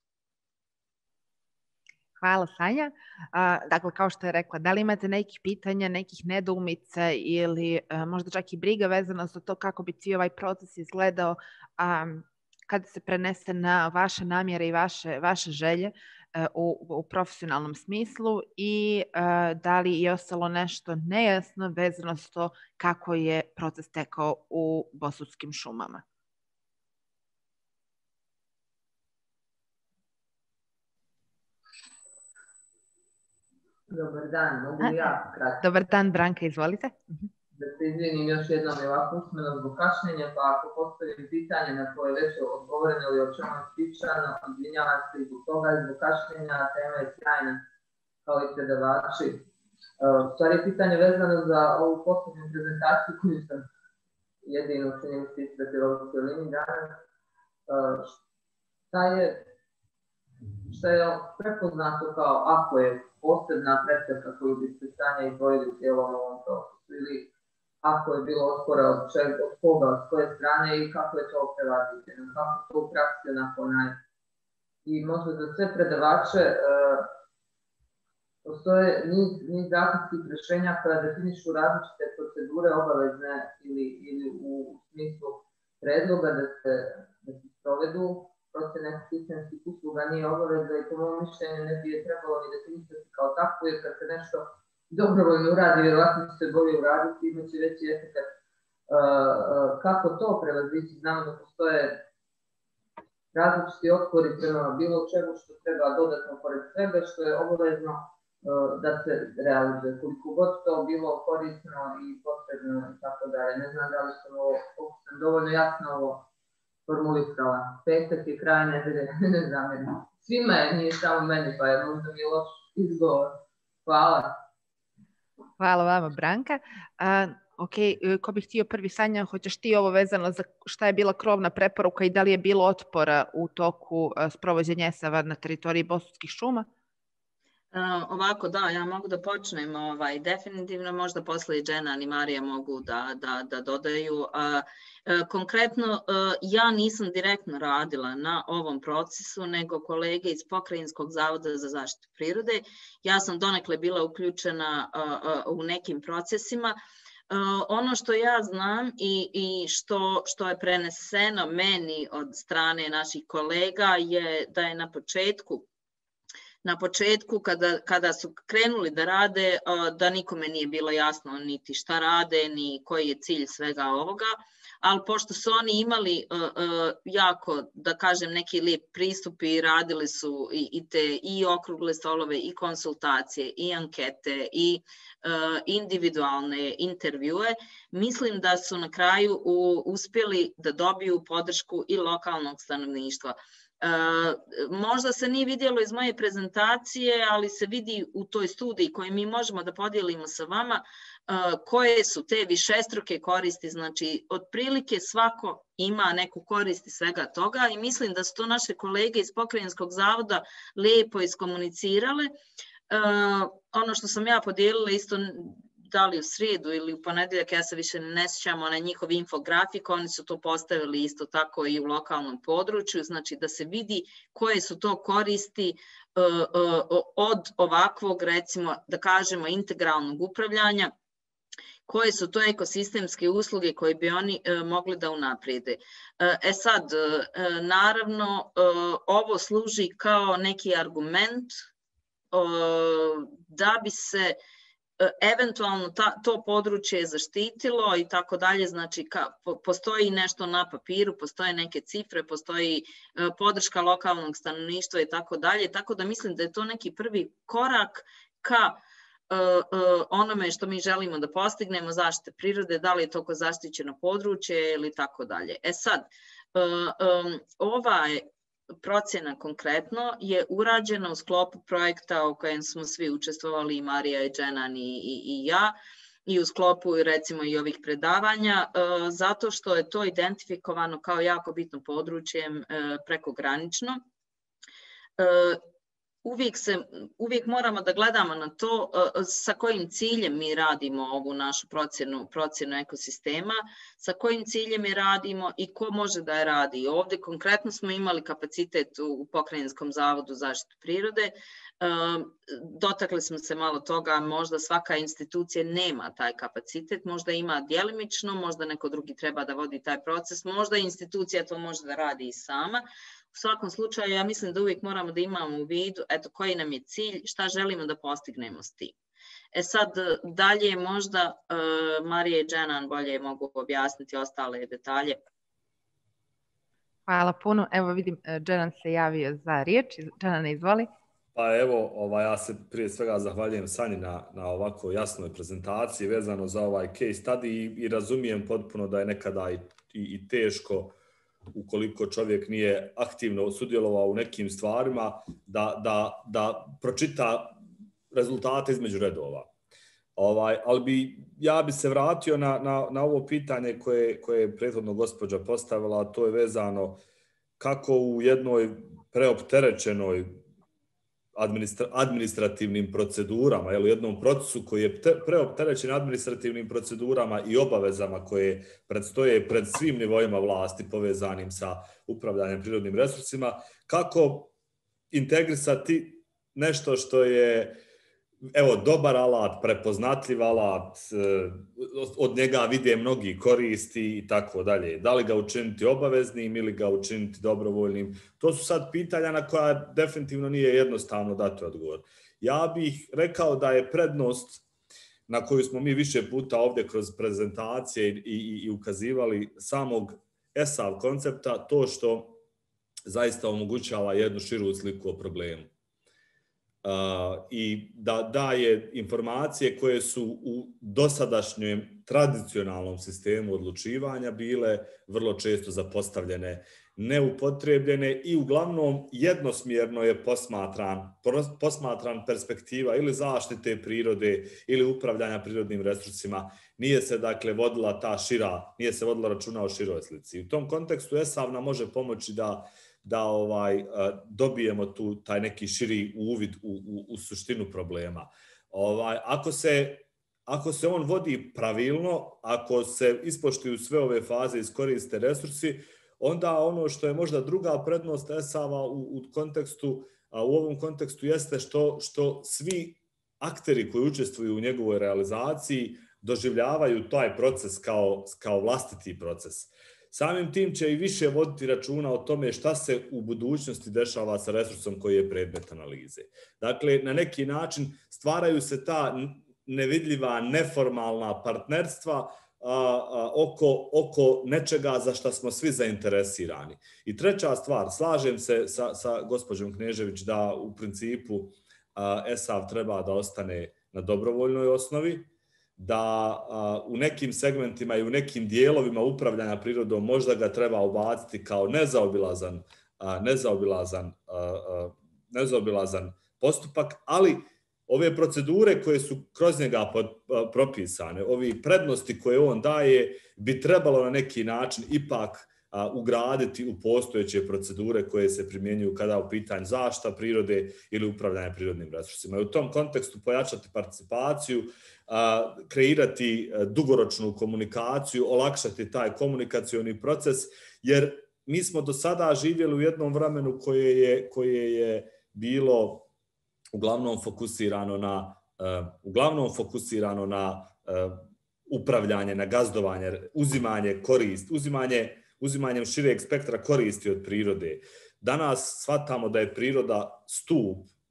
Hvala, Sanja. Uh, dakle, kao što je rekla, da li imate nekih pitanja, nekih nedoumica ili uh, možda čak i briga vezano za to kako bi cijeli ovaj proces izgledao um, kada se prenese na vaše namjere i vaše, vaše želje uh, u, u profesionalnom smislu i uh, da li je ostalo nešto nejasno vezano za to kako je proces tekao u Bosutskim šumama? Dobar dan, mogu li ja kratko? Dobar dan, Branka, izvolite. Da se izvinim još jednom i ovako usmeno zbog kašnjenja, pa ako postavim pitanje na koje je već odgovoreno ili o čemu je pričano, izvinjavam se i zbog toga i zbog kašnjenja, tema je sjajna kao i predavači. U stvari je pitanje vezano za ovu poslednju prezentaciju koju sam jedino činjen se ispratila u cijelini danas. Šta je, šta je prepoznato kao ako je posebna prepreka koju bi se Sanja izdvojili u cijelom ovom procesu ili ako je bilo otpora od, od koga, od koje strane i kako je to prevaziđeno, kako to u praksi onako naj. I možda za sve predavače e, postoje niz, niz zakonskih rješenja koja definišu različite procedure obavezne ili, ili u smislu predloga da se, da se provedu. Procjena sistemskih usluga nije obaveza i po mojom mišljenju ne bi je trebalo ni definisati kao takvu, jer kad se nešto dobrovoljno uradi, vjerovatno će se bolje uraditi, imaće veći efekt. Uh, uh, kako to prevazići? Znamo da postoje različiti otpori prema bilo čemu što treba dodatno pored sebe, što je obavezno uh, da se realizuje. Koliko god to bilo korisno i potrebno i tako dalje. Ne znam da li sam ovo, ovo sam dovoljno jasno ovo formulisala. Petak je kraj nedelje, ne zamjerim. Svima je, nije samo meni, pa je možda mi je loš izgovor. Hvala. Hvala vama, Branka. Uh, ok, ko bih htio prvi, Sanja, hoćeš ti ovo vezano za šta je bila krovna preporuka i da li je bilo otpora u toku uh, sprovođenja E S A-va na teritoriji Bosanskih šuma? Uh, ovako, da, ja mogu da počnem, ovaj, definitivno, možda posle i Dženan i Marija mogu da, da, da dodaju. Uh, uh, konkretno, uh, ja nisam direktno radila na ovom procesu, nego kolege iz Pokrajinskog zavoda za zaštitu prirode. Ja sam donekle bila uključena uh, uh, u nekim procesima. Uh, ono što ja znam i, i što, što je preneseno meni od strane naših kolega je da je na početku Na početku, kada, kada su krenuli da rade, da nikome nije bilo jasno niti šta rade, ni koji je cilj svega ovoga, ali pošto su oni imali jako, da kažem, neki lijep pristup i radili su i, i te i okrugle stolove, i konsultacije, i ankete, i individualne intervjue, mislim da su na kraju uspjeli da dobiju podršku i lokalnog stanovništva. Uh, možda se nije vidjelo iz moje prezentacije, ali se vidi u toj studiji koju mi možemo da podijelimo sa vama uh, koje su te višestruke koristi, znači otprilike svako ima neku korist iz svega toga i mislim da su to naše kolege iz Pokrajinskog zavoda lijepo iskomunicirale. Uh, ono što sam ja podijelila isto da li u srijedu ili u ponedjeljak, ja se više ne sjećam, onaj njihov infografik, oni su to postavili isto tako i u lokalnom području, znači da se vidi koje su to koristi uh, uh, od ovakvog, recimo, da kažemo, integralnog upravljanja, koje su to ekosistemske usluge koje bi oni uh, mogli da unaprijede. Uh, e sad, uh, naravno, uh, ovo služi kao neki argument uh, da bi se eventualno ta, to područje je zaštitilo i tako dalje, znači ka, po, postoji nešto na papiru, postoje neke cifre, postoji uh, podrška lokalnog stanovništva i tako dalje, tako da mislim da je to neki prvi korak ka uh, uh, onome što mi želimo da postignemo, zaštite prirode, da li je to ko zaštićeno područje ili tako dalje. E sad, uh, um, ovaj procjena konkretno je urađena u sklopu projekta u kojem smo svi učestvovali, i Marija i Dženan i, i, i ja, i u sklopu recimo i ovih predavanja, uh, zato što je to identifikovano kao jako bitno područje uh, prekogranično. Uh, uvijek, se, uvijek moramo da gledamo na to uh, sa kojim ciljem mi radimo ovu našu procjenu, procjenu ekosistema, sa kojim ciljem je radimo i ko može da je radi. Ovdje konkretno smo imali kapacitet u Pokrajinskom zavodu zaštite prirode. Uh, dotakli smo se malo toga, možda svaka institucija nema taj kapacitet, možda ima djelimično, možda neko drugi treba da vodi taj proces, možda institucija to može da radi i sama. U svakom slučaju, ja mislim da uvijek moramo da imamo u vidu eto, koji nam je cilj, šta želimo da postignemo s tim. E sad, dalje možda uh, Marija i Dženan bolje mogu objasniti ostale detalje. Hvala puno. Evo vidim, Dženan se javio za riječ. Dženan, izvoli. Pa evo, ovaj, ja se prije svega zahvaljujem Sanji na, na ovako jasnoj prezentaciji vezano za ovaj case study i, i razumijem potpuno da je nekada i, i, i teško, ukoliko čovjek nije aktivno sudjelovao u nekim stvarima, da, da, da pročita rezultate između redova. Ovaj, ali bi, ja bi se vratio na, na, na ovo pitanje koje, koje je prethodno gospođa postavila, a to je vezano kako u jednoj preopterećenoj administra, administrativnim procedurama, jel, u jednom procesu koji je te, preopterećen administrativnim procedurama i obavezama koje predstoje pred svim nivoima vlasti povezanim sa upravljanjem prirodnim resursima, kako integrisati nešto što je evo, dobar alat, prepoznatljiv alat, od njega vide mnogi koristi i tako dalje. Da li ga učiniti obaveznim ili ga učiniti dobrovoljnim? To su sad pitanja na koja definitivno nije jednostavno dati odgovor. Ja bih rekao da je prednost na koju smo mi više puta ovdje kroz prezentacije i, i, i ukazivali samog E S A V koncepta to što zaista omogućava jednu širu sliku o problemu. Uh, i da daje informacije koje su u dosadašnjem tradicionalnom sistemu odlučivanja bile vrlo često zapostavljene, neupotrebljene i uglavnom jednosmjerno je posmatran, posmatran perspektiva ili zaštite prirode ili upravljanja prirodnim resursima. Nije se dakle vodila ta šira, nije se vodila računa o široj slici. U tom kontekstu E S A V nam može pomoći da da ovaj, dobijemo tu taj neki širi uvid u, u, u suštinu problema. Ovaj, ako, se, ako se on vodi pravilno, ako se ispoštuju sve ove faze, iskoriste resursi, onda ono što je možda druga prednost E S A V-a u, u, kontekstu, u ovom kontekstu jeste što, što svi akteri koji učestvuju u njegovoj realizaciji doživljavaju taj proces kao, kao vlastiti proces. Samim tim će i više voditi računa o tome šta se u budućnosti dešava sa resursom koji je predmet analize. Dakle, na neki način stvaraju se ta nevidljiva, neformalna partnerstva a, a, oko, oko nečega za što smo svi zainteresirani. I treća stvar, slažem se sa, sa gospođom Knežević da u principu a, E S A V treba da ostane na dobrovoljnoj osnovi, da a, u nekim segmentima i u nekim dijelovima upravljanja prirodom možda ga treba ubaciti kao nezaobilazan, a, nezaobilazan, a, a, nezaobilazan postupak, ali ove procedure koje su kroz njega pod, a, propisane, ovi prednosti koje on daje, bi trebalo na neki način ipak a, ugraditi u postojeće procedure koje se primjenjuju kada u pitanju zaštita prirode ili upravljanje prirodnim resursima. I u tom kontekstu pojačati participaciju, a, kreirati dugoročnu komunikaciju, olakšati taj komunikacioni proces, jer mi smo do sada živjeli u jednom vremenu koje je, koje je bilo uglavnom fokusirano na, uh, uglavnom fokusirano na uh, upravljanje, na gazdovanje, uzimanje korist, uzimanje uzimanjem šireg spektra koristi od prirode. Danas shvatamo da je priroda stup,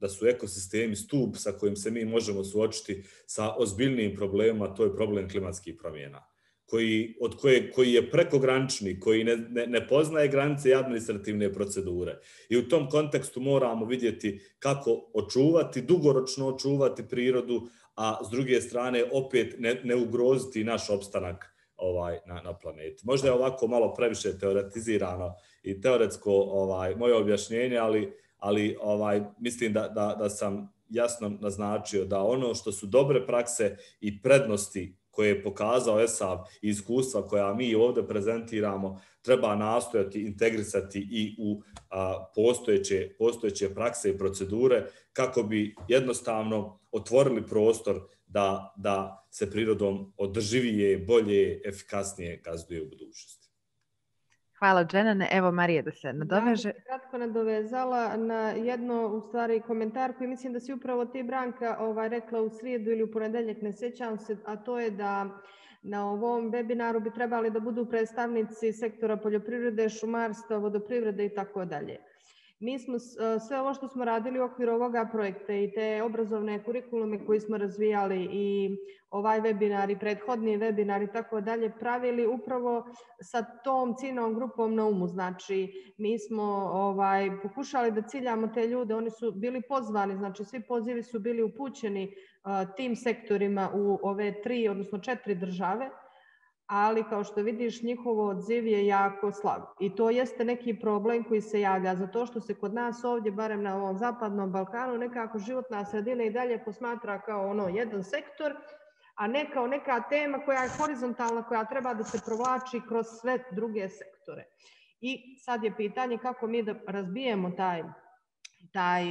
da su ekosistemi stup sa kojim se mi možemo suočiti sa ozbiljnim problemima, to je problem klimatskih promjena, koji, od koje, koji je prekogranični, koji ne, ne, ne poznaje granice i administrativne procedure. I u tom kontekstu moramo vidjeti kako očuvati, dugoročno očuvati prirodu, a s druge strane opet ne, ne ugroziti naš opstanak ovaj, na, na planeti. Možda je ovako malo previše teoretizirano i teoretsko ovaj, moje objašnjenje, ali, ali ovaj, mislim da, da, da sam jasno naznačio da ono što su dobre prakse i prednosti koje je pokazao E S A V i iskustva koja mi ovdje prezentiramo, treba nastojati integrisati i u a, postojeće, postojeće prakse i procedure kako bi jednostavno otvorili prostor da, da se prirodom održivije, bolje, efikasnije gazduje u budućnosti. Hvala, Dženane. Evo, Marija, da se nadoveže. Ja bih se kratko nadovezala na jedno, u stvari, komentar koji mislim da si upravo ti, Branka, ovaj, rekla u srijedu ili u ponedeljak, ne sjećam se, a to je da na ovom webinaru bi trebali da budu predstavnici sektora poljoprivrede, šumarstva, vodoprivrede i tako dalje. Mi smo sve ovo što smo radili u okviru ovoga projekta i te obrazovne kurikulume koji smo razvijali i ovaj webinar i prethodni webinar i tako dalje pravili upravo sa tom ciljnom grupom na umu. Znači, mi smo ovaj, pokušali da ciljamo te ljude, oni su bili pozvani, znači svi pozivi su bili upućeni uh, tim sektorima u ove tri, odnosno četiri države, ali kao što vidiš njihov odziv je jako slab. I to jeste neki problem koji se javlja zato što se kod nas ovdje, barem na ovom zapadnom Balkanu, nekako životna sredina i dalje posmatra kao ono jedan sektor, a ne kao neka tema koja je horizontalna, koja treba da se provlači kroz sve druge sektore. I sad je pitanje kako mi da razbijemo taj, taj,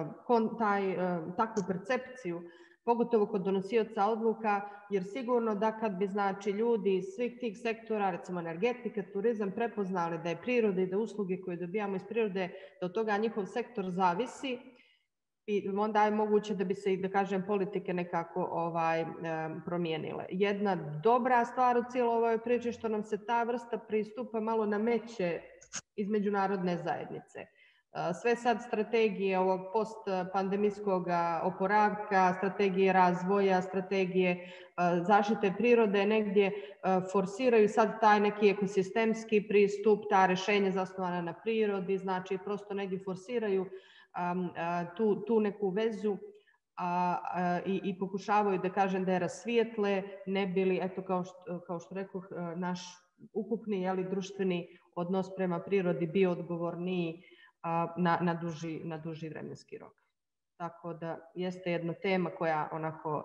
taj, takvu percepciju, pogotovo kod donosioca odluka, jer sigurno da kad bi znači ljudi iz svih tih sektora, recimo energetika, turizam, prepoznali da je priroda i da usluge koje dobijamo iz prirode, da od toga njihov sektor zavisi, i onda je moguće da bi se i, da kažem, politike nekako ovaj, promijenile. Jedna dobra stvar u cijeloj ovoj priči što nam se ta vrsta pristupa malo nameće iz međunarodne zajednice. Sve sad strategije ovog postpandemijskog oporavka, strategije razvoja, strategije zaštite prirode negdje forsiraju sad taj neki ekosistemski pristup, ta rješenja zasnovana na prirodi, znači prosto negdje forsiraju tu, tu neku vezu a, a, i, i pokušavaju da kažem da je rasvijetle, ne bili, eto kao što, kao što rekoh, naš ukupni, jeli, društveni odnos prema prirodi bio odgovorniji Na, na, duži, na duži vremenski rok. Tako da jeste jedna tema koja onako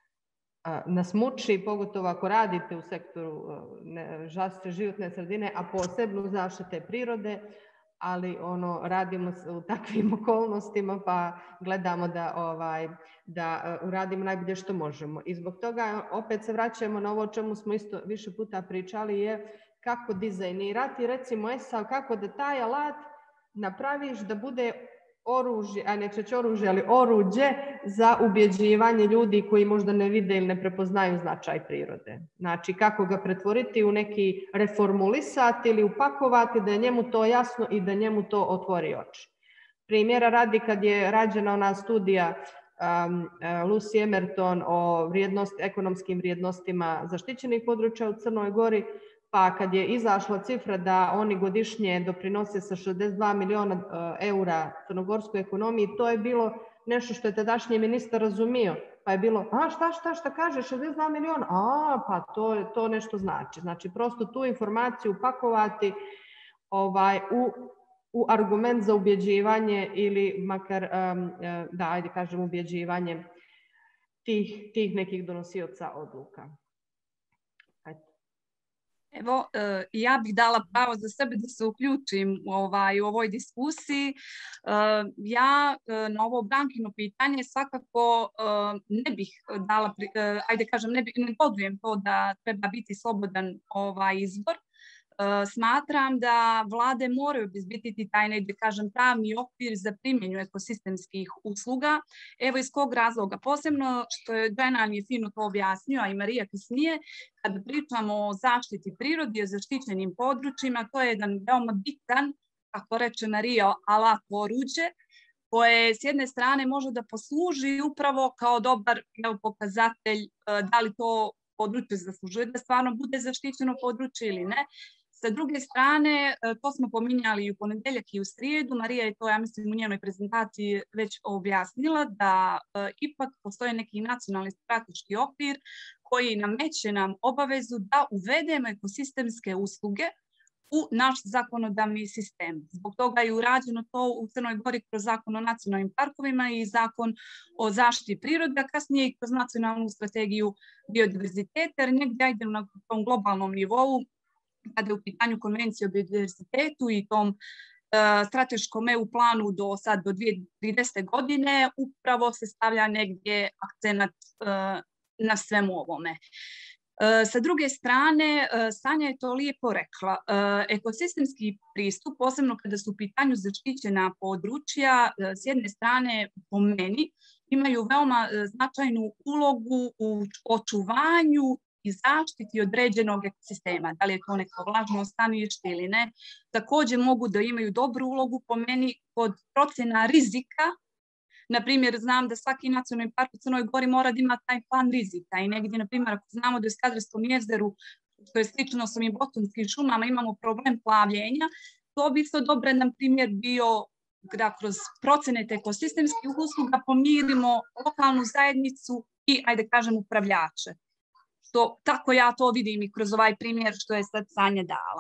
a, nas muči, pogotovo ako radite u sektoru ne, zaštite životne sredine, a posebno zaštite prirode, ali ono radimo u takvim okolnostima pa gledamo da, ovaj, da uradimo najbolje što možemo. I zbog toga opet se vraćamo na ovo o čemu smo isto više puta pričali, je kako dizajnirati, recimo E S A V, kako da taj alat napraviš da bude oružje, a neće će oružje, ali oruđe za ubjeđivanje ljudi koji možda ne vide ili ne prepoznaju značaj prirode. Znači, kako ga pretvoriti u neki reformulisat ili upakovati da je njemu to jasno i da njemu to otvori oči. Primjera radi, kad je rađena ona studija um, Lucy Emerton o vrijednost, ekonomskim vrijednostima zaštićenih područja u Crnoj Gori, pa kad je izašla cifra da oni godišnje doprinose sa šezdeset dva miliona eura crnogorskoj ekonomiji, to je bilo nešto što je tadašnji ministar razumio. Pa je bilo, a šta, šta, šta kaže, šezdeset dva miliona? A, pa to, to nešto znači. Znači, prosto tu informaciju upakovati ovaj, u, u argument za ubjeđivanje ili makar, um, da, ajde kažem, ubjeđivanje tih, tih nekih donosioca odluka. Evo, ja bih dala pravo za sebe da se uključim ovaj, u ovoj diskusiji. Ja na ovo Brankino pitanje svakako ne bih dala, ajde kažem, ne, bih, ne podujem to da treba biti slobodan ovaj izbor. Smatram da vlade moraju obezbediti taj, da kažem, pravni okvir za primjenju ekosistemskih usluga. Evo iz kog razloga. Posebno što je Dženan je fino to objasnio, a i Marija kasnije, kada pričamo o zaštiti prirode, o zaštićenim područjima, to je jedan veoma bitan, kako reče Marija, alat, oruđe, koje s jedne strane može da posluži upravo kao dobar pokazatelj da li to područje zaslužuje da stvarno bude zaštićeno područje ili ne. Sa druge strane, to smo pominjali i u ponedeljak i u srijedu, Marija je to, ja mislim, u njenoj prezentaciji već objasnila, da e, ipak postoji neki nacionalni strateški okvir koji nameće nam obavezu da uvedemo ekosistemske usluge u naš zakonodavni sistem. Zbog toga je urađeno to u Crnoj Gori kroz zakon o nacionalnim parkovima i zakon o zaštiti prirode, a kasnije i kroz nacionalnu strategiju biodiverziteta, jer negdje idemo na tom globalnom nivou, kada je u pitanju konvencije o biodiverzitetu i tom uh, strateškom E U planu do sad do dvije tisuće tridesete. godine, upravo se stavlja negdje akcenat uh, na svemu ovome. Uh, sa druge strane, uh, Sanja je to lijepo rekla, uh, ekosistemski pristup, posebno kada su u pitanju zaštićena područja, uh, s jedne strane, po meni, imaju veoma uh, značajnu ulogu u očuvanju i zaštiti određenog ekosistema, da li je to neko vlažno stanište ili ne. Također mogu da imaju dobru ulogu po meni kod procjena rizika. Naprimjer, znam da svaki nacionalni park u Crnoj Gori mora da ima taj plan rizika i negdje, na primjer, ako znamo da u Skadrovskom jezeru, što je slično sa ovim botunskim šumama, imamo problem plavljenja, to bi isto dobro, na primjer, bio da kroz procene ekosistemskih usluga pomirimo lokalnu zajednicu i, ajde kažem, upravljače. To, tako ja to vidim i kroz ovaj primjer što je sad Sanja dala.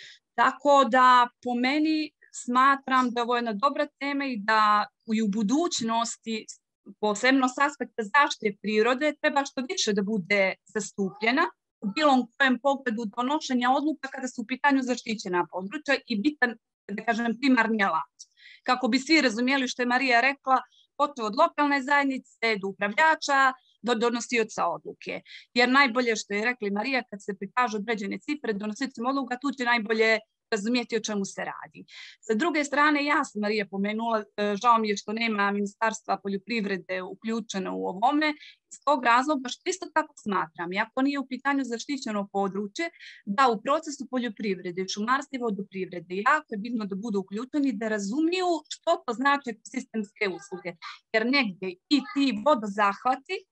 Tako da po meni smatram da ovo je jedna dobra tema i da i u budućnosti, posebno s aspekta zaštite prirode, treba što više da bude zastupljena u bilo kojem pogledu donošenja odluka kada su u pitanju zaštićena područja i bitan, da kažem, primarni alat. Kako bi svi razumjeli što je Marija rekla, počeo od lokalne zajednice do upravljača, do donosioca odluke. Jer najbolje što je rekla Marija, kad se prikažu određene cifre, donosiocima odluka, tu će najbolje razumjeti o čemu se radi. Sa druge strane, ja sam Marija pomenula, žao mi je što nema Ministarstva poljoprivrede uključeno u ovome, iz tog razloga što isto tako smatram, iako nije u pitanju zaštićeno područje, da u procesu poljoprivrede, šumarstva i vodoprivrede jako je bitno da budu uključeni, da razumiju što to znači ekosistemske usluge. Jer negdje i ti vodozahvati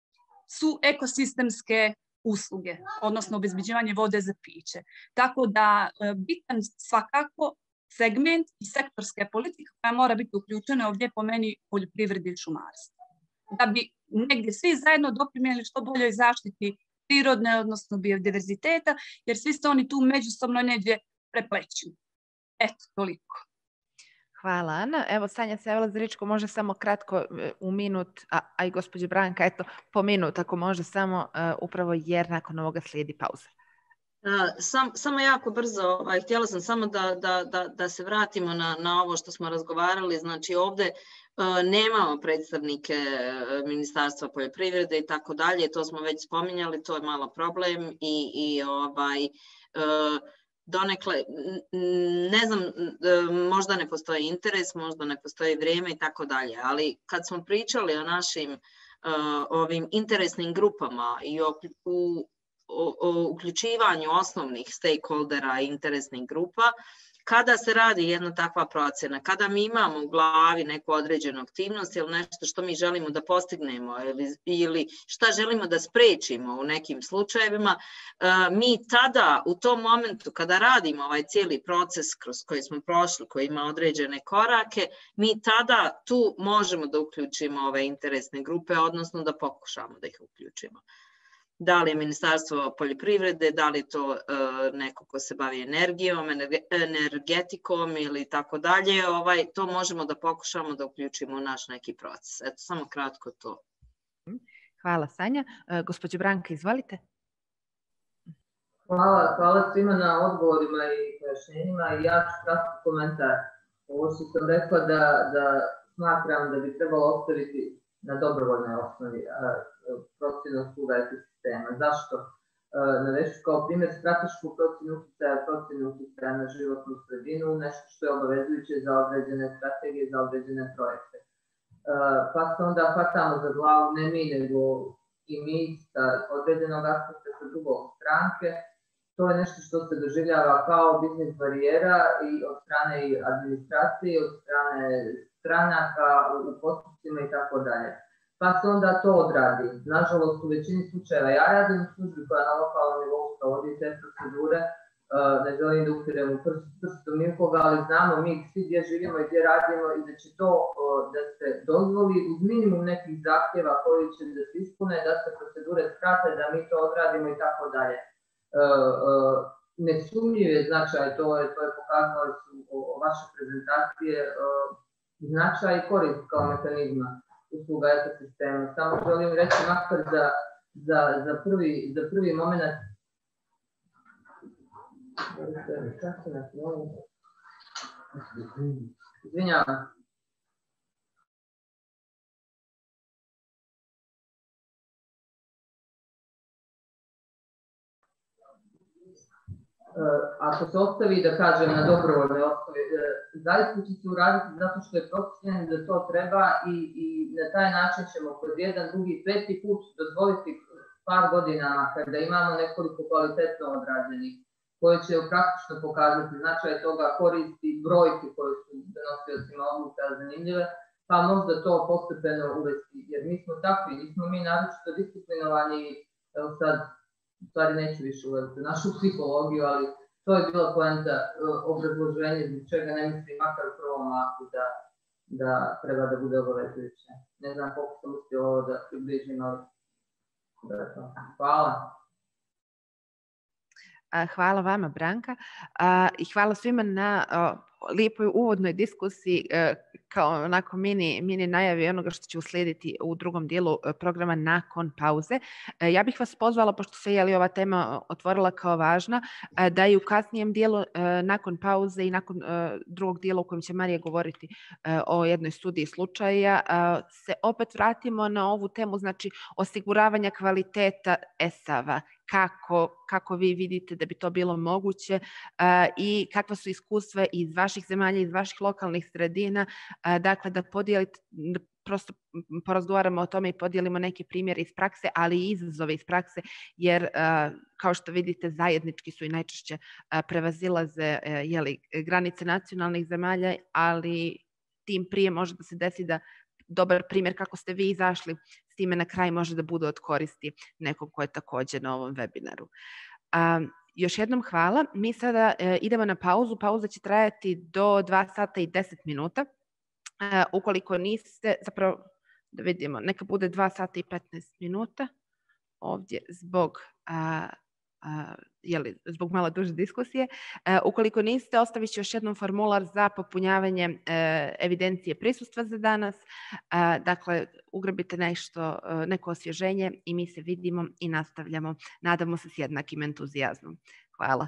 su ekosistemske usluge, odnosno obezbeđivanje vode za piće. Tako da bitan svakako segment i sektorske politike koja mora biti uključena ovdje po meni poljoprivredi i šumarstva. Da bi negdje svi zajedno doprinijeli što boljoj zaštiti prirodne, odnosno biodiverziteta, jer svi se oni tu međusobno negdje prepleću. Eto, toliko. Hvala, Ana. Evo, Sanja se javila za riječ, može samo kratko u minut, a, a i gospođa Branka, eto, po minut, ako može samo, uh, upravo jer nakon ovoga slijedi pauza. Uh, sam, samo jako brzo, ovaj, htjela sam samo da, da, da, da se vratimo na, na ovo što smo razgovarali, znači ovdje uh, nemamo predstavnike Ministarstva poljoprivrede i tako dalje, to smo već spominjali, to je malo problem i, i ovaj... Uh, donekle, ne znam, možda ne postoji interes, možda ne postoji vrijeme i tako dalje, ali kad smo pričali o našim uh, ovim interesnim grupama i o, u, o, o uključivanju osnovnih stakeholdera i interesnih grupa, kada se radi jedna takva procjena, kada mi imamo u glavi neku određenu aktivnost ili nešto što mi želimo da postignemo ili, ili šta želimo da sprečimo u nekim slučajevima, mi tada u tom momentu kada radimo ovaj cijeli proces kroz koji smo prošli, koji ima određene korake, mi tada tu možemo da uključimo ove interesne grupe, odnosno da pokušamo da ih uključimo. Da li je Ministarstvo poljoprivrede, da li je to uh, neko ko se bavi energijom, energetikom ili tako dalje, ovaj, to možemo da pokušamo da uključimo u naš neki proces. Eto, samo kratko to. Hvala, Sanja. Uh, gospođo Branka, izvolite. Hvala, hvala svima na odgovorima i pojašnjenjima. Ja ću kratki komentar. Ovo što sam rekla da, da smatram da bi trebalo ostaviti na dobrovoljnoj osnovi procjenu usluga ekosistema. Zašto? Navešću kao primjer stratešku procjenu utjecaja, procjenu utjecaja na životnu sredinu, nešto što je obavezujuće za određene strategije, za određene projekte. Pa se onda hvatamo za glavu, ne mi, nego i mi sa određenog aspekta sa drugog stranke to je nešto što se doživljava kao biznis barijera i od strane administracije, od strane stranaka u postupcima i tako dalje. Pa se onda to odradi. Nažalost, u većini slučajeva ja radim u službi koja na lokalnom nivou provodi te procedure. Ne želim da upirem u prstom nikoga, ali znamo mi svi gdje živimo i gdje radimo i da će to da se dozvoli uz minimum nekih zahtjeva koji će da se ispune, da se procedure skrate, da mi to odradimo i tako dalje. Nesumnjiv je značaj, to je, to je pokazali su vaše prezentacije, značaj i korist kao mehanizma usluga ekosistema. Samo želim reći makar za, za, za, prvi, za prvi moment. Izvinjavam. Ako se ostavi, da kažem, na dobrovoljnoj osnovi, zaista će se uraditi zato što je procjenjeno da to treba i, i na taj način ćemo kod jedan, drugi, peti put dozvoliti par godina kada imamo nekoliko kvalitetno odrađenih koje će praktično pokazati značaj toga, koristi, brojke koje su donosiocima odluka zanimljive, pa možda to postepeno uvesti, jer mi smo takvi, nismo mi naročito disciplinovani, evo sad, u stvari neću više uvesti našu psihologiju, ali to je bila poenta obrazloženja zbog čega ne mislim makar u prvom aktu da, da treba da bude obavezujuće. Ne znam koliko sam uspio ovo da približim, ali hvala. Hvala vama, Branka, i hvala svima na lijepoj uvodnoj diskusiji kao onako mini, mini najavi onoga što će uslijediti u drugom dijelu programa nakon pauze. Ja bih vas pozvala, pošto se je li ova tema otvorila kao važna, da i u kasnijem dijelu nakon pauze i nakon drugog dijela u kojem će Marija govoriti o jednoj studiji slučaja, se opet vratimo na ovu temu, znači osiguravanja kvaliteta ESAV-a. Kako, kako vi vidite da bi to bilo moguće uh, i kakva su iskustva iz vaših zemalja, iz vaših lokalnih sredina, uh, dakle da podijelite, da prosto porazgovaramo o tome i podijelimo neki primjer iz prakse, ali i izazove iz prakse, jer uh, kao što vidite zajednički su i najčešće uh, prevazilaze uh, jeli, granice nacionalnih zemalja, ali tim prije može da se desi da dobar primjer kako ste vi izašli s time na kraj može da bude od koristi nekom ko je također na ovom webinaru. Um, još jednom hvala. Mi sada uh, idemo na pauzu. Pauza će trajati do dva sata i deset minuta. Uh, ukoliko niste, zapravo da vidimo, neka bude dva sata i petnaest minuta ovdje zbog uh, Uh, jeli, zbog malo duže diskusije. Uh, ukoliko niste, ostavit ću još jednom formular za popunjavanje uh, evidencije prisustva za danas. Uh, dakle, ugrabite nešto, uh, neko osvježenje i mi se vidimo i nastavljamo. Nadamo se s jednakim entuzijazmom. Hvala.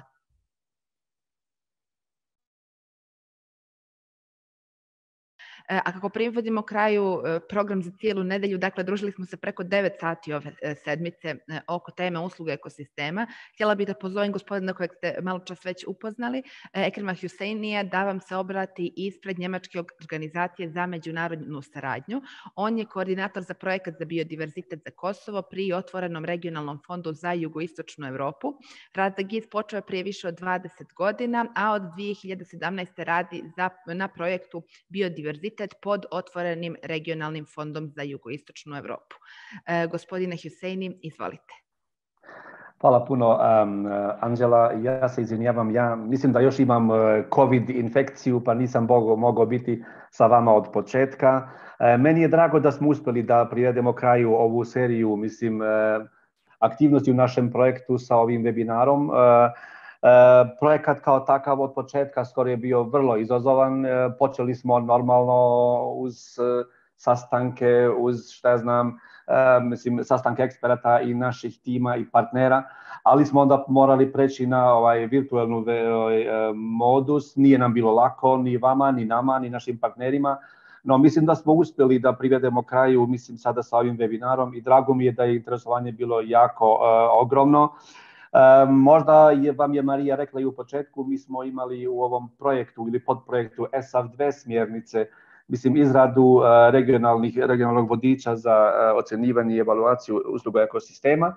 A kako privodimo kraju program za cijelu nedelju, dakle, družili smo se preko devet sati ove sedmice oko teme usluge ekosistema. Htjela bih da pozovem gospodina kojeg ste malo čas već upoznali, Ekrema Huseinija, da vam se obrati ispred Njemačke organizacije za međunarodnu saradnju. On je koordinator za projekat za biodiverzitet za Kosovo pri otvorenom regionalnom fondu za jugoistočnu Evropu. Rad za G I S počeo prije više od dvadeset godina, a od dvije hiljade sedamnaeste. radi za, na projektu biodiverzitet pod otvorenim regionalnim fondom za jugoistočnu Evropu. E, gospodine Huseini, izvolite. Hvala puno, um, Anđela. Ja se izvinjavam, ja mislim da još imam COVID infekciju, pa nisam mogao, mogao biti sa vama od početka. E, meni je drago da smo uspjeli da privedemo kraju ovu seriju, mislim, e, aktivnosti u našem projektu sa ovim webinarom. E, E, projekat kao takav od početka skoro je bio vrlo izazovan. E, počeli smo normalno uz e, sastanke, uz šta ja znam, e, mislim, sastanke eksperata i naših tima i partnera, ali smo onda morali preći na ovaj virtualnu ovaj, modus. Nije nam bilo lako, ni vama, ni nama, ni našim partnerima, no mislim da smo uspjeli da privedemo kraju, mislim, sada sa ovim webinarom i drago mi je da je interesovanje bilo jako uh, ogromno. Uh, možda je, vam je Marija rekla i u početku, mi smo imali u ovom projektu ili podprojektu E S A V dve smjernice, mislim, izradu uh, regionalnih, regionalnog vodiča za uh, ocjenjivanje i evaluaciju usluga ekosistema.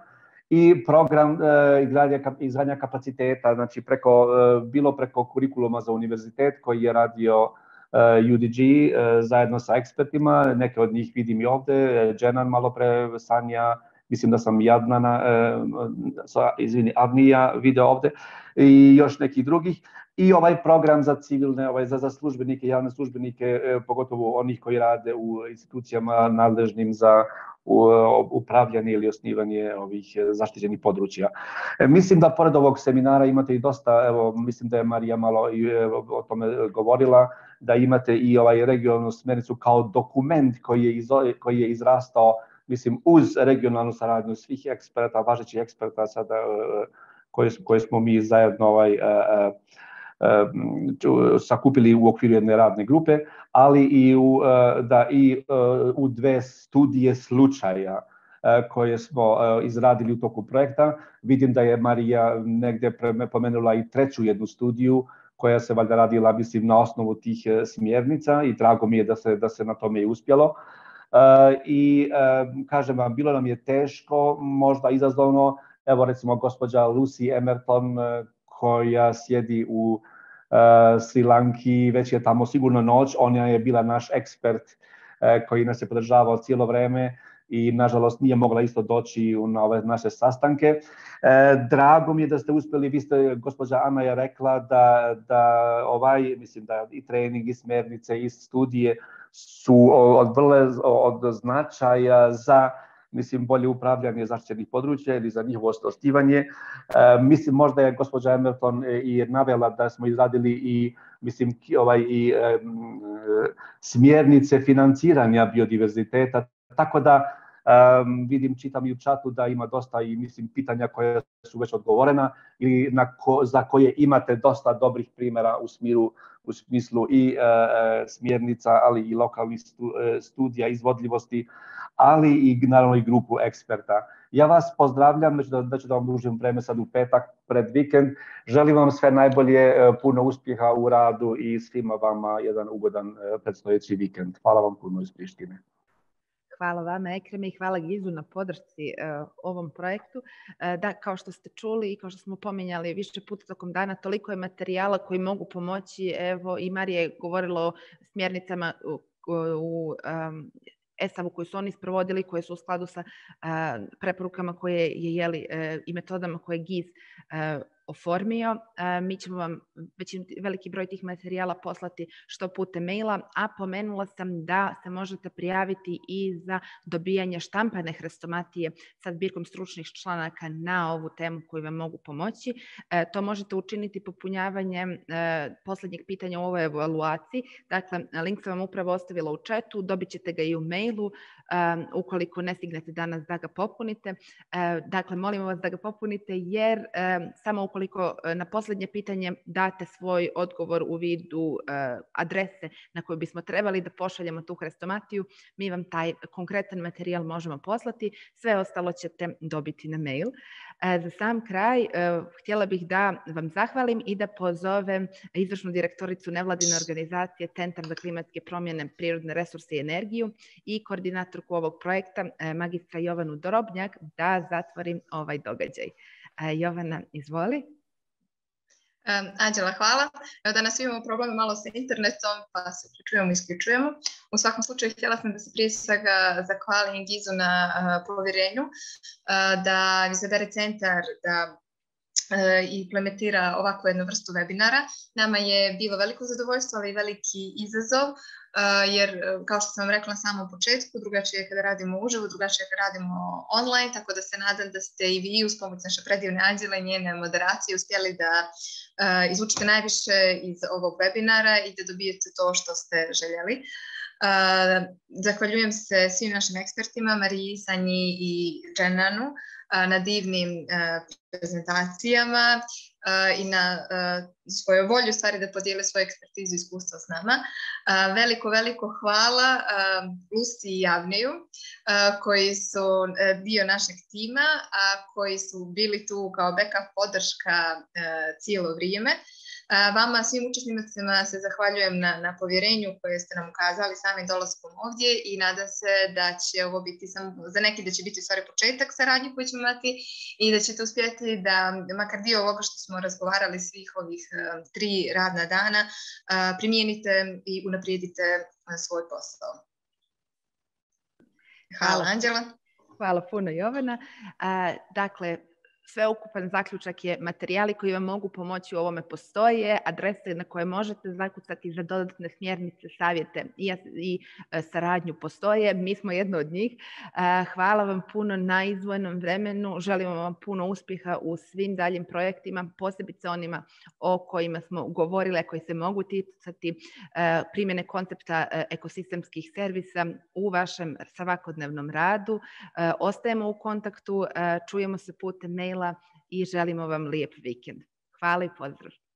i program izgradnja kapaciteta, znači preko, bilo preko kurikuluma za univerzitet koji je radio U D G zajedno sa ekspertima, neke od njih vidim i ovde, Dženan malo pre, Sanja, mislim da sam Jadnana, izvini, Avnija video ovde i još nekih drugih. I ovaj program za civilne, ovaj, za, za službenike, javne službenike, pogotovo onih koji rade u institucijama nadležnim za upravljanje ili osnivanje ovih zaštićenih područja. E, mislim da pored ovog seminara imate i dosta, evo, mislim da je Marija malo i, evo, o tome govorila, da imate i ovaj regionalnu smernicu kao dokument koji je, izo, koji je izrastao, mislim, uz regionalnu saradnju svih eksperta, važećih eksperta sada, koje, koje smo mi zajedno ovaj, sakupili u okviru jedne radne grupe, ali i u, da i u dve studije slučaja koje smo izradili u toku projekta. Vidim da je Marija negde pomenula i treću jednu studiju koja se valjda radila, mislim, na osnovu tih smjernica i drago mi je da se, da se na tome i uspjelo. I kažem vam, bilo nam je teško, možda izazovno, evo recimo gospođa Lucy Emerton koja sjedi u uh, Sri Lanki, već je tamo sigurno noć, ona je bila naš ekspert uh, koji nas je podržavao cijelo vreme i nažalost nije mogla isto doći na ove naše sastanke. Uh, drago mi je da ste uspjeli, vi ste, gospođa Ana je rekla da, da ovaj, mislim da i trening i smjernice i studije su od, od značaja za, mislim, bolje upravljanje zaštićenih područja ili za njihovo osnivanje. E, mislim, možda je gospođa Emerton i navela da smo izradili i, mislim, ovaj, i e, smjernice financiranja biodiverziteta, tako da Um, vidim, čitam i u čatu da ima dosta i, mislim, pitanja koje su već odgovorena ili na ko, za koje imate dosta dobrih primjera u smiru, u smislu i uh, smjernica, ali i lokalnih stu, uh, studija izvodljivosti, ali i naravno i grupu eksperta. Ja vas pozdravljam, neću da, da ću da vam dužim vreme sad u petak pred vikend. Želim vam sve najbolje, puno uspjeha u radu i svima vama jedan ugodan predstojeći vikend. Hvala vam puno iz Prištine. Hvala vama, Ekreme, i hvala Gizu na podršci uh, ovom projektu. Uh, da, kao što ste čuli i kao što smo pominjali više puta tokom dana, toliko je materijala koji mogu pomoći. Evo, i Marija je govorila o smjernicama u, u um, E S A V-u koji su oni sprovodili, koje su u skladu sa uh, preporukama koje je jeli uh, i metodama koje je Giz uh, oformio. Uh, mi ćemo vam većin, veliki broj tih materijala poslati što putem maila, a pomenula sam da se možete prijaviti i za dobijanje štampane hrestomatije sa zbirkom stručnih članaka na ovu temu koju vam mogu pomoći. Uh, to možete učiniti popunjavanjem uh, posljednjeg pitanja u ovoj evaluaciji. Dakle, link sam vam upravo ostavila u chatu, dobit ćete ga i u mailu um, ukoliko ne stignete danas da ga popunite. Uh, dakle, molimo vas da ga popunite jer um, samo ukoliko na posljednje pitanje date svoj odgovor u vidu uh, adrese na koju bismo trebali da pošaljemo tu hrestomatiju, mi vam taj konkretan materijal možemo poslati, sve ostalo ćete dobiti na mail. Uh, za sam kraj, uh, htjela bih da vam zahvalim i da pozovem izvršnu direktoricu nevladine organizacije Centar za klimatske promjene, prirodne resurse i energiju i koordinatorku ovog projekta, uh, magistra Jovanu Dorobnjak, da zatvorim ovaj događaj. Uh, Jovana, izvoli. Um, Anđela, hvala. Evo, danas imamo probleme malo sa internetom, pa se uključujemo i isključujemo. U svakom slučaju htjela sam da se prije svega zahvalim Gizu na uh, povjerenju, uh, da izabere centar da uh, implementira ovakvu jednu vrstu webinara. Nama je bilo veliko zadovoljstvo, ali i veliki izazov, uh, jer kao što sam rekla na samom početku, drugačije je kada radimo uživo, drugačije je kada radimo online, tako da se nadam da ste i vi uz pomoć naše predivne Anđele i njene moderacije uspjeli da Uh, izvučite najviše iz ovog webinara i da dobijete to što ste željeli. Uh, zahvaljujem se svim našim ekspertima, Mariji, Sanji i Dženanu, uh, na divnim uh, prezentacijama uh, i na uh, svojoj volju stvari da podijele svoju ekspertizu i iskustva s nama. Uh, veliko, veliko hvala uh, Lucy i Avniju uh, koji su uh, dio našeg tima, a koji su bili tu kao backup podrška uh, cijelo vrijeme. Vama, svim učesnicima, se zahvaljujem na, na povjerenju koje ste nam ukazali samim dolaskom ovdje i nadam se da će ovo biti samo, za neki da će biti u stvari početak saradnje koju ćemo imati i da ćete uspjeti da makar dio ovoga što smo razgovarali svih ovih tri radna dana primijenite i unaprijedite svoj posao. Hvala, Anđela. Hvala puno, Jovana. Dakle, sveukupan zaključak je materijali koji vam mogu pomoći u ovome postoje, adrese na koje možete zakucati za dodatne smjernice, savjete i, i saradnju postoje. Mi smo jedno od njih. Hvala vam puno na izdvojenom vremenu. Želimo vam puno uspjeha u svim daljim projektima, posebice onima o kojima smo govorili, a koji se mogu ticati primjene koncepta ekosistemskih servisa u vašem svakodnevnom radu. Ostajemo u kontaktu, čujemo se putem maila i želimo vam lijep vikend. Hvala i pozdrav!